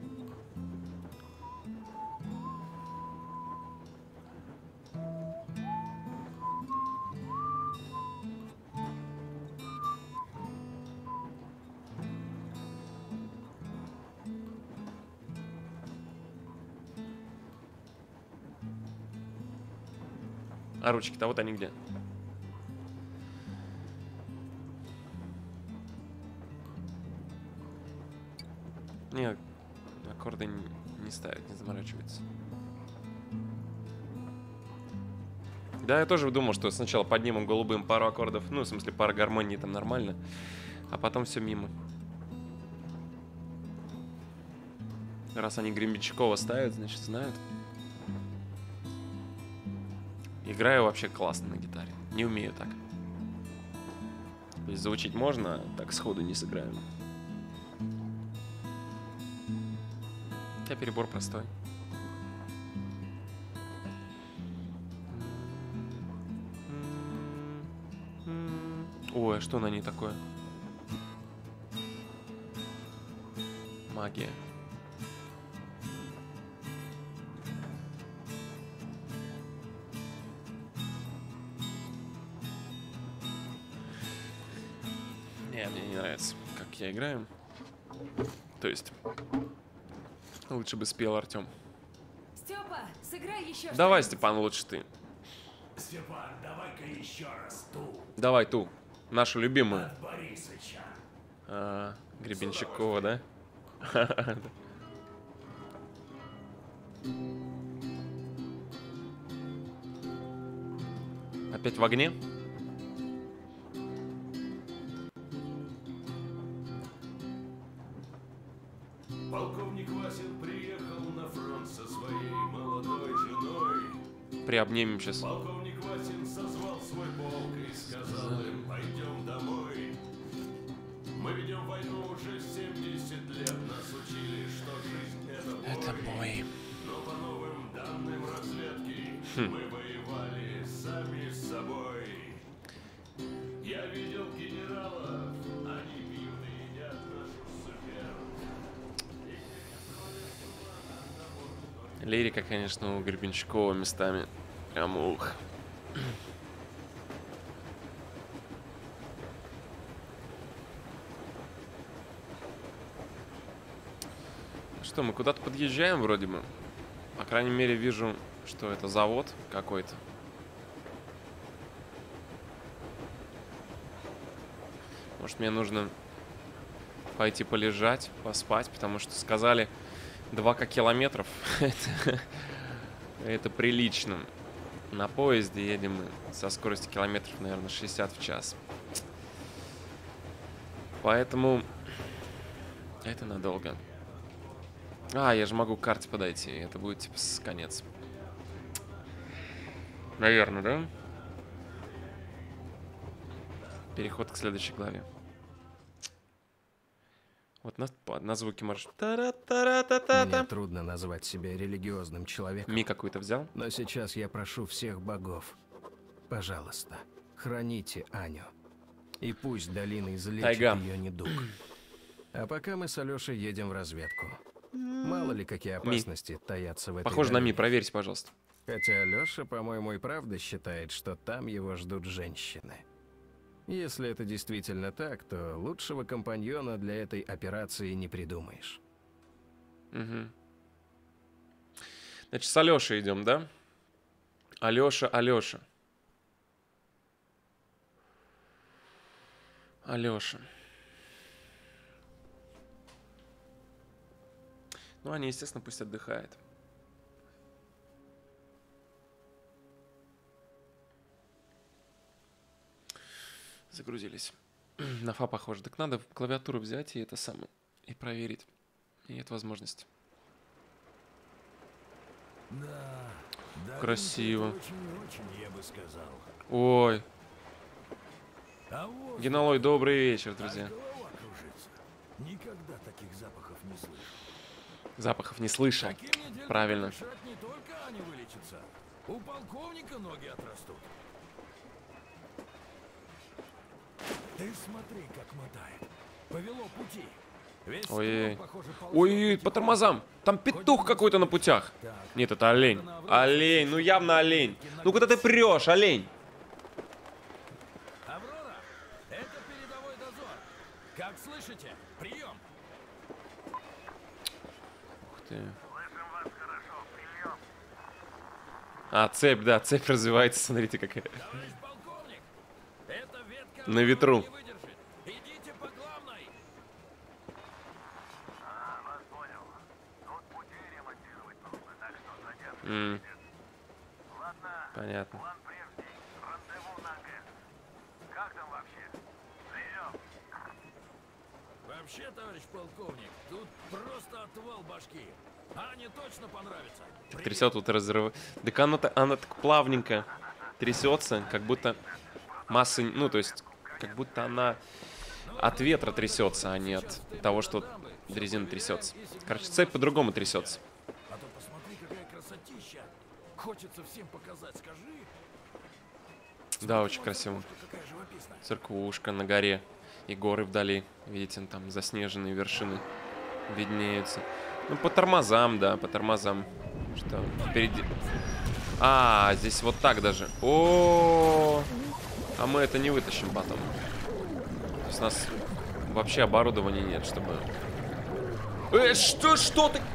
А ручки-то вот они где? Нет, аккорды не ставят, не заморачиваются. Да, я тоже думал, что сначала поднимем голубым пару аккордов, ну, в смысле, пару гармоний там нормально, а потом все мимо. Раз они Гремячкова ставят, значит, знают. Играю вообще классно на гитаре. Не умею так. То есть заучить можно, а так сходу не сыграю. Хотя перебор простой. Ой, а что на ней такое? Магия. Мне не нравится, как я играю. То есть, лучше бы спел Артём. Степа, сыграй еще. Давай, Степан, лучше ты. Степан, давай-ка еще раз ту. Давай ту. Нашу любимую. От Борисыча. Гребенщикова, да? Опять в огне? Полковник Васин приехал на фронт со своей молодой женой. Приобнимем сейчас. Полковник Васин созвал свой полк и сказал им: пойдем домой. Мы ведем войну уже 70 лет. Нас учили, что жизнь это бой. Но по новым данным разведки мы воевали сами с собой. Я видел генералов, они пьют и едят нашу супер. Лирика, конечно, у Гребенщикова местами прям ух. Что, мы куда-то подъезжаем вроде бы. По крайней мере, вижу, что это завод какой-то. Может, мне нужно пойти полежать, поспать, потому что сказали 2 километров. Это прилично. На поезде едем мы со скоростью километров, наверное, 60 в час. Поэтому это надолго. Я же могу к карте подойти. Это будет типа конец. Наверное, да? Переход к следующей главе. Вот на звуки можешь... Мне трудно назвать себя религиозным человеком. Ми какую-то взял? Но сейчас я прошу всех богов. Пожалуйста, храните Аню. И пусть долина излечит ее недуг. А пока мы с Алешей едем в разведку. Мало ли какие опасности таятся в этой Похоже на долине. Ми, проверьте, пожалуйста. Хотя Алеша, по-моему, и правда считает, что там его ждут женщины. Если это действительно так, то лучшего компаньона для этой операции не придумаешь. Угу. Значит, с Алешей идем, да? Алеша. Алеша. Ну, они, естественно, пусть отдыхает. Загрузились. На фа похоже. Так надо клавиатуру взять и это самое. И проверить. И нет возможности. Да. Красиво. Очень, я бы сказал. Ой. А вот Геналой, добрый вечер, друзья. голова кружится. Никогда таких запахов не слышал. Запахов не слышал. Правильно. Не только они вылечатся. У полковника ноги отрастут. Ты смотри, как мотает. Повело пути. Весь Ой-ой. строй, похоже, Ой, по тормозам. Там петух какой-то на путях. Нет, это олень. Олень, ну явно олень. Ну куда ты прешь, олень? Аврора, это передовой дозор. Как слышите? Прием. Ух ты. Цепь, да, цепь развивается, смотрите какая. На ветру. Идите по главной. Вас понял. Тут пути ремонтировать нужно, так что задерживайтесь. Ладно. Понятно. План прежний. Рандеву на ГЭС. Как там вообще? Прием. Вообще, товарищ полковник, тут просто отвал башки. Ане точно понравится. Трясет тут разрыв. Так она так плавненько трясется, как будто массы, ну то есть, как будто она от ветра трясется, а не от того, что дрезина трясется. Короче, цепь по-другому трясется. А то посмотри, какая красотища. Хочется всем показать, скажи. Да, очень красиво. Церквушка на горе и горы вдали. Видите, там заснеженные вершины виднеются. Ну, по тормозам, да, по тормозам. Что впереди... здесь вот так даже. О, а мы это не вытащим потом. То есть у нас вообще оборудования нет, чтобы... Что ты?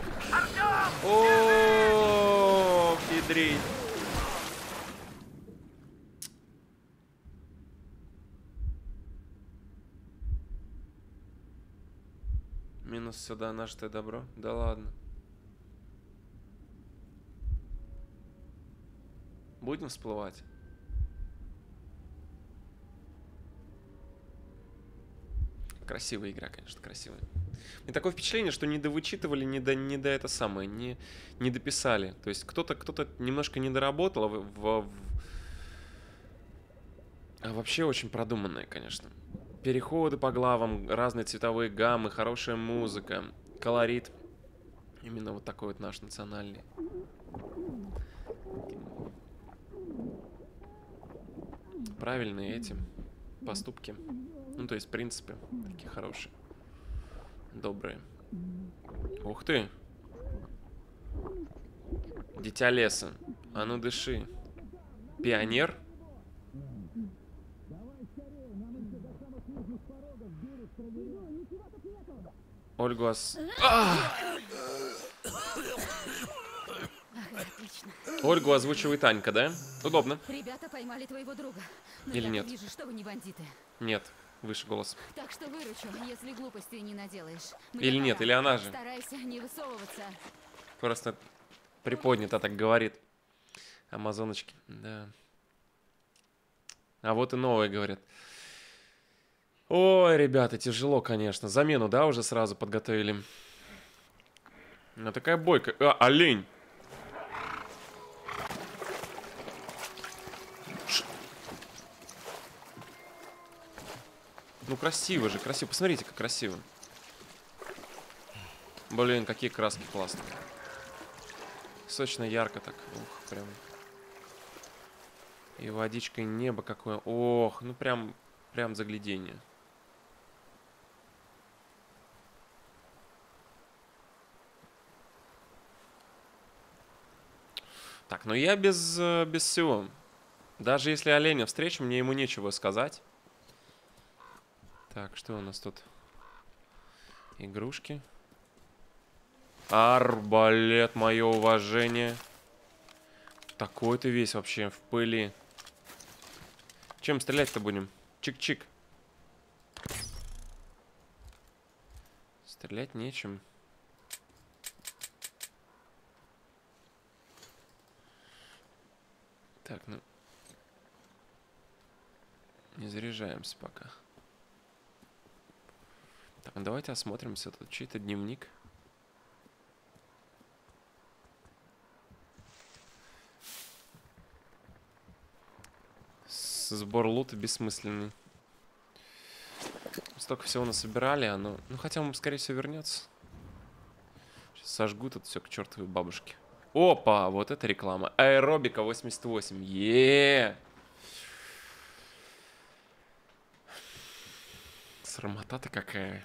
О, хитрей. Минус сюда нажитое добро. Да ладно. Будем всплывать? Красивая игра, конечно, красивая. И такое впечатление, что не довычитывали, не до это самое, не дописали. То есть кто-то немножко не доработал, а вообще очень продуманное, конечно. Переходы по главам, разные цветовые гаммы, хорошая музыка, колорит. Именно вот такой вот наш национальный. Правильные эти поступки. Ну, то есть, в принципе, такие хорошие. Добрые. Ух ты! Дитя леса. А ну дыши. Пионер? Ольгу Ольгу озвучивает Анька, да? Удобно. Ребята поймали твоего друга. Но или нет? Вижу, что вы не бандиты. Нет, выше голос. Так что выручу, если глупостей не наделаешь. Или нет, или она же. Старайся не высовываться. Просто приподнято так говорит. Амазоночки, да. А вот и новые говорят. Ой, ребята, тяжело, конечно. Замену, да, уже сразу подготовили. Ну, такая бойка. Олень! Ну, красиво же, красиво. Посмотрите, как красиво. Блин, какие краски классные. Сочно, ярко так. Ух, прям. И водичка, и небо какое. Ох, ну прям заглядение. Так, ну я без всего. Даже если оленя встречу, мне ему нечего сказать. Так, что у нас тут? Игрушки. Арбалет, мое уважение. Такой ты весь вообще в пыли. Чем стрелять-то будем? Чик-чик. Стрелять нечем. Так, ну. Не заряжаемся пока. Так, ну давайте осмотримся. Тут чей-то дневник. Сбор лута бессмысленный. Столько всего насобирали, оно... Ну, хотя он, скорее всего, вернется. Сейчас сожгу тут все к чертовой бабушке. Опа, вот это реклама. Аэробика 88. Еее! Срамота-то какая.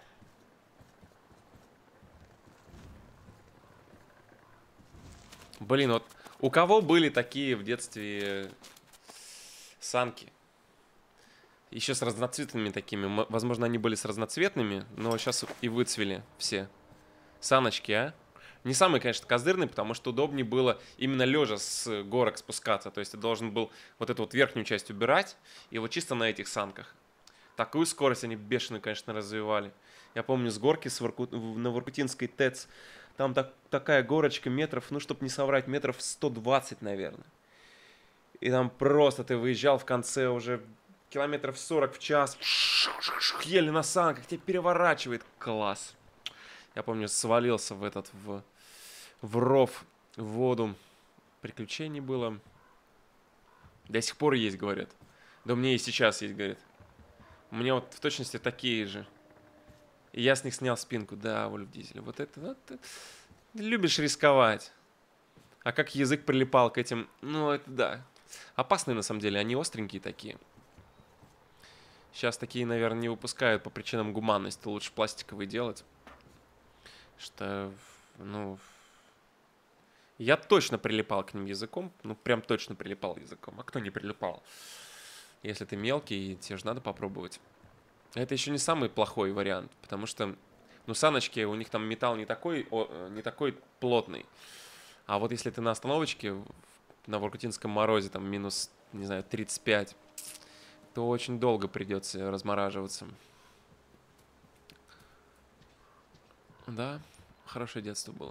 Блин, вот у кого были такие в детстве санки? Еще с разноцветными такими. Возможно, они были с разноцветными, но сейчас и выцвели все. Саночки, а? Не самый, конечно, козырный, потому что удобнее было именно лежа с горок спускаться. То есть ты должен был вот эту вот верхнюю часть убирать, и вот чисто на этих санках. Такую скорость они бешеную, конечно, развивали. Я помню, с горки на Воркутинской ТЭЦ, там такая горочка метров, ну, чтобы не соврать, метров 120, наверное. И там просто ты выезжал в конце уже километров 40 в час, еле на санках, тебя переворачивает. Класс. Я помню, свалился в ров, в воду. Приключений было. До сих пор есть, говорят. Да у меня и сейчас есть, говорят. У меня вот в точности такие же. И я с них снял спинку. Да, Вольф Дизель. Вот это, вот это. Любишь рисковать. А как язык прилипал к этим... Ну, это да. Опасные, на самом деле. Они остренькие такие. Сейчас такие, наверное, не выпускают по причинам гуманности. Лучше пластиковые делать. Что, ну... Я точно прилипал к ним языком. Ну, прям точно прилипал языком. А кто не прилипал? Если ты мелкий, тебе же надо попробовать. Это еще не самый плохой вариант. Потому что, ну, саночки, у них там металл не такой плотный. А вот если ты на остановочке, на Воркутинском морозе, там минус, не знаю, 35, то очень долго придется размораживаться. Да, хорошее детство было.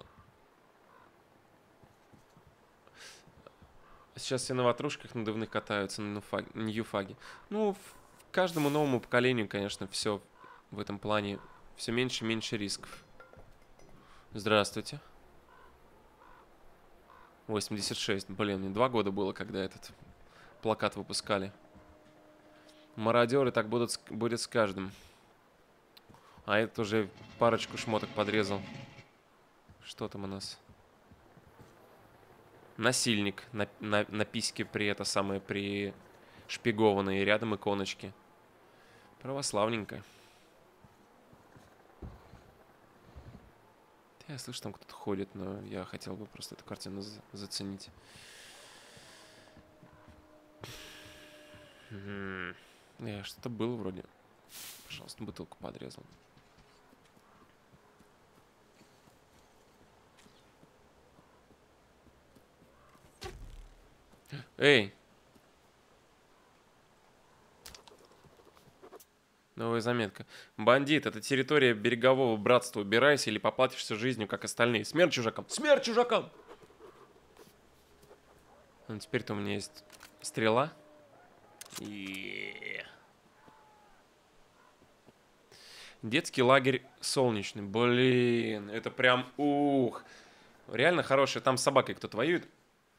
Сейчас все на ватрушках надувных катаются, на ньюфаге. Ну, каждому новому поколению, конечно, все в этом плане, все меньше и меньше рисков. Здравствуйте. 86. Блин, мне 2 года было, когда этот плакат выпускали. Мародеры так будет с каждым. А этот уже парочку шмоток подрезал. Что там у нас? Насильник на письке при это самое, при шпигованной. Рядом иконочки. Православненько. Я слышу, там кто-то ходит, но я хотел бы просто эту картину заценить. Что-то было вроде. Пожалуйста, бутылку подрезал. Эй! Новая заметка. Бандит, это территория берегового братства. Убирайся или поплатишься жизнью, как остальные. Смерть чужакам! Смерть чужакам! Ну, теперь-то у меня есть стрела. Детский лагерь солнечный. Блин, это прям ух. Реально хорошая. Там с собакой кто-то воюет.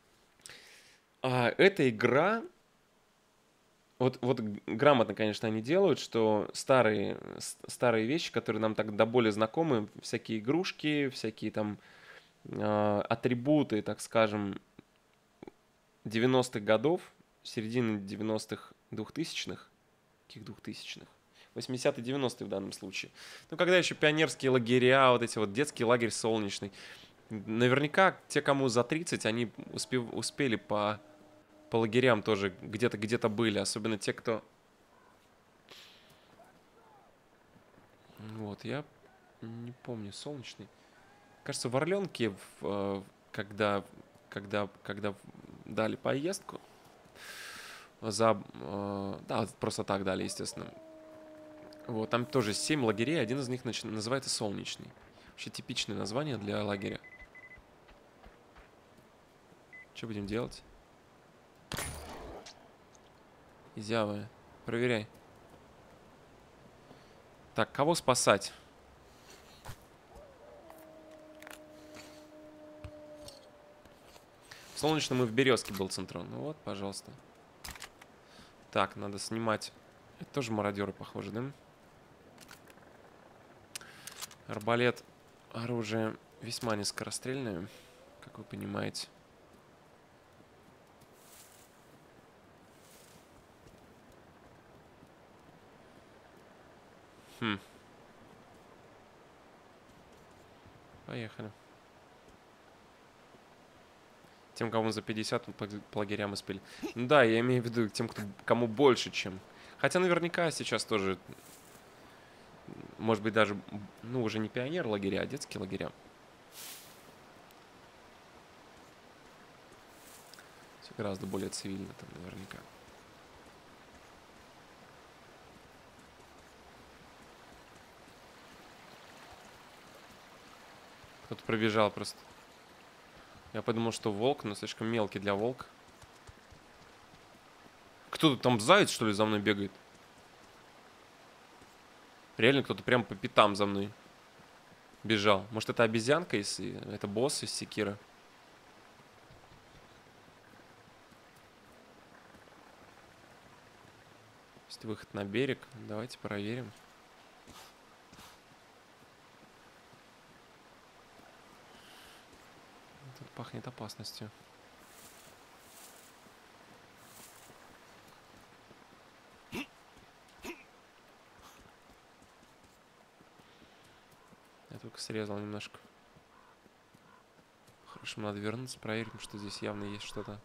Эта игра... Вот грамотно, конечно, они делают, что старые вещи, которые нам так до боли знакомы, всякие игрушки, всякие там атрибуты, так скажем, 90-х годов, середины 90-х, 2000-х, каких 2000-х? 80-е, 90-е в данном случае. Ну, когда еще пионерские лагеря, вот эти вот детский лагерь солнечный. Наверняка те, кому за 30, они успели по лагерям тоже где-то были. Особенно те, кто... Вот, я не помню, солнечный. Кажется, в Орленке, когда дали поездку, да, просто так дали, естественно. Вот, там тоже 7 лагерей, один из них называется солнечный. Вообще типичное название для лагеря. Что будем делать? Изявы. Проверяй. Так, кого спасать? В солнечном и в березке был центрон. Ну вот, пожалуйста. Так, надо снимать. Это тоже мародеры, похоже, да? Арбалет. Оружие весьма нескорострельное, как вы понимаете. Поехали. Тем, кому за 50, по лагерям успели. Ну да, я имею в виду тем, кому больше, чем... Хотя наверняка сейчас тоже... Может быть, даже... Ну, уже не пионер лагеря, а детские лагеря. Все гораздо более цивильно там наверняка. Кто-то пробежал просто. Я подумал, что волк, но слишком мелкий для волка. Кто-то там заяц, что ли, за мной бегает? Реально кто-то прям по пятам за мной бежал. Может, это обезьянка, это босс из Секира? Есть выход на берег. Давайте проверим. Тут пахнет опасностью. Я только срезал немножко. Хорошо, надо вернуться, проверим, что здесь явно есть что-то.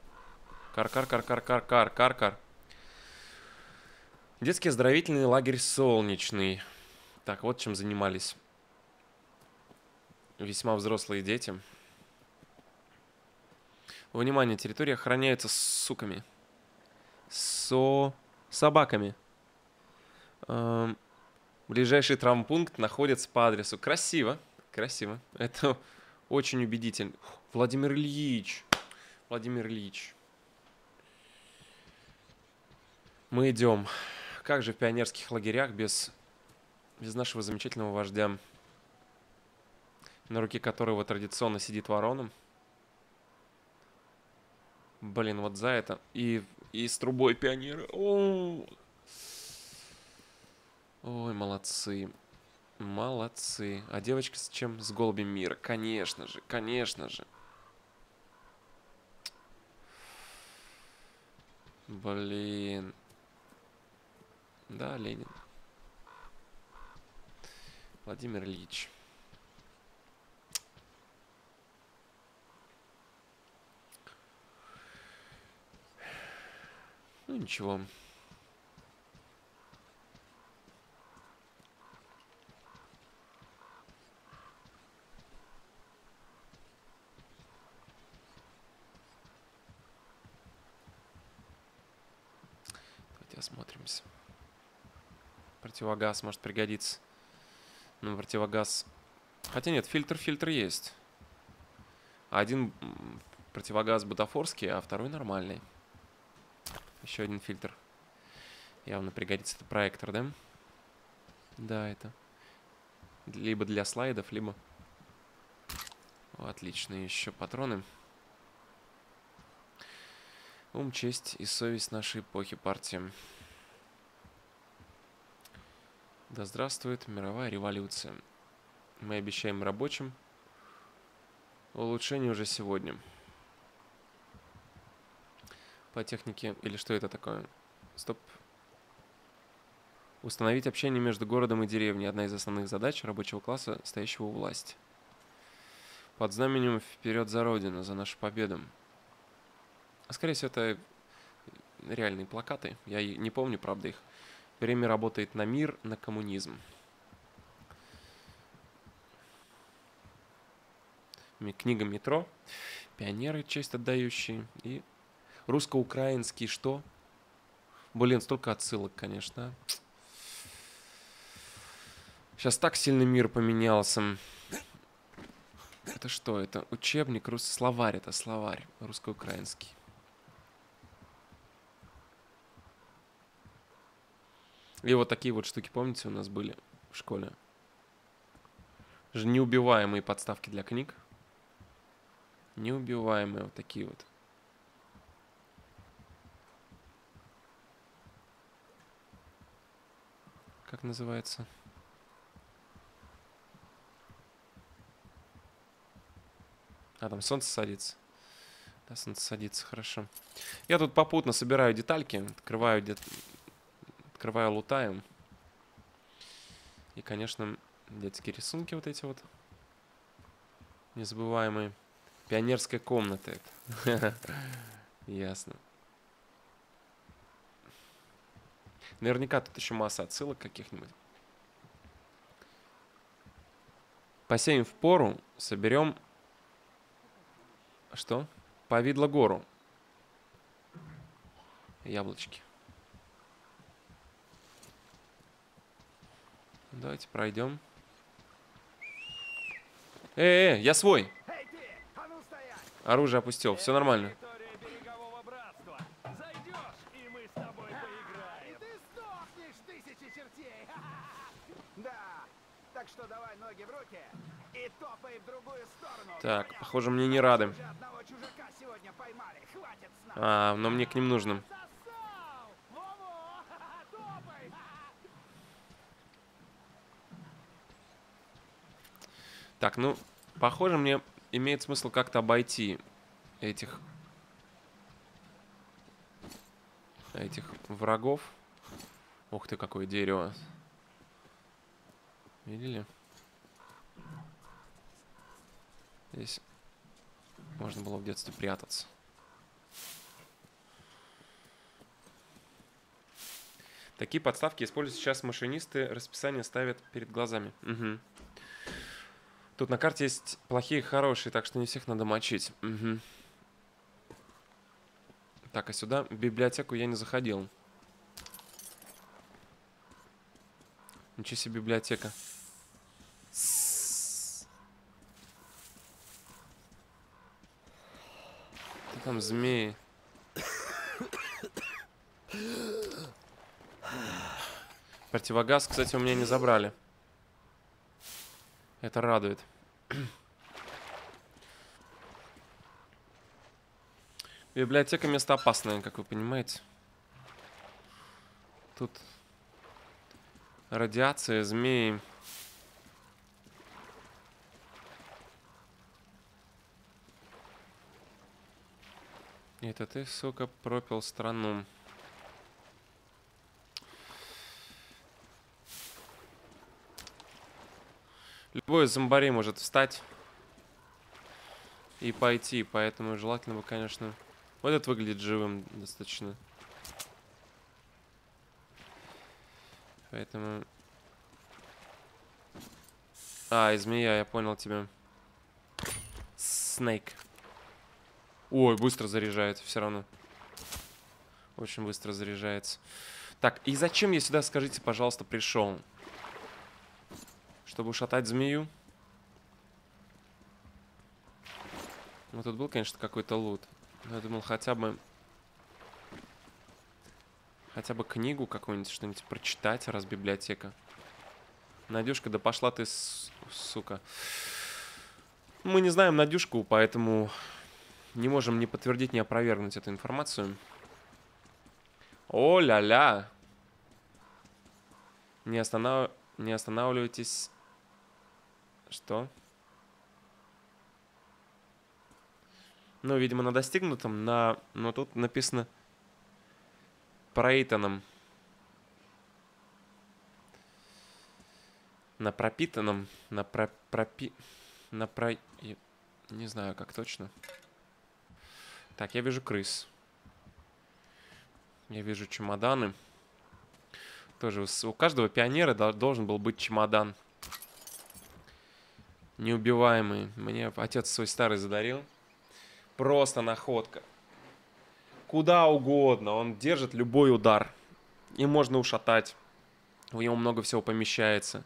Кар. Детский оздоровительный лагерь солнечный. Так, вот чем занимались весьма взрослые дети. Внимание, территория охраняется суками. Собаками. Ближайший травмпункт находится по адресу. Красиво. Красиво. Это очень убедительно. Владимир Ильич. Владимир Ильич. Мы идем. Как же в пионерских лагерях без нашего замечательного вождя, на руке которого традиционно сидит ворона. Блин, вот за это. И с трубой пионеры. Ой, молодцы. Молодцы. А девочка с чем? С голубем мира. Конечно же, конечно же. Блин. Да, Ленин. Владимир Ильич. Ну, ничего. Давайте осмотримся. Противогаз может пригодиться. Ну, противогаз... Хотя нет, фильтр есть. Один противогаз бутафорский, а второй нормальный. Еще один фильтр. Явно пригодится. Это проектор, да? Да, это. Либо для слайдов, либо... О, отлично. Еще патроны. Ум, честь и совесть нашей эпохи, партии. Да здравствует мировая революция. Мы обещаем рабочим улучшение уже сегодня. По технике... Или что это такое? Стоп. Установить общение между городом и деревней. Одна из основных задач рабочего класса, стоящего у власти. Под знаменем «Вперед за Родину», за нашу победу. Скорее всего, это реальные плакаты. Я не помню, правда, их. Время работает на мир, на коммунизм. Книга «Метро». Пионеры, честь отдающие. И русско-украинский что? Блин, столько отсылок, конечно. Сейчас так сильно мир поменялся. Это что? Это учебник, словарь. Это словарь русско-украинский. И вот такие вот штуки, помните, у нас были в школе? Неубиваемые подставки для книг. Неубиваемые вот такие вот. Как называется? А, там солнце садится. Да, солнце садится, хорошо. Я тут попутно собираю детальки, открываю лутаем. И, конечно, детские рисунки вот эти вот. Незабываемые. Пионерская комната это. Ясно. Наверняка тут еще масса отсылок каких-нибудь. Посеем в пору, соберем... Что? Повидло гору. Яблочки. Давайте пройдем. Я свой. Оружие опустил, все нормально. Так что давай ноги в руки и топай в другую сторону. Так, похоже, мне не рады. А, но мне к ним нужно. Так, ну, похоже, мне имеет смысл как-то обойти этих врагов. Ух ты, какое дерево. Видели? Здесь можно было в детстве прятаться. Такие подставки используют сейчас машинисты. Расписание ставят перед глазами. Угу. Тут на карте есть плохие и хорошие, так что не всех надо мочить. Угу. Так, а сюда в библиотеку я не заходил. Ничего себе библиотека. Там змеи. Противогаз, кстати, у меня не забрали. Это радует. Библиотека место опасное, как вы понимаете. Тут радиация, змеи. Это ты, сука, пропил страну. Любой зомбарей может встать и пойти, поэтому желательно бы, конечно... Вот этот выглядит живым достаточно. Поэтому... А, и змея, я понял тебя. Снейк. Ой, быстро заряжается все равно. Очень быстро заряжается. Так, и зачем я сюда, скажите, пожалуйста, пришел? Чтобы ушатать змею? Ну, тут был, конечно, какой-то лут. Но я думал, хотя бы книгу какую-нибудь, что-нибудь прочитать, раз библиотека. Надюшка, да пошла ты, сука. Мы не знаем Надюшку, поэтому не можем ни подтвердить, ни опровергнуть эту информацию. О-ля-ля! Не останавливайтесь. Что? Ну, видимо, на достигнутом, но тут написано проитаном. На пропитанном. Не знаю, как точно. Так, я вижу крыс. Я вижу чемоданы. Тоже у каждого пионера должен был быть чемодан. Неубиваемый. Мне отец свой старый задарил. Просто находка. Куда угодно. Он держит любой удар. И можно ушатать. В него много всего помещается.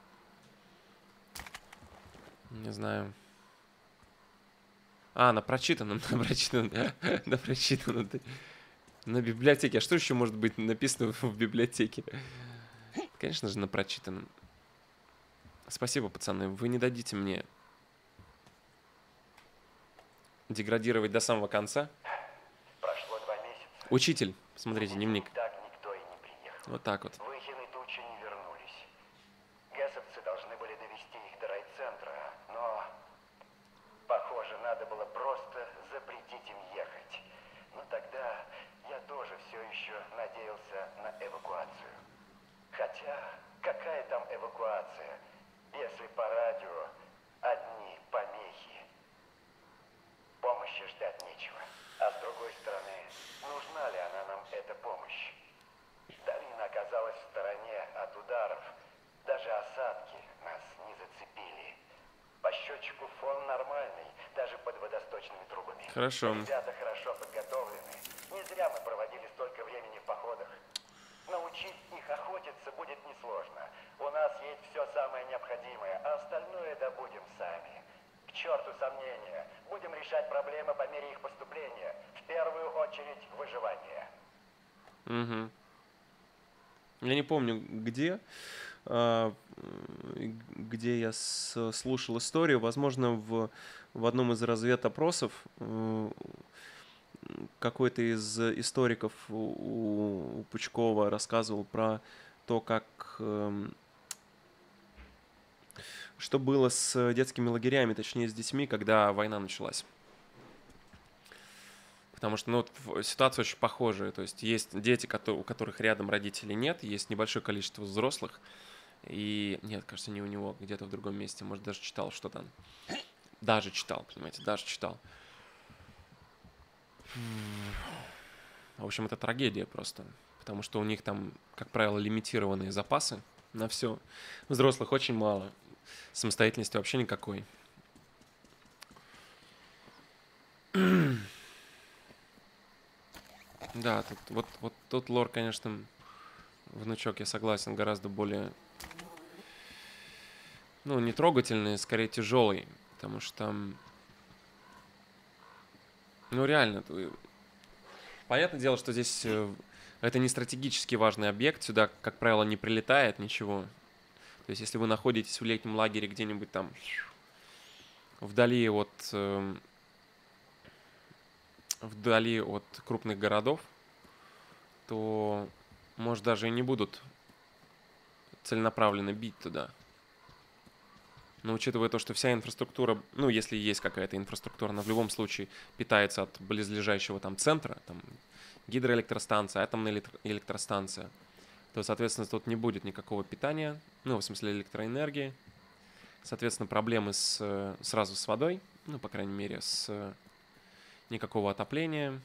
Не знаю. А, на прочитанном. На прочитанном. На библиотеке. А что еще может быть написано в библиотеке? Конечно же, на прочитанном. Спасибо, пацаны. Вы не дадите мне деградировать до самого конца. Прошло 2 месяца. Учитель, смотрите, дневник. Так никто и не приехал. Вот так вот. Выхины тучи не вернулись. Гэсовцы должны были довести их до райцентра, но, похоже, надо было просто запретить им ехать. Но тогда я тоже все еще надеялся на эвакуацию. Хотя, какая там эвакуация, если по радио одни помехи? Помощи ждать нечего. А с другой стороны, нужна ли она нам, эта помощь? Долина оказалась в стороне от ударов. Даже осадки нас не зацепили. По счетчику фон нормальный, даже под водосточными трубами. Хорошо. Ребята хорошо подготовлены. Не зря мы проводили столько времени в походах. Научить их охотиться будет несложно. У нас есть все самое необходимое, а остальное добудем сами. К черту сомнения. Будем решать проблемы по мере их поступления. В первую очередь выживание. Угу. Я не помню, где я слушал историю. Возможно, в одном из разведопросов какой-то из историков у Пучкова рассказывал про то, как... что было с детскими лагерями, точнее, с детьми, когда война началась. Потому что, ну, ситуация очень похожая. То есть дети, у которых рядом родителей нет, есть небольшое количество взрослых. И нет, кажется, не у него, где-то в другом месте. Может, даже читал что-то. Даже читал, понимаете, даже читал. В общем, это трагедия просто. Потому что у них там, как правило, лимитированные запасы на все. Взрослых очень мало. Самостоятельности вообще никакой. Да, вот тут лор, конечно, внучок, я согласен, гораздо более, ну, не трогательный, скорее тяжелый, потому что Ну, реально. Понятное дело, что здесь это не стратегически важный объект. Сюда, как правило, не прилетает ничего. То есть, если вы находитесь в летнем лагере где-нибудь там вдали от крупных городов, то, может, даже и не будут целенаправленно бить туда. Но учитывая то, что вся инфраструктура, ну, если есть какая-то инфраструктура, она в любом случае питается от близлежащего там центра, там гидроэлектростанция, атомная электростанция, то, соответственно, тут не будет никакого питания, ну, в смысле электроэнергии. Соответственно, проблемы сразу с водой, ну, по крайней мере, с никакого отопления.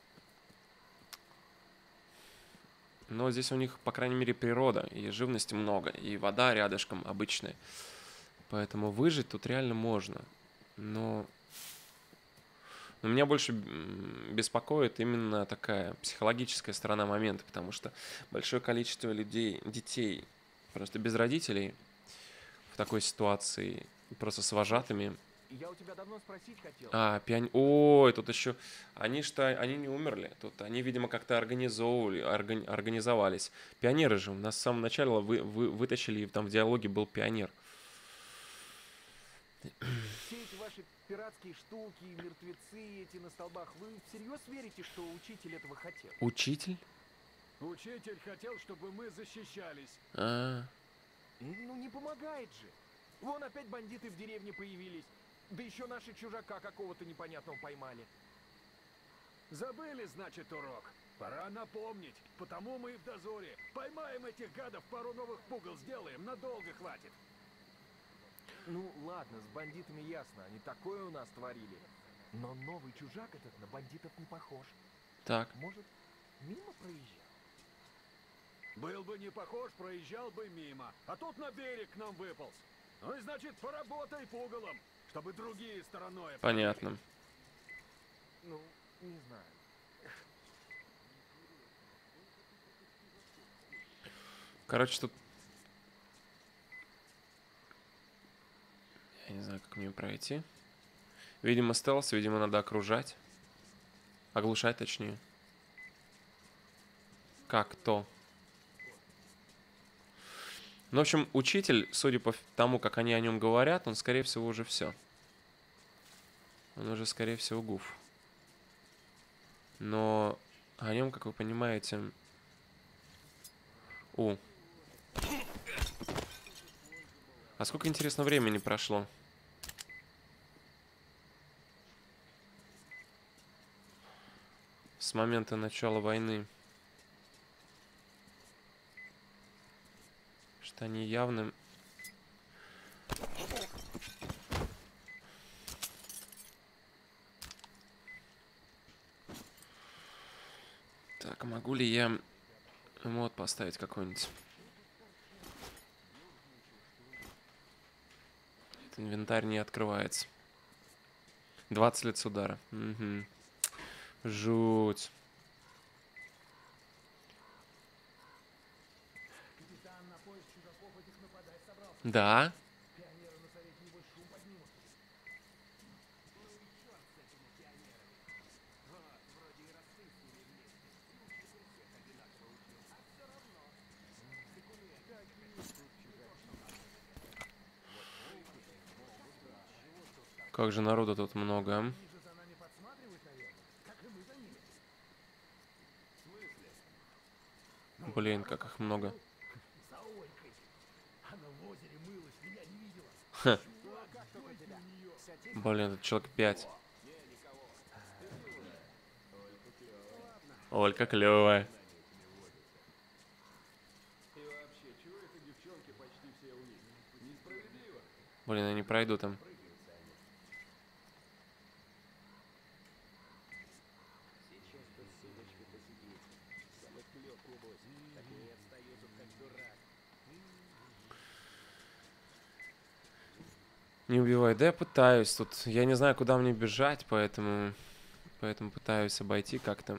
Но здесь у них, по крайней мере, природа, и живности много, и вода рядышком обычная. Поэтому выжить тут реально можно. Но меня больше беспокоит именно такая психологическая сторона момента, потому что большое количество людей, детей, просто без родителей в такой ситуации, просто с вожатыми. Я у тебя давно спросить хотел. Ой, тут еще... Они не умерли. Тут они, видимо, как-то организовались. Пионеры же. У нас с самого начала вытащили, и там в диалоге был пионер. Все эти ваши пиратские штуки, мертвецы эти на столбах, вы всерьез верите, что учитель этого хотел? Учитель? Учитель хотел, чтобы мы защищались. Ну не помогает же. Вон опять бандиты в деревне появились. Да еще наши чужака какого-то непонятного поймали. Забыли, значит, урок. Пора напомнить. Потому мы и в дозоре. Поймаем этих гадов, пару новых пугал сделаем. Надолго хватит. Ну ладно, с бандитами ясно. Они такое у нас творили. Но новый чужак этот на бандитов не похож. Так. Может, мимо проезжал? Был бы не похож, проезжал бы мимо. А тут на берег к нам выполз. Ну и значит, поработай пугалом, чтобы другие стороной... Понятно. Ну, не знаю. Короче, тут... Я не знаю, как мне пройти. Видимо, стелс, видимо, надо окружать. Оглушать, точнее. Как то. Ну, в общем, учитель, судя по тому, как они о нем говорят, он, скорее всего, уже все. Он уже, скорее всего, гуф. Но о нем, как вы понимаете... А сколько, интересно, времени прошло? С момента начала войны. Что они явным... Так, могу ли я мод поставить какой-нибудь? Этот инвентарь не открывается. 20 лет с удара. Угу. Жуть. Да. Как же народу тут много, а? Блин, как их много. Ха. Блин, тут человек 5. Олька клевая. Блин, я не пройду там. Не убивай. Да я пытаюсь тут. Я не знаю, куда мне бежать, поэтому пытаюсь обойти как-то.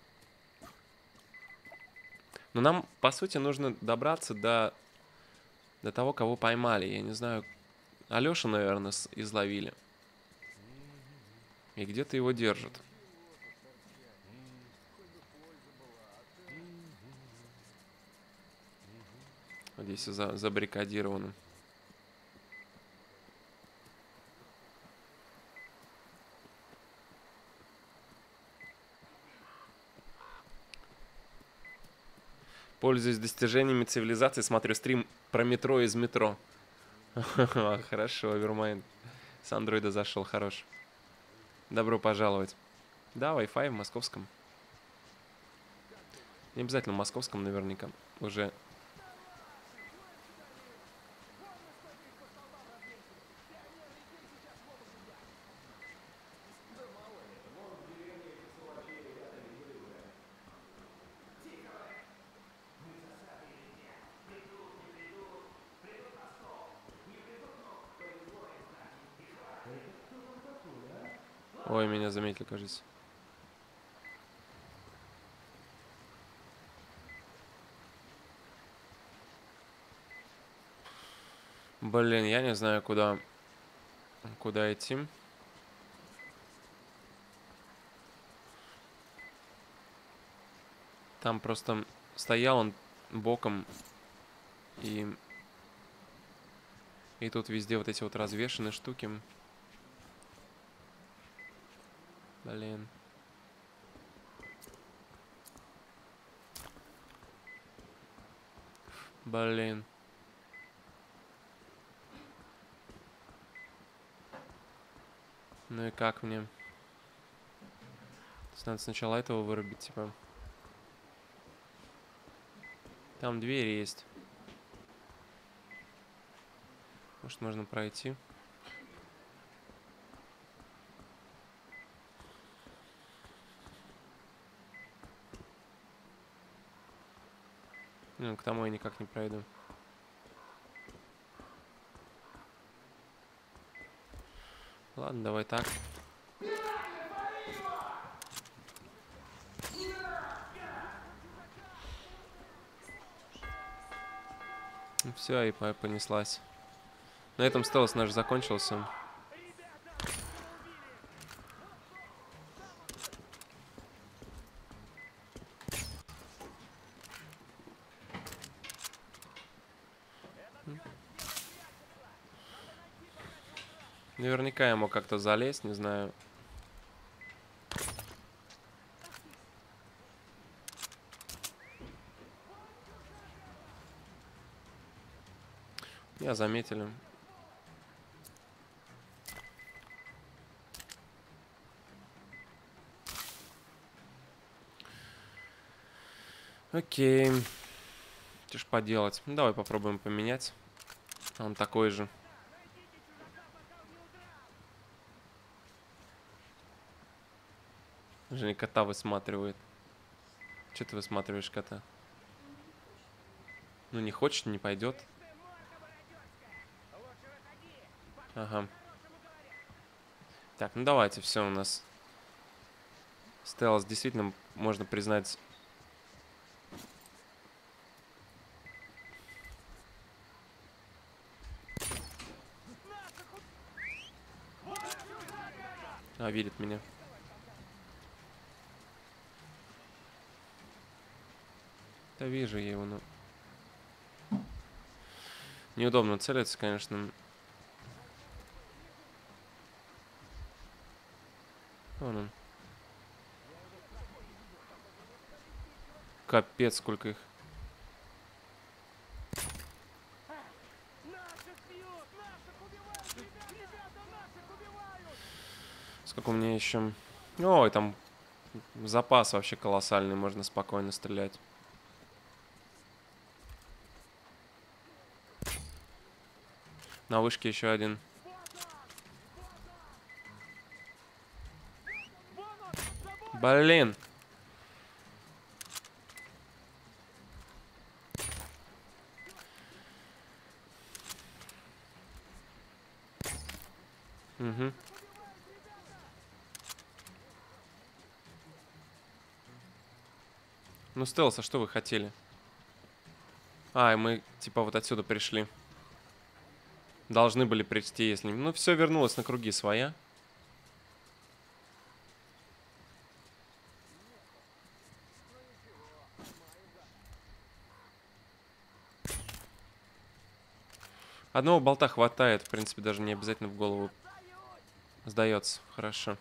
Но нам, по сути, нужно добраться до того, кого поймали. Я не знаю. Алёшу, наверное, изловили. И где-то его держат. Вот здесь забаррикадировано. Пользуюсь достижениями цивилизации, смотрю стрим про метро из метро. Хорошо, Овермайнд. С андроида зашел, хорош. Добро пожаловать. Да, Wi-Fi в московском. Не обязательно в московском, наверняка. Уже. Ой, меня заметили, кажется. Блин, я не знаю, куда идти. Там просто стоял он боком, и тут везде вот эти вот развешенные штуки. Блин. Блин. Ну и как мне? То есть надо сначала этого вырубить, типа. Там двери есть. Может, можно пройти? Ну, к тому я никак не пройду. Ладно, давай так. Все, и понеслась. На этом стелс наш закончился. Наверняка я мог как-то залезть, не знаю. Меня заметили. Окей. Что ж поделать? Ну, давай попробуем поменять. Он такой же. Женя кота высматривает. Че ты высматриваешь кота? Ну не хочет, не пойдет. Ага. Так, ну давайте, все у нас. Стелс действительно можно признать. А, видит меня. Да вижу я его, но... Неудобно целиться, конечно. Вон он. Капец, сколько их. Сколько у меня еще? Ой, там запас вообще колоссальный, можно спокойно стрелять. На вышке еще один. Блин. Угу. Ну, Стелс, а что вы хотели? А, и мы типа вот отсюда пришли. Должны были прийти, если... Ну, все вернулось на круги своя. Одного болта хватает, в принципе, даже не обязательно в голову. Сдается, хорошо.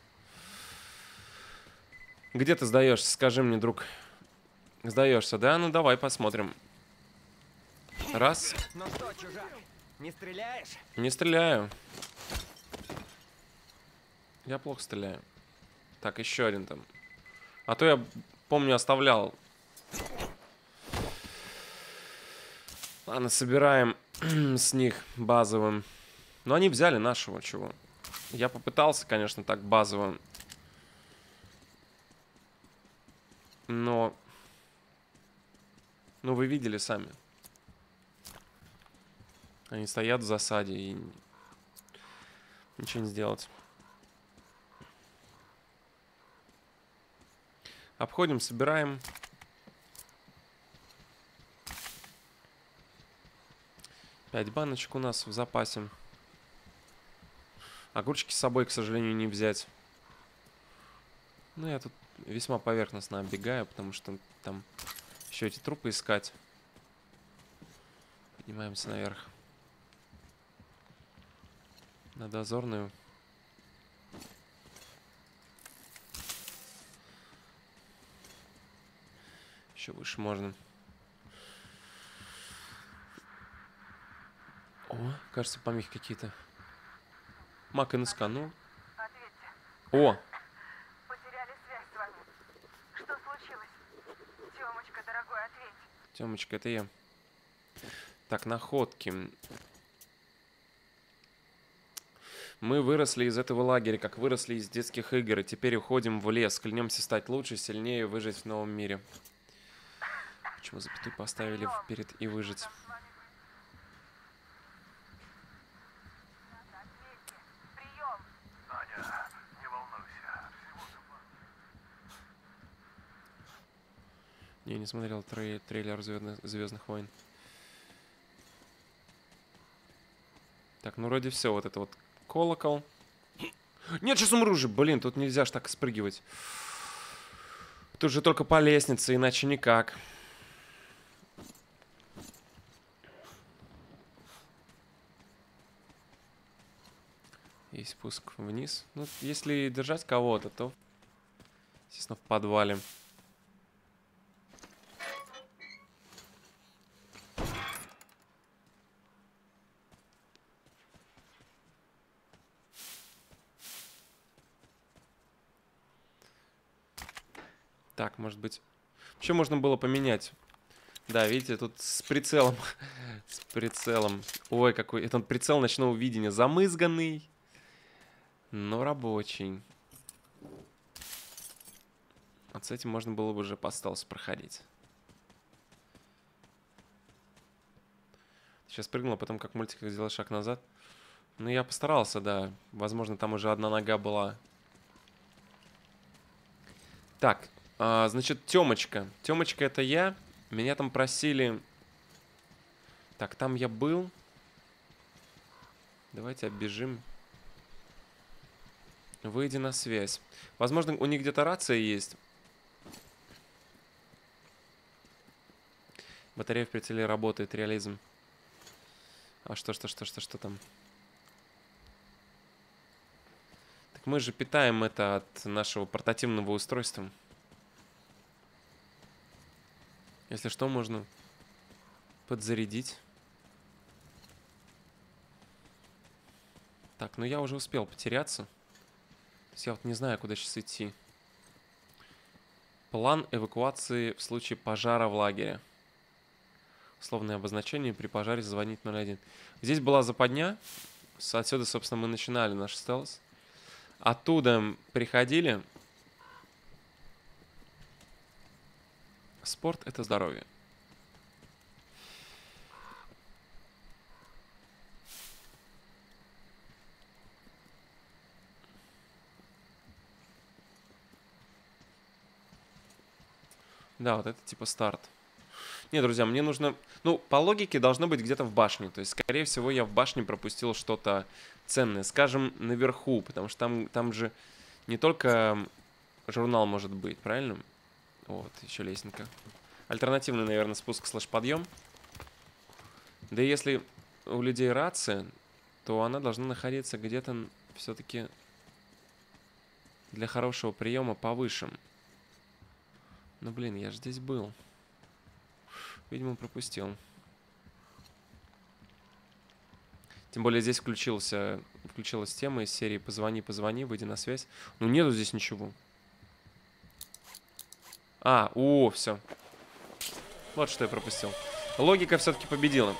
Где ты сдаешься? Скажи мне, друг. Сдаешься, да? Ну давай посмотрим. Раз. Ну что, чужак, не стреляешь? Не стреляю. Я плохо стреляю. Так, еще один там. А то я, помню, оставлял. Ладно, собираем с них базовым. Но они взяли нашего, чего. Я попытался, конечно, так базовым. Но... Ну, вы видели сами. Они стоят в засаде и... Ничего не сделать. Обходим, собираем. Пять баночек у нас в запасе. Огурчики с собой, к сожалению, не взять. Ну, я тут весьма поверхностно оббегаю, потому что там еще эти трупы искать. Поднимаемся наверх. На дозорную. Еще выше можно. О, кажется, помехи какие-то. Мак НСК, ну. О! Потеряли связь с вами. Что случилось? Тёмочка, дорогой, ответь. Тёмочка, это я. Так, находки. Мы выросли из этого лагеря, как выросли из детских игр, и теперь уходим в лес. Клянемся стать лучше, сильнее, выжить в новом мире. Почему запятую поставили вперед и выжить? Аня, не волнуйся. Не смотрел трейлер Звездных войн. Так, ну вроде все. Вот это вот колокол. Нет, сейчас умру же. Блин, тут нельзя ж так спрыгивать. Тут же только по лестнице, иначе никак. Есть спуск вниз. Ну, если держать кого-то, то, естественно, в подвале. Так, может быть... Вообще можно было поменять. Да, видите, тут с прицелом. С прицелом. Ой, какой... Это прицел ночного видения. Замызганный. Но рабочий. Вот с этим можно было бы уже по стелсу проходить. Сейчас прыгнул, а потом как в мультиках сделал шаг назад. Ну, я постарался, да. Возможно, там уже одна нога была. Так, значит, Тёмочка. Тёмочка — это я. Меня там просили... Так, там я был. Давайте оббежим. Выйди на связь. Возможно, у них где-то рация есть. Батарея в прицеле работает, реализм. А что там? Так мы же питаем это от нашего портативного устройства. Если что, можно подзарядить. Так, ну я уже успел потеряться. То есть я вот не знаю, куда сейчас идти. План эвакуации в случае пожара в лагере. Условное обозначение: при пожаре звонить 01. Здесь была западня. Отсюда, собственно, мы начинали наш стелс. Оттуда приходили. Спорт — это здоровье. Да, вот это типа старт. Не, друзья, мне нужно... Ну, по логике должно быть где-то в башне. То есть, скорее всего, я в башне пропустил что-то ценное. Скажем, наверху, потому что там же не только журнал может быть, правильно? Вот, еще лестница. Альтернативный, наверное, спуск слэш подъем. Да и если у людей рация, то она должна находиться где-то все-таки для хорошего приема повыше. Ну, блин, я же здесь был. Видимо, пропустил. Тем более здесь включилась тема из серии «Позвони, позвони, выйди на связь». Ну, нету здесь ничего. Все. Вот что я пропустил. Логика все-таки победила.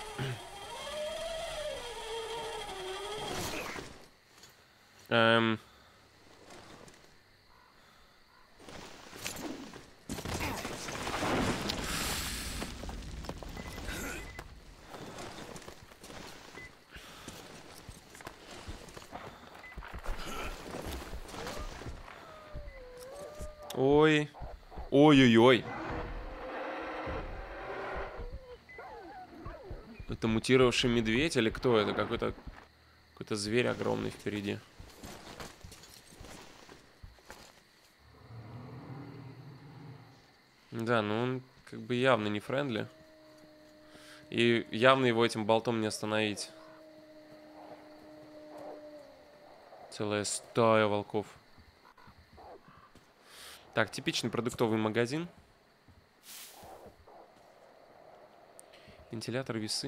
Ой. Ой-ой-ой. Это мутировавший медведь или кто это? Какой-то зверь огромный впереди. Да, ну он как бы явно не френдли. И явно его этим болтом не остановить. Целая стая волков. Так, типичный продуктовый магазин. Вентилятор, весы.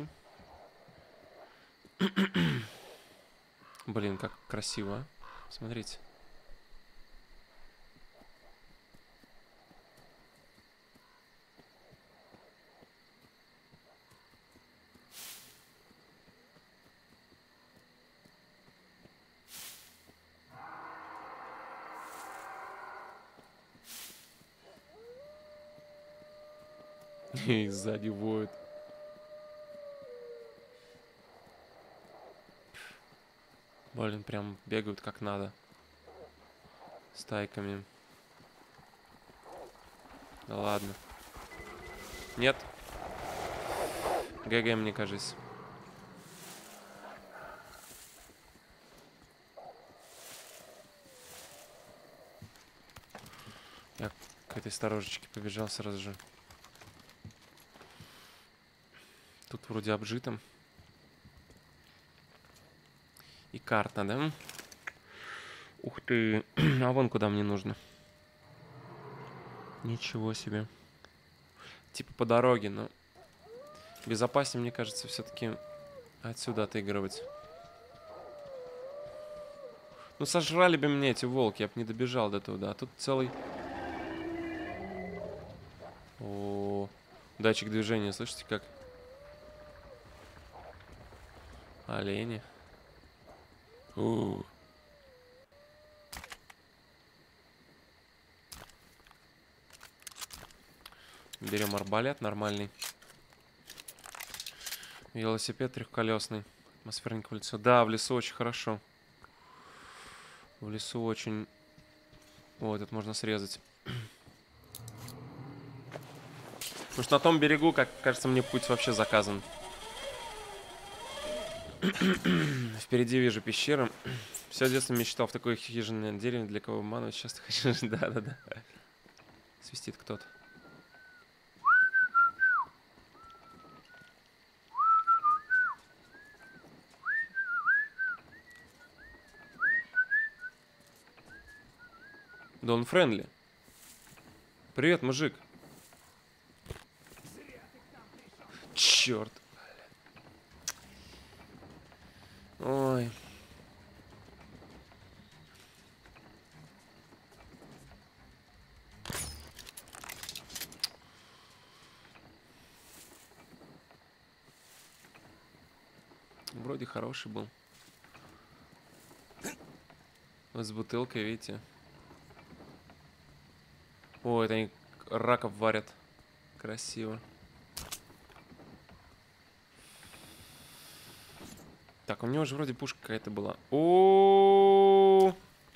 Блин, как красиво, а? Смотрите. И сзади воют. Блин, прям бегают как надо. Стайками. Да ладно. Нет. ГГ, мне кажется. Я к этой сторожечке побежал сразу же. Тут вроде обжито. И карта, да? Ух ты. А вон куда мне нужно. Ничего себе. Типа по дороге, но безопаснее, мне кажется, все-таки отсюда отыгрывать. Ну, сожрали бы меня эти волки, я бы не добежал до туда. А тут целый... О, датчик движения, слышите, как? Олени. Берем арбалет нормальный. Велосипед трехколесный. Атмосферное кольцо. Да, в лесу очень хорошо. В лесу очень... О, этот можно срезать. Потому что на том берегу, как кажется, мне путь вообще заказан. Впереди вижу пещеру. Все детство мечтал в такой хижине деревне, для кого обманывать. Сейчас ты хочешь... Да-да-да. Свистит кто-то. Да он френдли. Привет, мужик. Черт. Ой. Вроде хороший был. Вот с бутылкой, видите. О, это они раков варят. Красиво. Так, у него же вроде пушка какая-то была. О,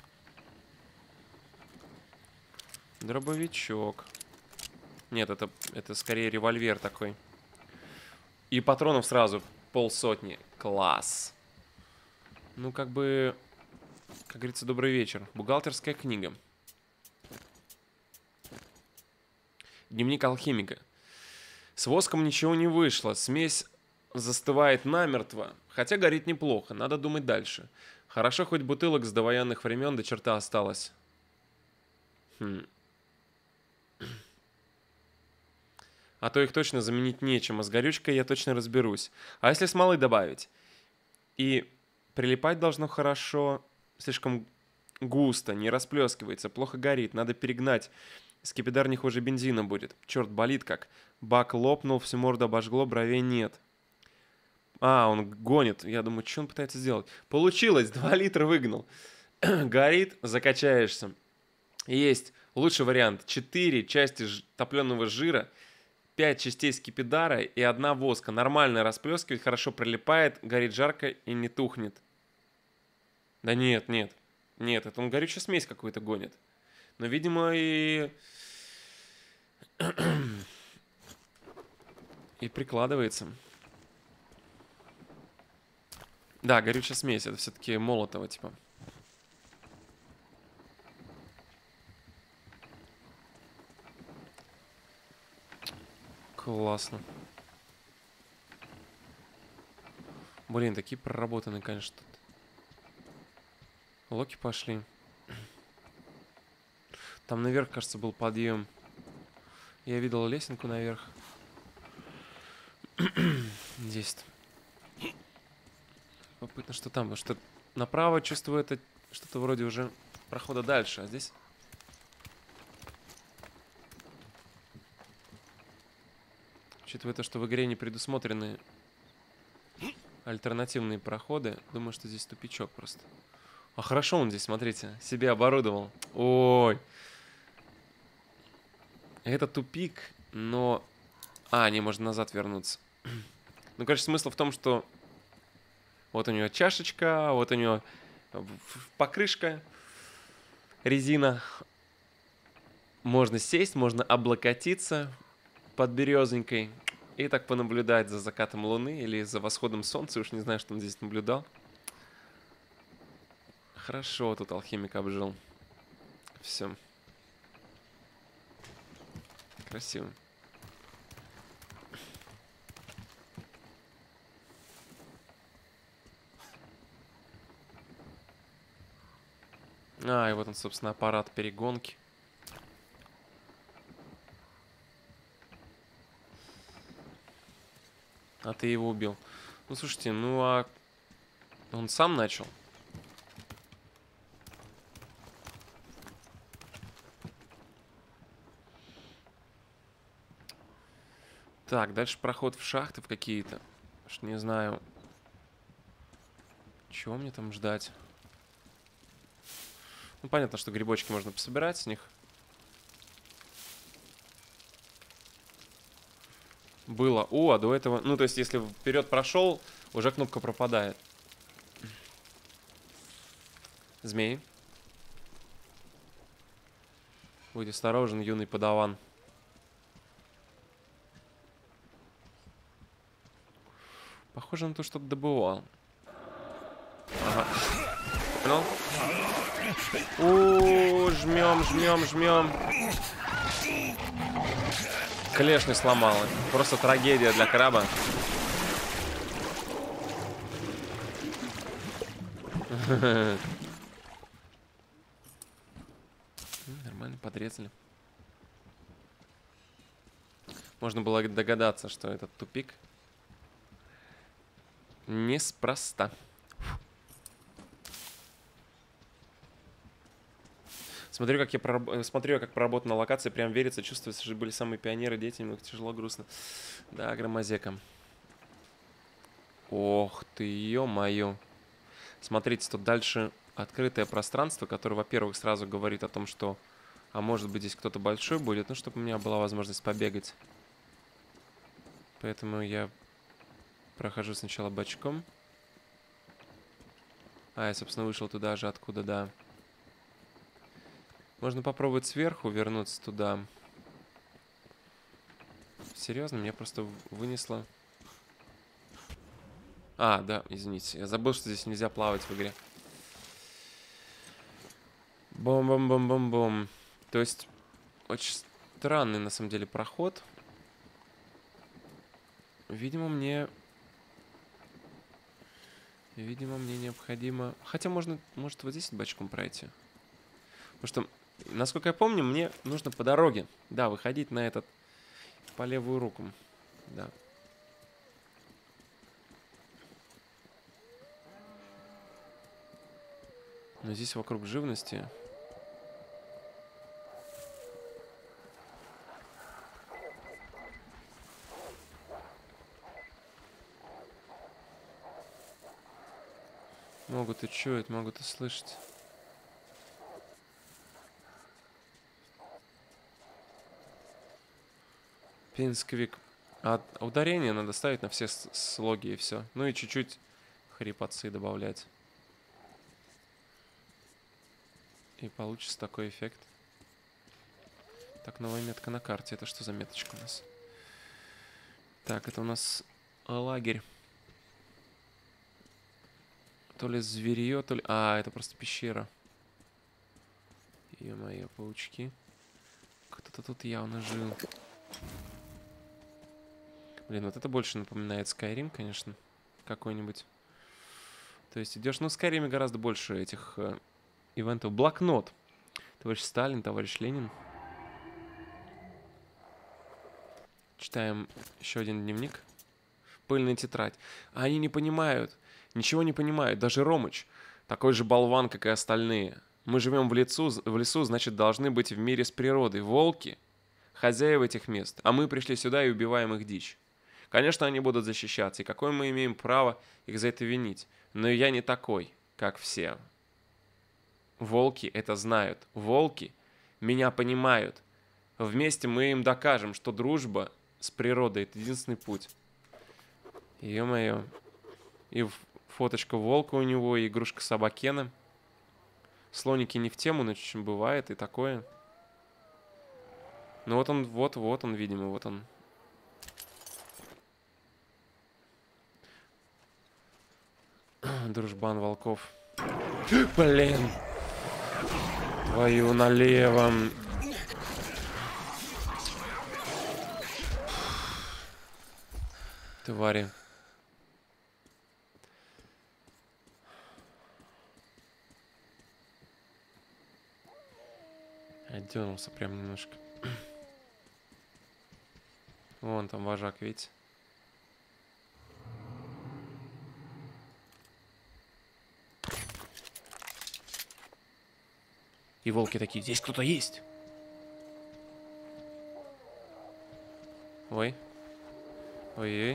дробовичок. Нет, это скорее револьвер такой. И патронов сразу 50. Класс. Ну, как бы, как говорится, добрый вечер. Бухгалтерская книга. Дневник алхимика. С воском ничего не вышло. Смесь застывает намертво. Хотя горит неплохо, надо думать дальше. Хорошо, хоть бутылок с довоенных времен до черта осталось. А то их точно заменить нечем, а с горючкой я точно разберусь. А если смолы добавить? И прилипать должно хорошо, слишком густо, не расплескивается, плохо горит, надо перегнать. Скипидар не хуже бензина будет. Черт, болит как. Бак лопнул, всю морду обожгло, бровей нет. А, он гонит. Я думаю, что он пытается сделать? Получилось, 2 литра выгнал. Горит, закачаешься. Есть лучший вариант. 4 части топленого жира, 5 частей скипидара и 1 воска. Нормально расплескивает, хорошо прилипает, горит жарко и не тухнет. Да нет, нет. Нет, это он горючую смесь какую-то гонит. Но, видимо, и прикладывается. Да, горючая смесь. Это все-таки Молотова, типа. Классно. Блин, такие проработанные, конечно, тут. Локи пошли. Там наверх, кажется, был подъем. Я видел лесенку наверх. Здесь. Любопытно, что там. Потому что направо, чувствую, это что-то вроде уже прохода дальше. А здесь... Учитывая то, что в игре не предусмотрены альтернативные проходы, думаю, что здесь тупичок просто. А хорошо он здесь, смотрите, себе оборудовал. Ой. Это тупик, но... А, не, можно назад вернуться. Ну, короче, смысл в том, что... Вот у него чашечка, вот у него покрышка, резина. Можно сесть, можно облокотиться под березонькой и так понаблюдать за закатом луны или за восходом солнца. Уж не знаю, что он здесь наблюдал. Хорошо тут алхимик обжил. Все. Красиво. А, и вот он, собственно, аппарат перегонки. А ты его убил. Ну, слушайте, ну а он сам начал. Так, дальше проход в шахты в какие-то. Не знаю, чего мне там ждать. Ну, понятно, что грибочки можно пособирать с них. Было. О, а до этого... Ну, то есть, если вперед прошел, уже кнопка пропадает. Змеи. Будь осторожен, юный подаван. Похоже на то, что-то добывал. Ага. Понял? О, жмем, жмем, жмем. Клешню сломала. Просто трагедия для краба. Нормально подрезали. Можно было догадаться, что этот тупик неспроста. Смотрю, как проработана локация, прям верится, чувствуется, что были самые пионеры, дети, немного тяжело, грустно. Да, громозека. Ох ты, ё-моё. Смотрите, тут дальше открытое пространство, которое, во-первых, сразу говорит о том, что, а может быть, здесь кто-то большой будет, ну, чтобы у меня была возможность побегать. Поэтому я прохожу сначала бочком. А, я, собственно, вышел туда же, откуда, да. Можно попробовать сверху вернуться туда. Серьезно, меня просто вынесло. А, да, извините. Я забыл, что здесь нельзя плавать в игре. Бом-бом-бом-бом-бом. То есть, очень странный, на самом деле, проход. Видимо, мне Видимо, мне необходимо... Хотя может вот здесь бочком пройти. Потому что, насколько я помню, мне нужно по дороге. Да, выходить на этот... По левую руку. Да. Но здесь вокруг живности... Могут и чуять, могут и слышать. Пинсквик. А ударение надо ставить на все слоги и все. Ну и чуть-чуть хрипотцы добавлять. И получится такой эффект. Так, новая метка на карте. Это что за меточка у нас? Так, это у нас лагерь. То ли зверье, то ли... А, это просто пещера. Ё-моё, паучки. Кто-то тут явно жил. Блин, вот это больше напоминает Skyrim, конечно. Какой-нибудь. То есть идешь... Ну, в Skyrim гораздо больше этих ивентов. Блокнот. Товарищ Сталин, товарищ Ленин. Читаем еще один дневник. Пыльная тетрадь. А они не понимают. Ничего не понимают. Даже Ромыч. Такой же болван, как и остальные. Мы живем в лесу, значит, должны быть в мире с природой. Волки — хозяева этих мест. А мы пришли сюда и убиваем их дичь. Конечно, они будут защищаться. И какое мы имеем право их за это винить? Но я не такой, как все. Волки это знают. Волки меня понимают. Вместе мы им докажем, что дружба с природой — это единственный путь. Ё-моё. И фоточка волка у него, и игрушка собакена. Слоники не в тему, но чуть-чуть бывает и такое. Ну вот он, вот он, видимо, вот он. Дружбан волков. Блин. Твою налево. Твари. Отдернулся прям немножко. Вон там вожак, видите? И волки такие: здесь кто-то есть. Ой. Ой-ой.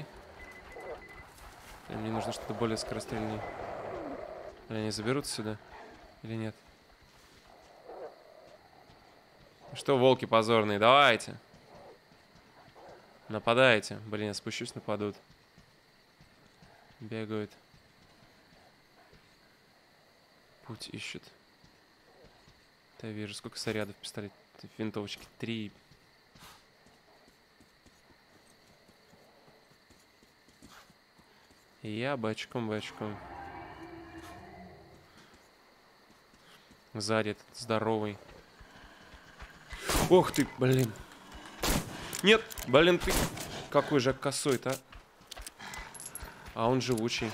Мне нужно что-то более скорострельнее. Или они заберутся сюда? Или нет? Что, волки позорные, давайте. Нападайте. Блин, я спущусь, нападут. Бегают. Путь ищут. Я вижу, сколько снарядов, пистолет, винтовочки. 3. Я бочком. Сзади этот здоровый. Ох ты, блин. Нет, блин, ты. Какой же косой-то. А он живучий.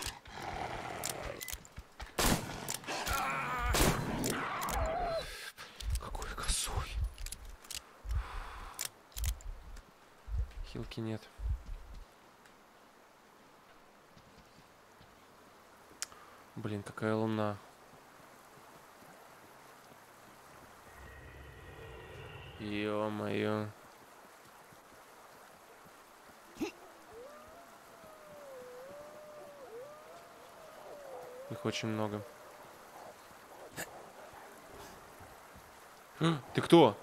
Какой косой. Хилки нет. Блин, какая луна. Ё-моё. Их очень много. Ты кто?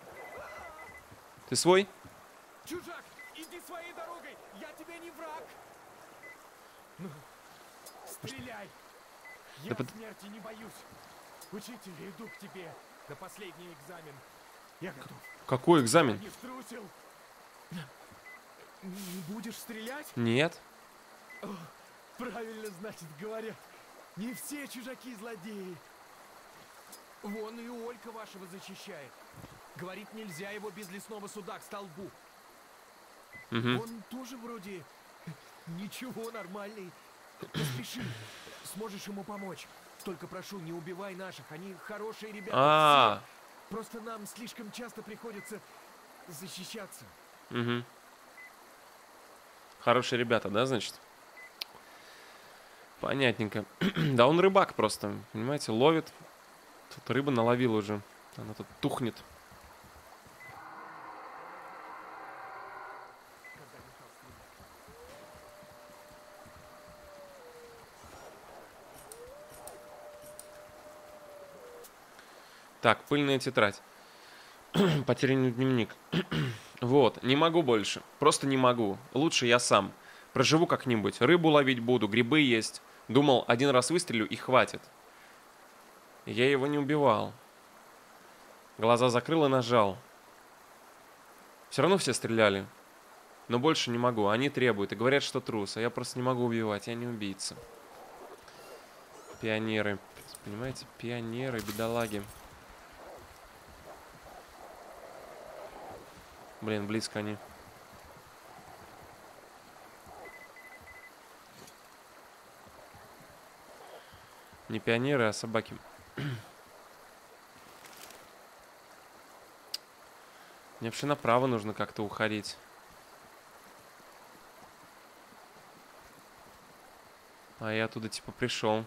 Ты свой? Чужак, иди своей дорогой, я тебе не враг. Ну, стреляй. Я смерти не боюсь. Учитель, иду к тебе на последний экзамен. Я готов. Какой экзамен? Не струсил. Не будешь стрелять? Нет. О, правильно, значит, говорят. Не все чужаки злодеи. Вон и Олька вашего защищает. Говорит, нельзя его без лесного суда к столбу. Он тоже вроде ничего, нормальный. Поспеши. сможешь ему помочь. Только прошу, не убивай наших, они хорошие ребята. А. Все. Просто нам слишком часто приходится защищаться. Угу. Хорошие ребята, да, значит? Понятненько. Да он рыбак просто, понимаете, ловит. Тут рыба наловила уже. Она тут тухнет. Так, пыльная тетрадь. Потерянный дневник. Вот, не могу больше. Просто не могу. Лучше я сам. Проживу как-нибудь. Рыбу ловить буду, грибы есть. Думал, один раз выстрелю и хватит. Я его не убивал. Глаза закрыл и нажал. Все равно все стреляли. Но больше не могу. Они требуют и говорят, что трус. А я просто не могу убивать. Я не убийца. Пионеры. Понимаете? Пионеры, бедолаги. Блин, близко они. Не пионеры, а собаки. Мне вообще направо нужно как-то уходить. А я оттуда типа пришел.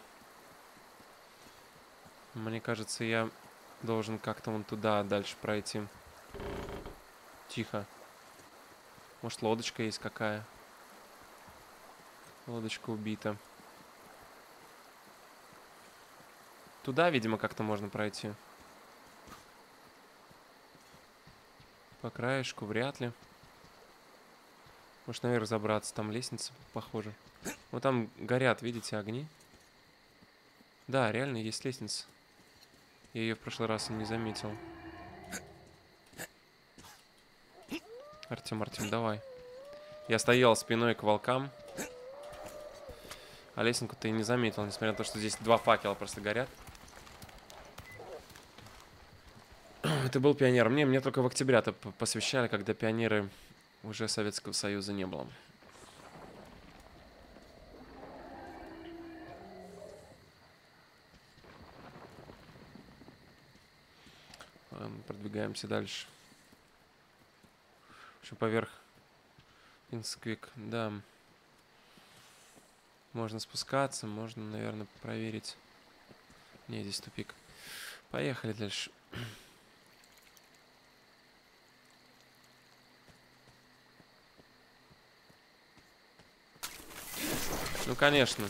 Мне кажется, я должен как-то вон туда дальше пройти. Тихо. Может, лодочка есть какая? Лодочка убита. Туда, видимо, как-то можно пройти. По краешку вряд ли. Может, наверх забраться. Там лестница, похоже. Вот там горят, видите, огни. Да, реально есть лестница. Я ее в прошлый раз не заметил. Артем, давай. Я стоял спиной к волкам. А лесенку ты и не заметил, несмотря на то, что здесь два факела просто горят. Это был пионер. Мне только в октябре-то посвящали, когда пионеры уже Советского Союза не было. Продвигаемся дальше. Еще поверх Инсквик, да. Можно спускаться, можно, наверное, проверить. Не, здесь тупик. Поехали дальше. Ну, конечно.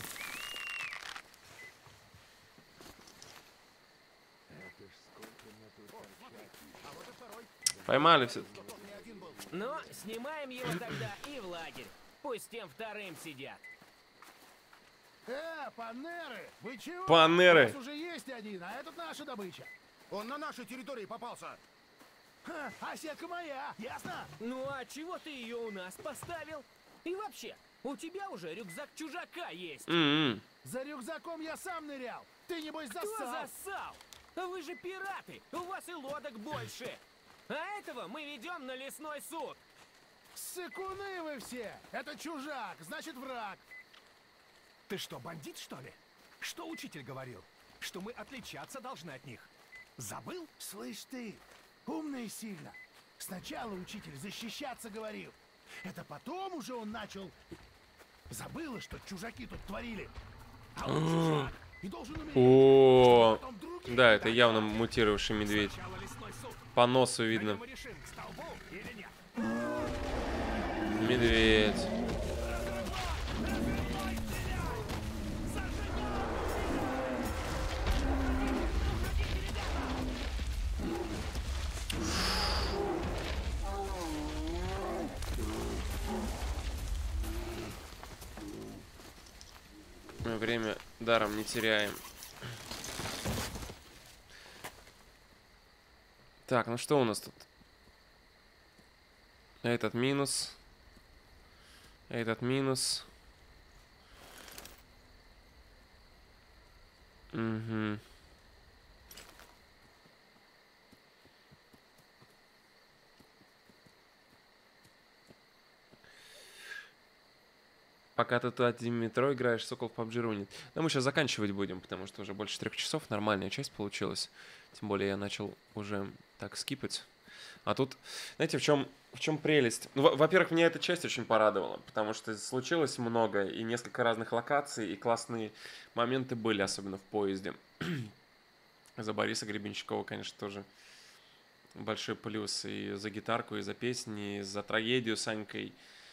Поймали все. Ну, снимаем его тогда и в лагерь. Пусть тем вторым сидят. Панеры! Вы чего? Панеры! У нас уже есть один, а этот наша добыча. Он на нашей территории попался. Ха, а сетка моя, ясно? Ну, а чего ты ее у нас поставил? И вообще, у тебя уже рюкзак чужака есть. За рюкзаком я сам нырял. Ты, небось, засал. Кто засал? Вы же пираты, у вас и лодок больше. А этого мы ведем на лесной суд. Сыкуны вы все! Это чужак, значит враг. Ты что, бандит, что ли? Что учитель говорил? Что мы отличаться должны от них. Забыл? Слышь ты, умно и сильно. Сначала учитель защищаться говорил. Это потом уже он начал... Забыла, что чужаки тут творили. А он чужак и должен уметь... О, да, это явно мутировавший медведь. По носу видно. Медведь. Мы время даром не теряем. Так, ну что у нас тут? Этот минус. Этот минус. Угу. Пока ты тут в метро играешь, Сокол в PUBG рунит. Да мы сейчас заканчивать будем, потому что уже больше 3 часов. Нормальная часть получилась. Тем более я начал уже так скипать. А тут, знаете, в чем прелесть? Ну, во-первых, меня эта часть очень порадовала, потому что случилось много, и несколько разных локаций, и классные моменты были, особенно в поезде. За Бориса Гребенщикова, конечно, тоже большой плюс. И за гитарку, и за песни, и за трагедию с Анькой.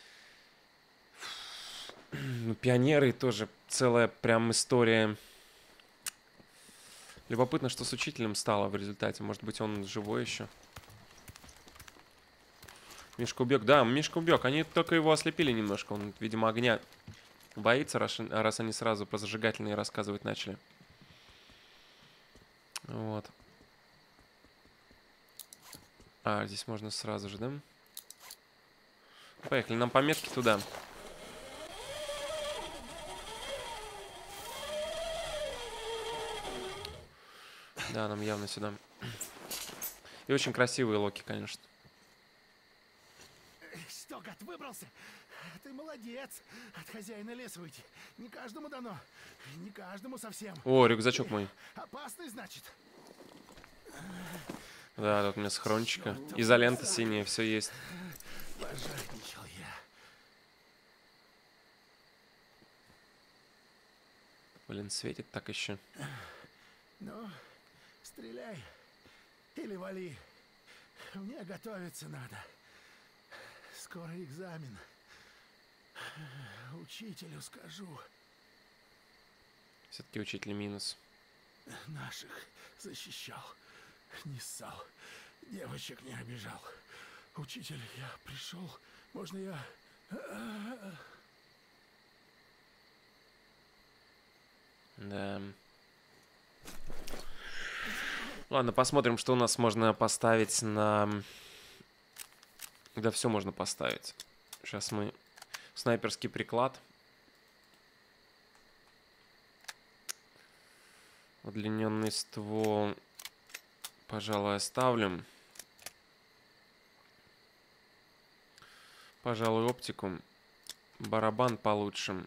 Пионеры тоже целая прям история. Любопытно, что с учителем стало в результате. Может быть, он живой еще. Мишка убег. Да, Мишка убег. Они только его ослепили немножко. Он, видимо, огня боится, раз они сразу про зажигательные рассказывать начали. Вот. А, здесь можно сразу же, да? Поехали, нам пометки туда. Да, нам явно сюда. И очень красивые локи, конечно. Что, гад, выбрался? Ты молодец. От хозяина леса выйти. Не каждому дано. Не каждому совсем. О, рюкзачок мой. Опасный, значит. Да, тут у меня схрончика. Изолента синяя, все есть. Пожадничал я. Блин, светит так еще. Ну, стреляй. Или вали. Мне готовиться надо. Скоро экзамен. Учителю скажу. Все-таки учитель минус. Наших защищал. Не ссал. Девочек не обижал. Учитель, я пришел. Можно я... Да. Ладно, посмотрим, что у нас можно поставить на... Да, все можно поставить. Сейчас мы... Снайперский приклад. Удлиненный ствол, пожалуй, оставлю. Пожалуй, оптику. Барабан получше.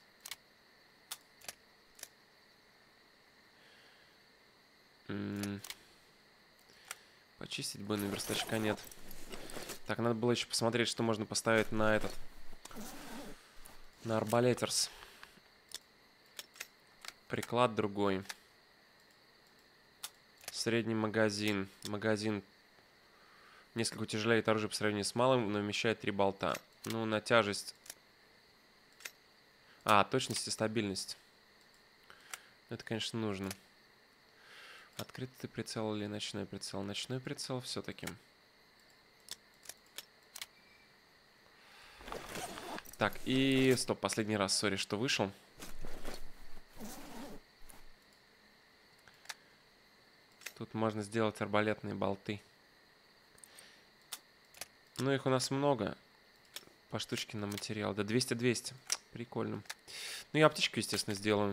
Почистить бы, но верстачка нет. Так, надо было еще посмотреть, что можно поставить на этот. На арбалетерс. Приклад другой. Средний магазин. Магазин несколько утяжеляет оружие по сравнению с малым, но вмещает 3 болта. Ну, на тяжесть. А, точность и стабильность. Это, конечно, нужно. Открытый прицел или ночной прицел? Ночной прицел все-таки. Так, и... Стоп, последний раз, сори, что вышел. Тут можно сделать арбалетные болты. Ну, их у нас много. По штучке на материал. Да, 200-200. Прикольно. Ну, я аптечку, естественно, сделаю.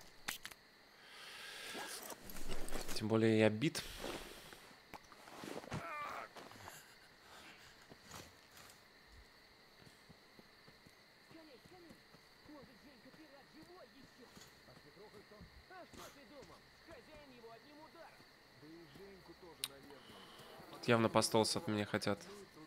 Тем более я бит. Тут явно по столсу от меня хотят.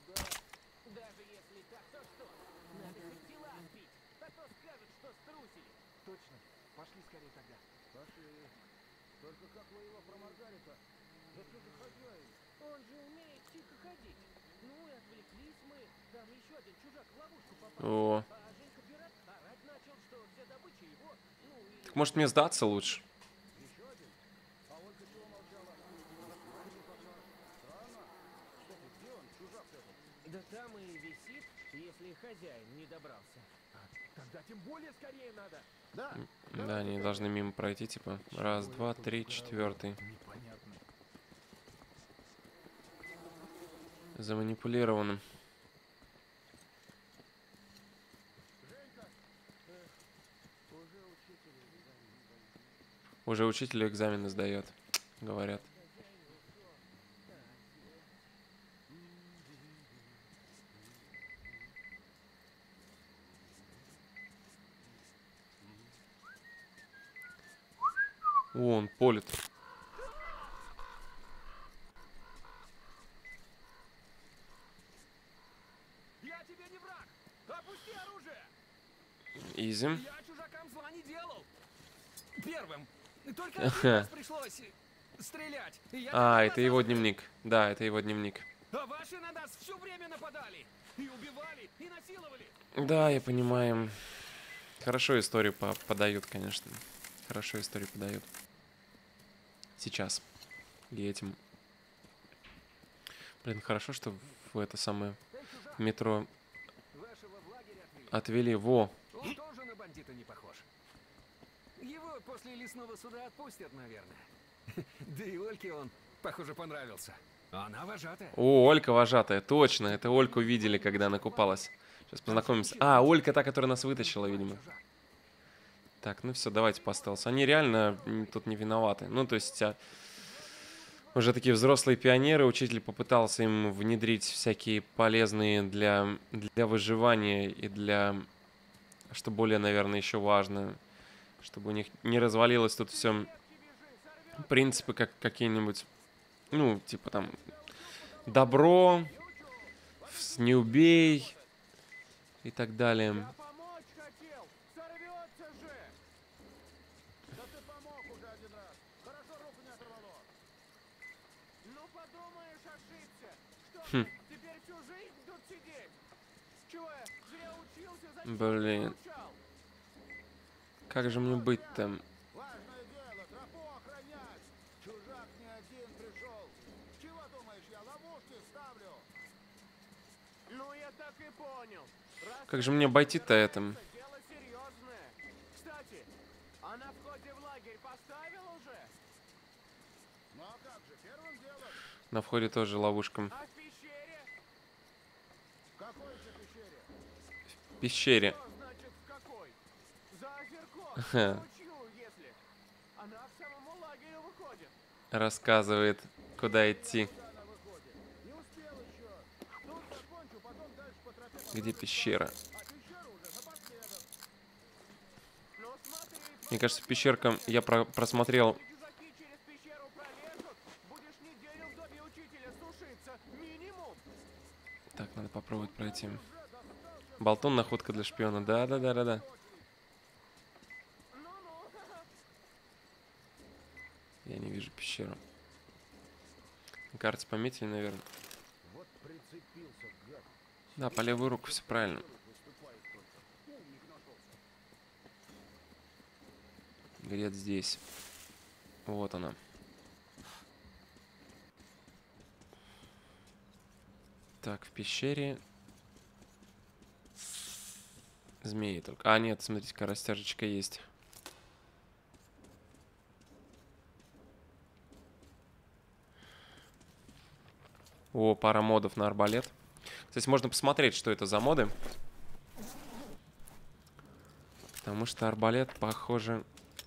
Точно. Пошли скорее тогда. Пошли. Только как вы его проморгали-то? Да что за хозяин? Он же умеет тихо ходить. Ну и отвлеклись мы. Там еще один чужак в ловушку попал. О. А Женька пират орать начал, что вся добыча его. Ну и... Так может мне сдаться лучше? Еще один? А Ольга чего молчала? Странно. Кстати, где он, чужак этот? Да там и висит, если хозяин не добрался. Тогда тем более скорее надо. Да. Да, они должны мимо пройти, типа. Раз, два, три, четвертый. Заманипулировано. Уже учитель экзамены сдает, говорят. О, он полет. Я тебе не враг! Опусти оружие! Изи. Я чужакам зла не делал! Первым! Только один раз пришлось стрелять. А, это его дневник. Да, это его дневник. А ваши на нас все время нападали! И убивали, и насиловали! Да, я понимаю. Хорошо историю подают, конечно. Хорошо историю подают. Сейчас. И этим. Блин, хорошо, что в это самое метро отвели. Во. Он тоже на бандита не похож. Его после лесного суда отпустят, наверное. Да и Ольке он, похоже, понравился. Она вожатая. О, Олька вожатая, точно. Это Ольку видели, когда она купалась. Сейчас познакомимся. А, Олька та, которая нас вытащила, видимо. Так, ну все, давайте по стелсу. Они реально тут не виноваты. Ну, то есть, уже такие взрослые пионеры. Учитель попытался им внедрить всякие полезные для выживания и для... Что более, наверное, еще важно, чтобы у них не развалилось тут все. Принципы как какие-нибудь, ну, типа там, добро, не убей и так далее. Хм. Блин. Как же мне быть-то? Ну, я так и понял. Как же мне обойти-то это? Дело серьезное. Кстати, а на входе в лагерь поставил уже? Ну а как же, первым делом. На входе тоже ловушка. А в пещере? В какой же пещере? В пещере. Что значит в какой? За озерком. Ночью, если. Она к самому лагерю выходит. Рассказывает, куда идти. Где пещера? Мне кажется, пещерка я просмотрел. Так, надо попробовать пройти. Болтон, находка для шпиона. Да. Я не вижу пещеру. На карте пометили, наверное. Да, по левую руку все правильно. Где-то здесь. Вот она. Так, в пещере. Змеи только. А, нет, смотрите-ка, растяжечка есть. О, пара модов на арбалет. Кстати, можно посмотреть, что это за моды. Потому что арбалет, похоже...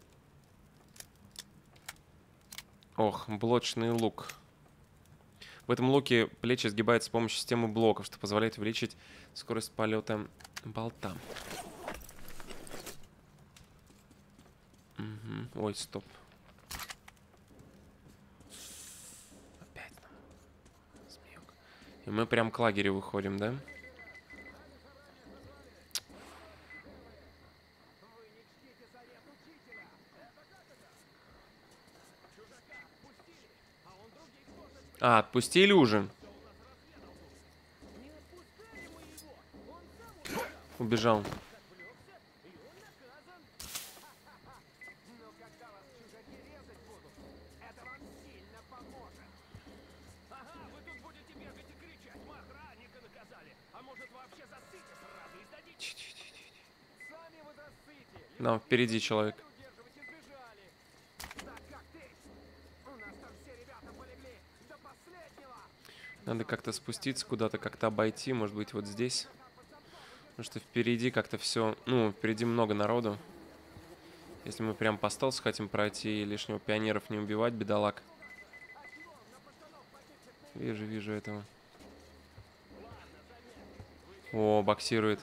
Ох, блочный лук. В этом луке плечи сгибаются с помощью системы блоков, что позволяет увеличить скорость полета болта. Угу. Ой, стоп. Опять. Змеюк. И мы прям к лагерю выходим, да? А, отпустили уже? Убежал. Нам впереди человек. Надо как-то спуститься куда-то, как-то обойти, может быть, вот здесь. Потому что впереди как-то все... Ну, впереди много народу. Если мы прям по стелсу хотим пройти и лишнего пионеров не убивать, бедолаг. Вижу этого. О, боксирует.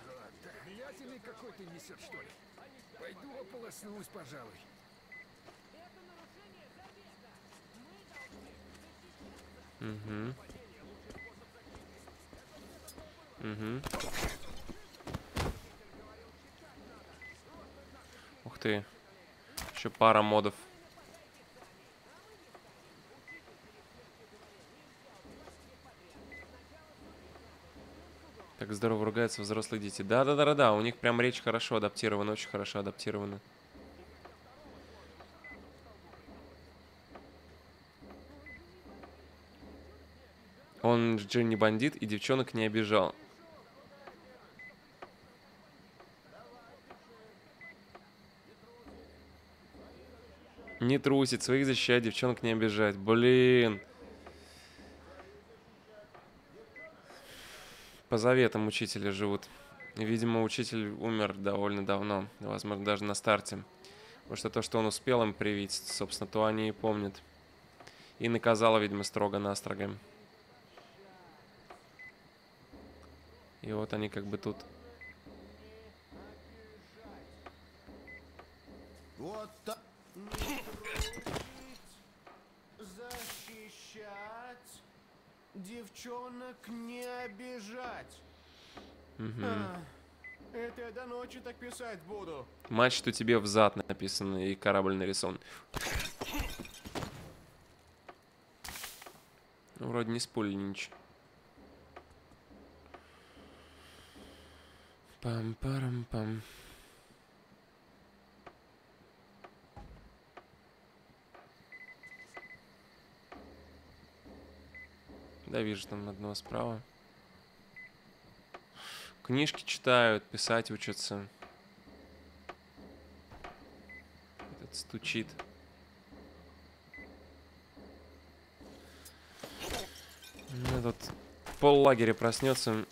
Пойду ополоснусь, пожалуй. Угу. Угу. Ух ты. Еще пара модов. Так здорово ругаются взрослые дети. Да, у них прям речь хорошо адаптирована, очень хорошо адаптирована. Он же не бандит и девчонок не обижал. Не трусить, своих защищать, девчонок не обижать. Блин. По заветам учителя живут. Видимо, учитель умер довольно давно. Возможно, даже на старте. Потому что то, что он успел им привить, собственно, то они и помнят. И наказала, видимо, строго-настрого. И вот они как бы тут. Вот так. Защищать. Девчонок не обижать. Угу. Это я до ночи так писать буду. Мать, что тебе в зад написано и корабль нарисован. Ну, вроде не спулили ничего. Пам-парам-пам. Да, вижу там одного справа. Книжки читают, писать учатся. Этот стучит. Ну, тут поллагеря проснется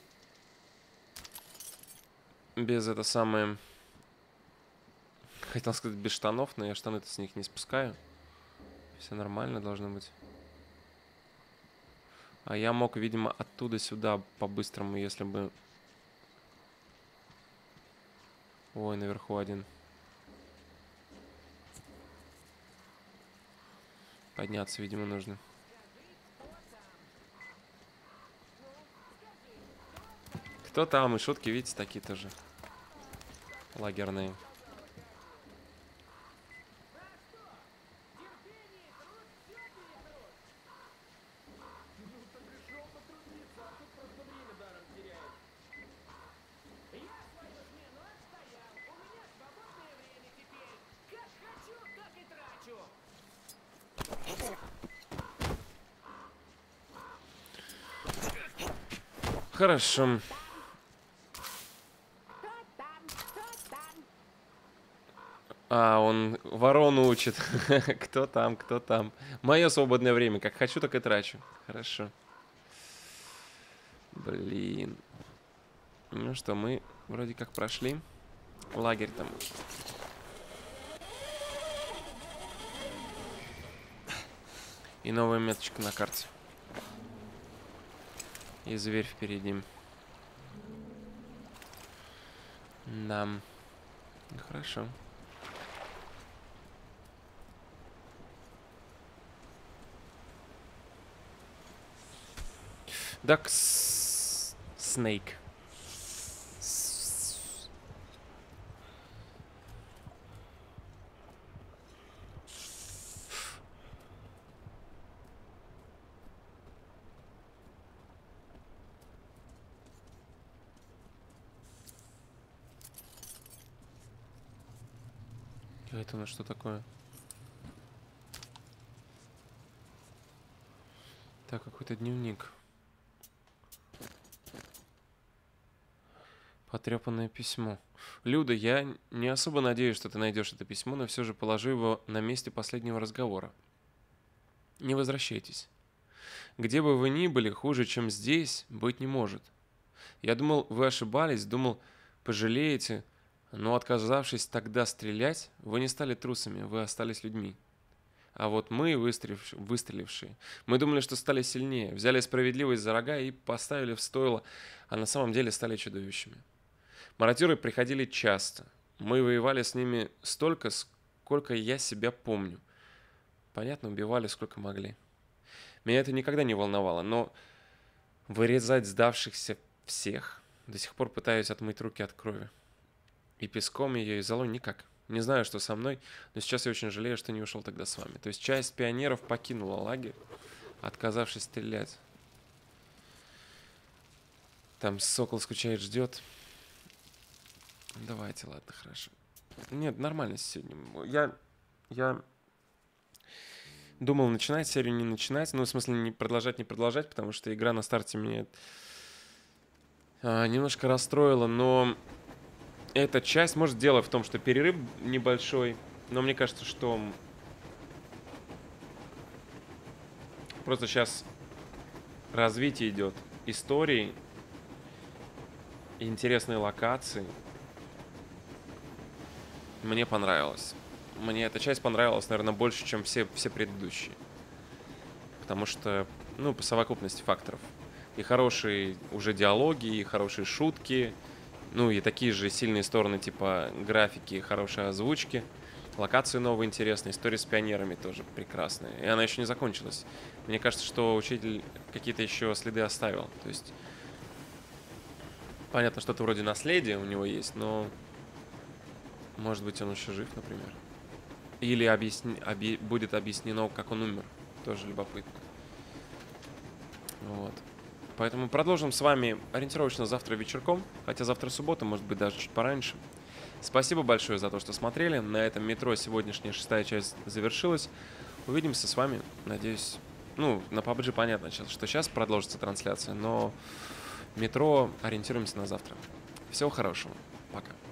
без это самое... Хотел сказать без штанов, но я штаны-то с них не спускаю. Все нормально должно быть. А я мог, видимо, оттуда сюда по-быстрому, если бы... Ой, наверху один. Подняться, видимо, нужно. Кто там? И шутки, видите, такие тоже. Лагерные. Хорошо. А, он ворону учит. Кто там, кто там. Мое свободное время. Как хочу, так и трачу. Хорошо. Блин. Ну что, мы вроде как прошли. Лагерь там. И новая меточка на карте. И зверь впереди. Да. Ну, хорошо. Дак Снейк. Это у нас что такое? Так, какой-то дневник. Потрепанное письмо. Люда, я не особо надеюсь, что ты найдешь это письмо, но все же положи его на месте последнего разговора. Не возвращайтесь. Где бы вы ни были, хуже, чем здесь, быть не может. Я думал, вы ошибались, думал, пожалеете, но отказавшись тогда стрелять, вы не стали трусами, вы остались людьми. А вот мы, выстрелившие, мы думали, что стали сильнее, взяли справедливость за рога и поставили в стойло, а на самом деле стали чудовищами. Мародеры приходили часто. Мы воевали с ними столько, сколько я себя помню. Понятно, убивали сколько могли. Меня это никогда не волновало, но вырезать сдавшихся всех до сих пор пытаюсь отмыть руки от крови. И песком ее, и золой никак. Не знаю, что со мной, но сейчас я очень жалею, что не ушел тогда с вами. То есть часть пионеров покинула лагерь, отказавшись стрелять. Там Сокол скучает, ждет. Давайте, ладно, хорошо. Нет, нормально сегодня. Я думал начинать серию, не начинать. Ну, в смысле, не продолжать, потому что игра на старте меня немножко расстроила, но эта часть, может, дело в том, что перерыв небольшой, но мне кажется, что просто сейчас развитие идет истории, интересные локации. Мне понравилось. Мне эта часть понравилась, наверное, больше, чем все предыдущие. Потому что, ну, по совокупности факторов. И хорошие уже диалоги, и хорошие шутки. Ну, и такие же сильные стороны, типа графики, хорошей озвучки. Локации новые, интересные. История с пионерами тоже прекрасная. И она еще не закончилась. Мне кажется, что учитель какие-то еще следы оставил. То есть, понятно, что-то вроде наследия у него есть, но... Может быть, он еще жив, например. Или будет объяснено, как он умер. Тоже любопытно. Вот. Поэтому продолжим с вами ориентировочно завтра вечерком. Хотя завтра суббота, может быть, даже чуть пораньше. Спасибо большое за то, что смотрели. На этом метро сегодняшняя 6-я часть завершилась. Увидимся с вами, надеюсь. Ну, на PUBG понятно, что сейчас продолжится трансляция. Но метро ориентируемся на завтра. Всего хорошего. Пока.